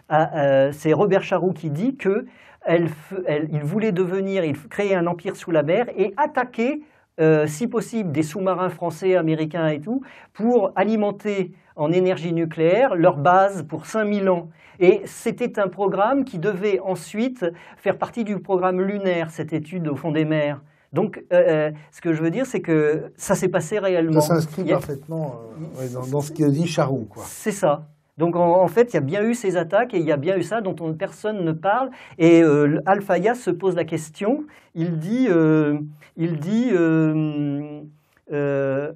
euh, c'est Robert Charroux qui dit qu'il voulait devenir, il créer un empire sous la mer et attaquer, euh, si possible, des sous-marins français, américains et tout, pour alimenter en énergie nucléaire leur base pour cinq mille ans. Et c'était un programme qui devait ensuite faire partie du programme lunaire, cette étude au fond des mers. Donc, euh, ce que je veux dire, c'est que ça s'est passé réellement. Ça s'inscrit a... parfaitement euh, ouais, dans, dans ce que dit Charroux, quoi. C'est ça. Donc, en, en fait, il y a bien eu ces attaques et il y a bien eu ça dont on, personne ne parle. Et euh, Alfaya se pose la question. Il dit... Euh, il dit euh, euh,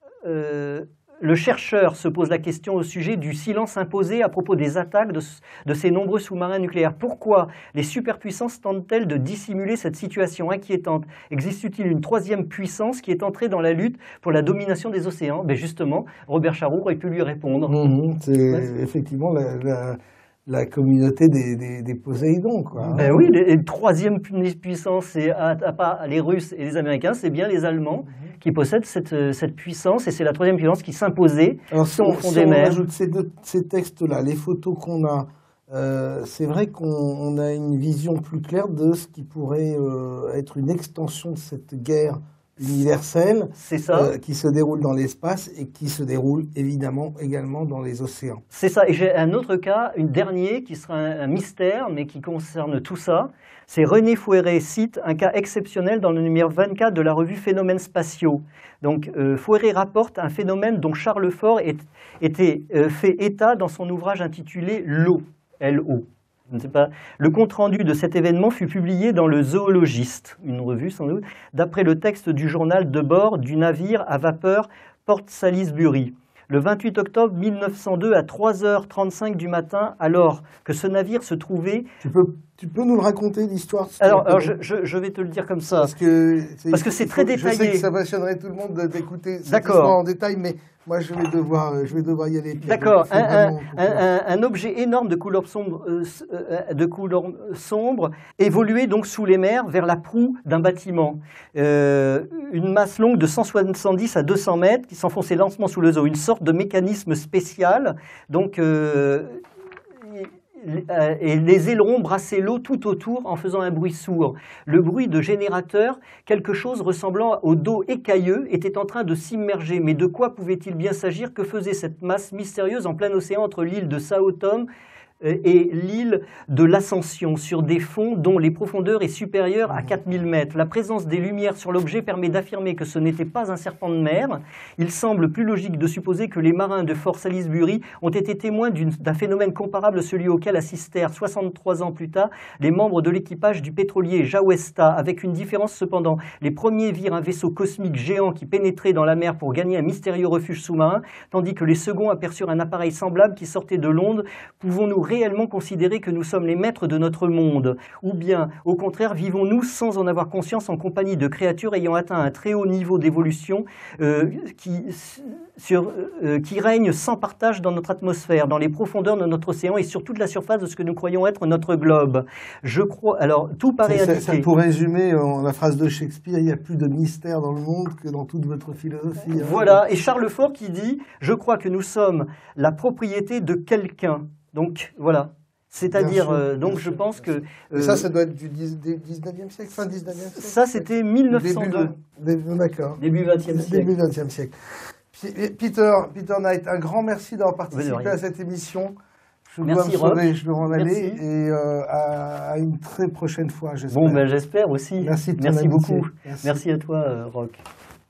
euh, Le chercheur se pose la question au sujet du silence imposé à propos des attaques de, de ces nombreux sous-marins nucléaires. Pourquoi les superpuissances tentent-elles de dissimuler cette situation inquiétante? Existe-t-il une troisième puissance qui est entrée dans la lutte pour la domination des océans? Ben justement, Robert Charroux aurait pu lui répondre. Mmh, c'est ouais. effectivement la, la, la communauté des, des, des Poséidons, quoi. Ben oui, les, les troisième puissance, c'est à, à part les Russes et les Américains, c'est bien les Allemands mmh. qui possèdent cette, cette puissance, et c'est la troisième puissance qui s'imposait au fond si des on mers. ajoute ces, deux, ces textes-là, les photos qu'on a, euh, c'est vrai qu'on a une vision plus claire de ce qui pourrait euh, être une extension de cette guerre universelle ça. Euh, qui se déroule dans l'espace et qui se déroule évidemment également dans les océans. C'est ça. Et j'ai un autre cas, une dernier, qui sera un, un mystère, mais qui concerne tout ça. C'est René Fouéré cite un cas exceptionnel dans le numéro vingt-quatre de la revue Phénomènes spatiaux. Donc euh, Fouéré rapporte un phénomène dont Charles Fort est, était euh, fait état dans son ouvrage intitulé L'eau, L O. Je ne sais pas. Le compte-rendu de cet événement fut publié dans le Zoologiste, une revue sans doute, d'après le texte du journal de bord du navire à vapeur Port Salisbury. Le vingt-huit octobre mille neuf cent deux à trois heures trente-cinq du matin, alors que ce navire se trouvait... Tu peux, tu peux nous le raconter, l'histoire? Alors, alors je, je, je vais te le dire comme ça. Parce que c'est, parce que c'est très détaillé. Je sais que ça passionnerait tout le monde d'écouter cette D'accord. histoire en détail, mais moi je vais devoir, je vais devoir y aller. D'accord. Un, un, un, un objet énorme de couleur sombre, euh, de couleur sombre évoluait donc sous les mers vers la proue d'un bâtiment. Euh, une masse longue de cent soixante-dix à deux cents mètres qui s'enfonçait lentement sous les eaux. Une sorte de mécanisme spécial. Donc... Euh, et les ailerons brassaient l'eau tout autour en faisant un bruit sourd. Le bruit de générateur, quelque chose ressemblant au dos écailleux, était en train de s'immerger. Mais de quoi pouvait-il bien s'agir? Que faisait cette masse mystérieuse en plein océan entre l'île de Sao Tome et l'île de l'Ascension, sur des fonds dont les profondeurs est supérieure à quatre mille mètres. La présence des lumières sur l'objet permet d'affirmer que ce n'était pas un serpent de mer. Il semble plus logique de supposer que les marins de Fort Salisbury ont été témoins d'un phénomène comparable à celui auquel assistèrent soixante-trois ans plus tard les membres de l'équipage du pétrolier Jawesta, avec une différence cependant. Les premiers virent un vaisseau cosmique géant qui pénétrait dans la mer pour gagner un mystérieux refuge sous-marin, tandis que les seconds aperçurent un appareil semblable qui sortait de l'onde. Pouvons-nous réellement considérer que nous sommes les maîtres de notre monde? Ou bien, au contraire, vivons-nous sans en avoir conscience en compagnie de créatures ayant atteint un très haut niveau d'évolution euh, qui, sur, euh, qui règnent sans partage dans notre atmosphère, dans les profondeurs de notre océan et sur toute la surface de ce que nous croyons être notre globe? Je crois... Alors, tout paraît indiqué... Ça, ça pour résumer en la phrase de Shakespeare, il y a plus de mystère dans le monde que dans toute votre philosophie. Hein. Voilà, et Charles Fort qui dit « Je crois que nous sommes la propriété de quelqu'un ». Donc, voilà. C'est-à-dire, euh, donc je pense que... Euh, ça, ça doit être du dix-neuvième siècle, fin dix-neuvième siècle? Ça, c'était mille neuf cent deux. Début, d'accord. Début vingtième siècle. Début vingtième siècle. Peter, Peter Knight, un grand merci d'avoir participé à cette émission. Je dois Merci, me sauver, Roch. je dois en aller. Merci. Et euh, à, à une très prochaine fois, j'espère. Bon, ben, j'espère aussi. Merci, de ton Merci amitié. beaucoup. Merci. Merci à toi, euh, Roch.